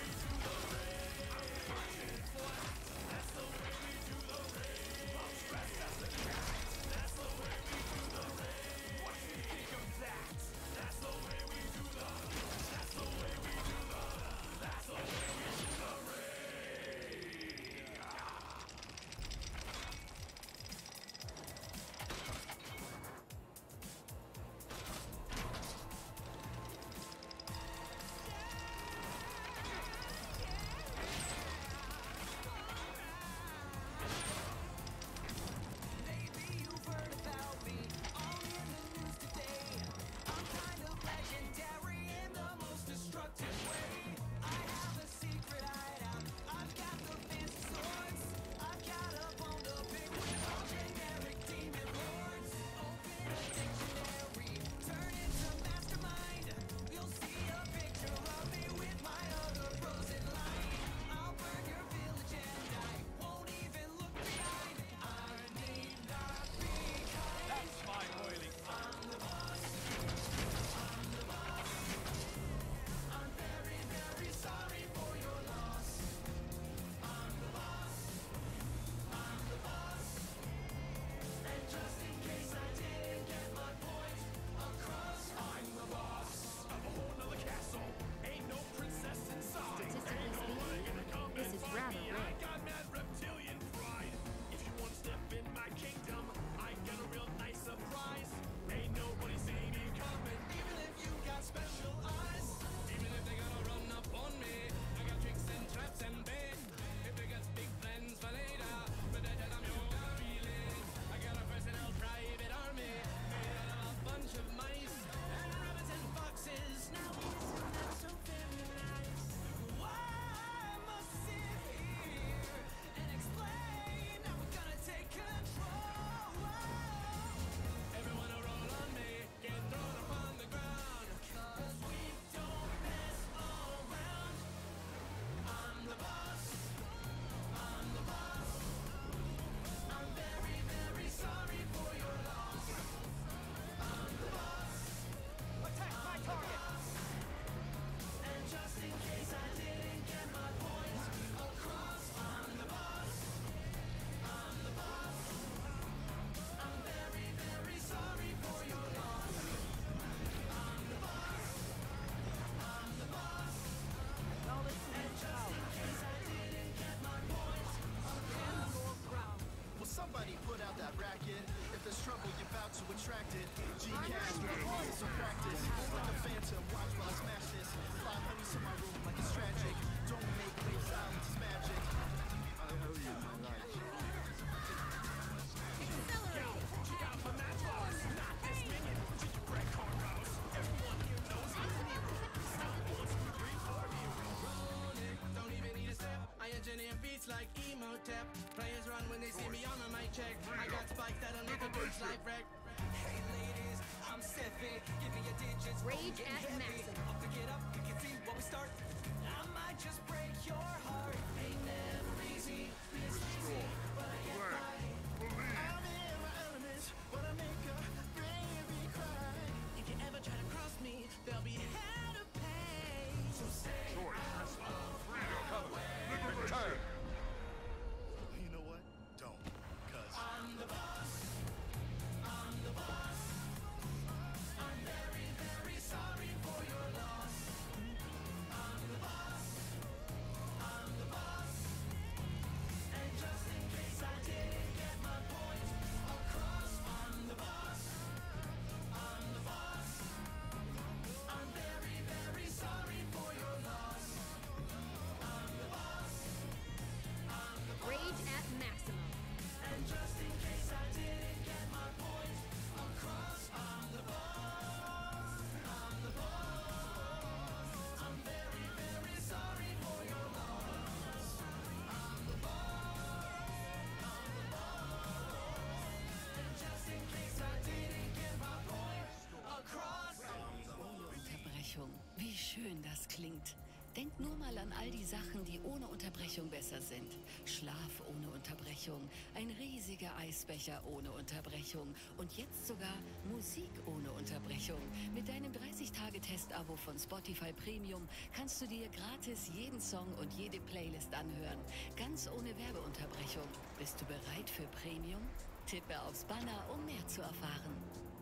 It's like Emotep. Players run when they see me on a mic check. I got spikes that'll make a bitch like wreck. Hey ladies, I'm Seffi. Give me your digits. Rage at maximum. Up to get up, you can see what we start. I might just break your heart. Ain't never easy. It's easy, but I get by. I'm in my element, but I make a baby cry. If you ever try to cross me, there'll be hell to pay. So stay out of my way. You know what? Don't. Cause I'm the boss. I'm the boss. I'm very, very sorry for your loss. I'm the boss. I'm the boss. And just in case I didn't get my point across, I'm the boss. I'm the boss. I'm very, very sorry for your loss. I'm the boss. I'm the boss. Rage at maximum. And just in case I didn't get my point across, I'm the boss. I'm the boss. I'm very, very sorry for your loss. I'm the boss. I'm the boss. And just in case I didn't get my point across, Unterbrechung. Wie schön das klingt. Denk nur mal an all die Sachen, die ohne Unterbrechung besser sind. Schlaf ohne Unterbrechung, ein riesiger Eisbecher ohne Unterbrechung und jetzt sogar Musik ohne Unterbrechung. Mit deinem 30-Tage-Test-Abo von Spotify Premium kannst du dir gratis jeden Song und jede Playlist anhören. Ganz ohne Werbeunterbrechung. Bist du bereit für Premium? Tippe aufs Banner, um mehr zu erfahren.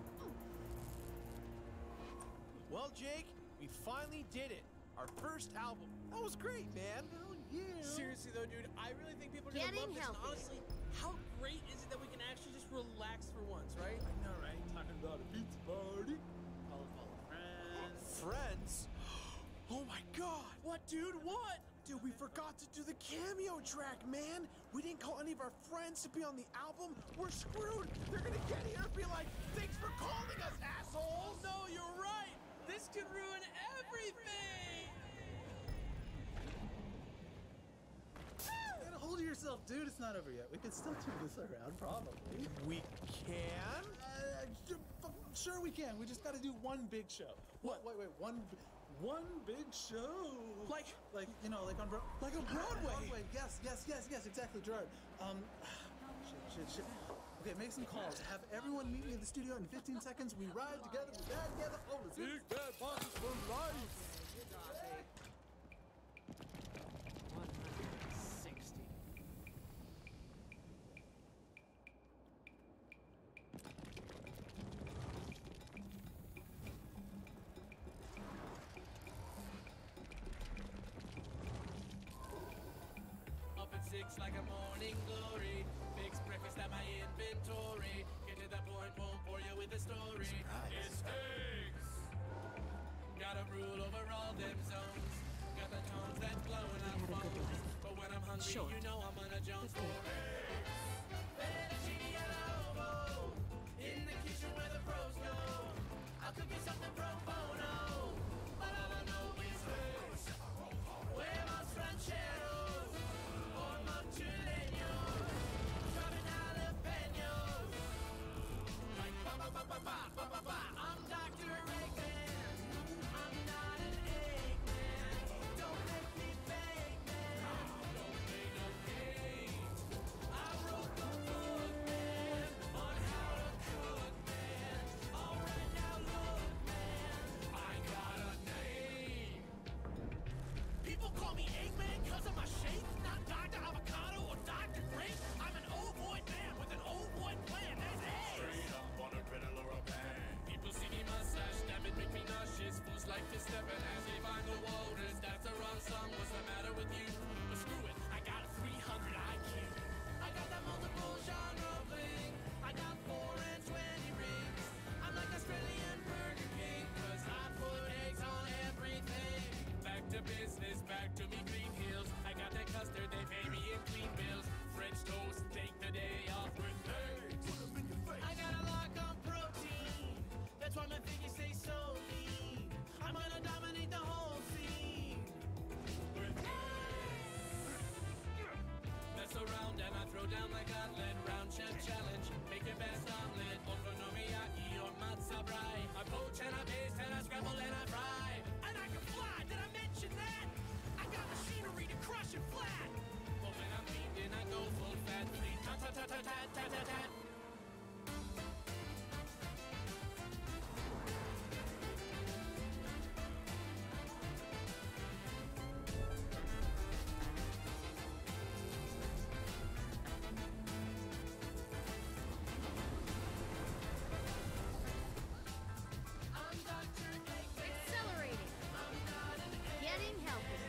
Well, Jake, we finally did it. Our first album. That was great, man. Hell yeah. Seriously though, dude, I really think people are gonna Getting love this. And healthy. honestly, how great is it that we can actually just relax for once, right? I know, right? Talking about a pizza party. All friends. Friends? Oh my god! What, dude? What? Dude, we forgot to do the cameo track, man! We didn't call any of our friends to be on the album. We're screwed! They're gonna get here and be like, thanks for calling us, assholes! No, you're right! This could ruin everything! Get a hold of yourself, dude. It's not over yet. We can still turn this around, probably. We can? Sure we can. We just got to do one big show. What? Wait, one big show. Like you know, like on Broadway. Yes, exactly, Gerard. Shit. Okay, make some calls. Have everyone meet me in the studio in 15 seconds. We ride together, we die together. Oh, let's Big Bad Bosses for life. 160. Up at 6 like a morning glory. Fix breakfast at my inventory. Get to the point, won't bore you with the story. It's eggs. Gotta rule over all them zones. Got the tones that's blowing up phones. But when I'm hungry, you know I'm on a Jones for eggs. Fettuccine allo, in the kitchen where the pros go. I'll cook you something pro bono. But all I know is eggs. Huevos rancheros. Or mochuleños. Dropping jalapenos. Like ba-ba-ba-ba-ba-ba-ba. I'm Dr. Eggman. I'm not an Eggman. Don't make me fake, man. Don't make no hate. I wrote the book, man, on how to cook, man. Alright, now look, man, I got a name. People call me Eggman cause of my shape, not Dr. Avocado or Dr. Grape. I'm an old boy man with an old boy plan. That's eggs. Straight up on a griddle or a pan. People see me mustache, damn it, make me nauseous. Fools like to step in as they find the waters. That's the wrong song, what's the matter with you? But screw it, I got a 300 IQ. I got that multiple genre bling. I got 4 and 20 rings. I'm like Australian Burger King, cause I put eggs on everything. Back to business, back to me green hills. I got that custard, they pay me in clean bills. French toast, take the day off with eggs. I got a lock on protein. That's why my figures stay so lean. I'm gonna dominate the whole scene. With eggs. down my gauntlet, round chef challenge. Make your best omelet, okonomiyaki or matzo brie. I poach and I baste and I scramble and I fry. And I can fly, did I mention that? I got machinery to crush it flat. But when I'm feeding, I go full fat. Tat-tat-tat-tat-tat-tat-tat. Accelerating. Getting healthy.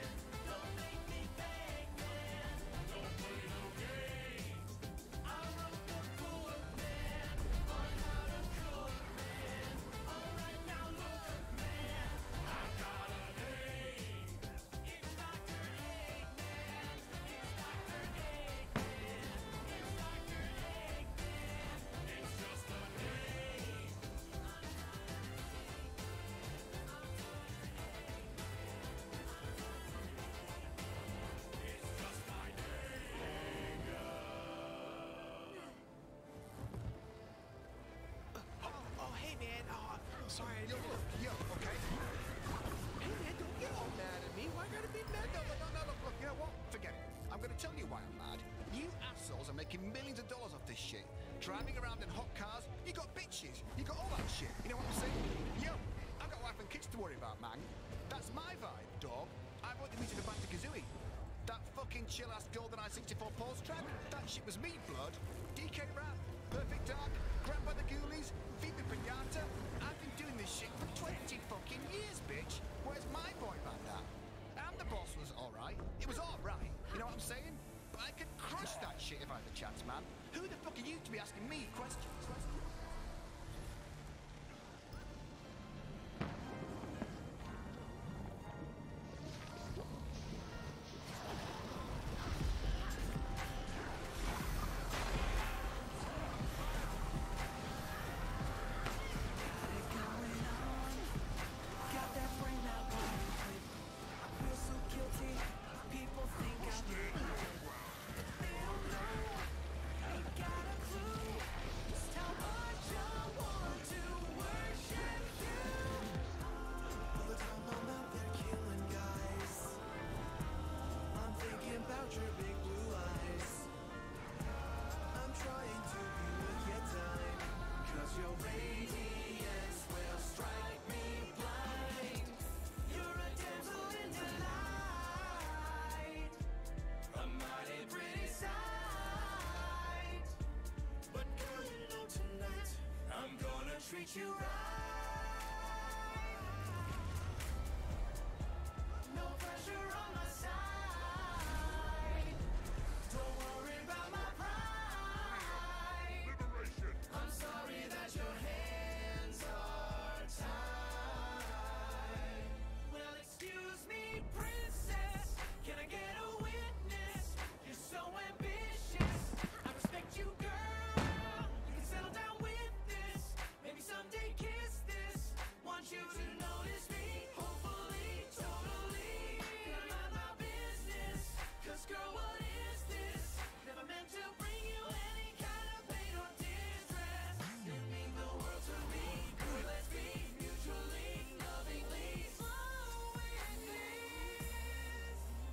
Oh, hey, man. Oh, sorry. Yo, look, yo, okay? Hey, man, don't get all mad at me. Why gotta be mad? No, look, you know what? Forget it. I'm gonna tell you why I'm mad. You assholes are making millions of dollars off this shit. Driving around in hot cars, you got bitches, you got all that shit. You know what I'm saying? Yo, I've got a wife and kids to worry about, man. That's my vibe, dog. I brought the music of Banjo-Kazooie. That fucking chill-ass GoldenEye 64 pulse track, that shit was me, blood. DK Rap, Perfect Dark, Grab by the Ghoulies, Viva Pinata. I've been doing this shit for 20 fucking years, bitch. Where's my boy band at? And the boss was alright. It was alright. You know what I'm saying? But I could crush that shit if I had the chance, man. Who the fuck are you to be asking me questions? Got that brain that won't quit. I feel so guilty. People think I'm good. They don't know. Ain't got a clue just how much I want to worship you. All the time I'm out there killing guys, I'm thinking about your big blue eyes. I'm trying to be worth your time, 'cause your radiance will strike me blind. You're a damsel in delight, a mighty pretty sight. But girl, you know tonight I'm gonna treat you right. No pressure on my side. Don't worry about my pride. I'm sorry that your hands are tied. Well, excuse me, princess. Can I get a witness? You're so ambitious. I respect you, girl. You can settle down with this. Maybe someday kiss this. Want you to notice me. Hopefully, totally. Can I mind my business? 'Cause girl, what is this? Never meant to bring you any kind of pain or distress. You mean the world to me. Good, let's be mutually, lovingly slow with this.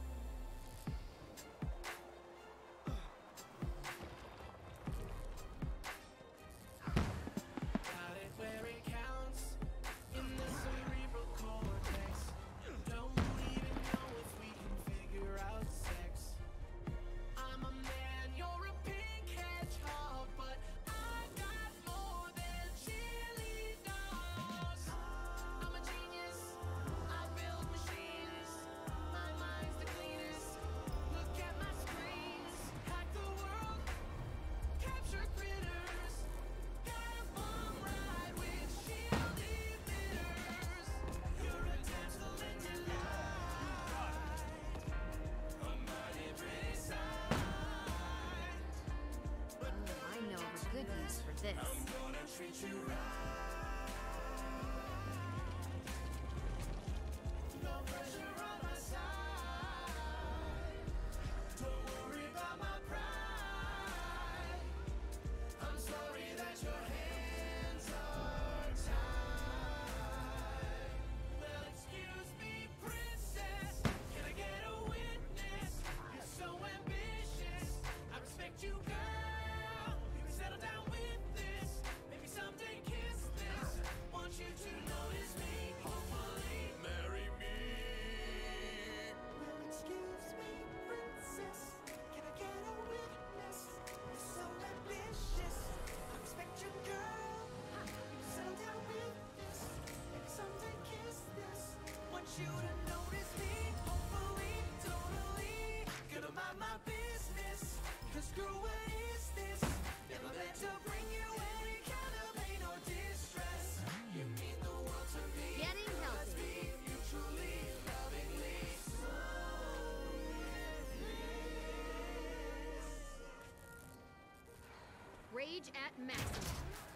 Got it where it counts, in the cerebral cortex. Don't even know if we can figure out sex. I'm a man, you're a pink hedgehog, but I got more than chili dogs. I'm a genius, I build machines. My mind's the cleanest. Look at my screens. Hack the world, capture critters. Got a bomb ride with shield emitters. You're a damsel in delight, a mighty pretty sight. But I know of a good use for this. I'm gonna treat you right. No pressure on my side. Don't worry about my pride. at maximum.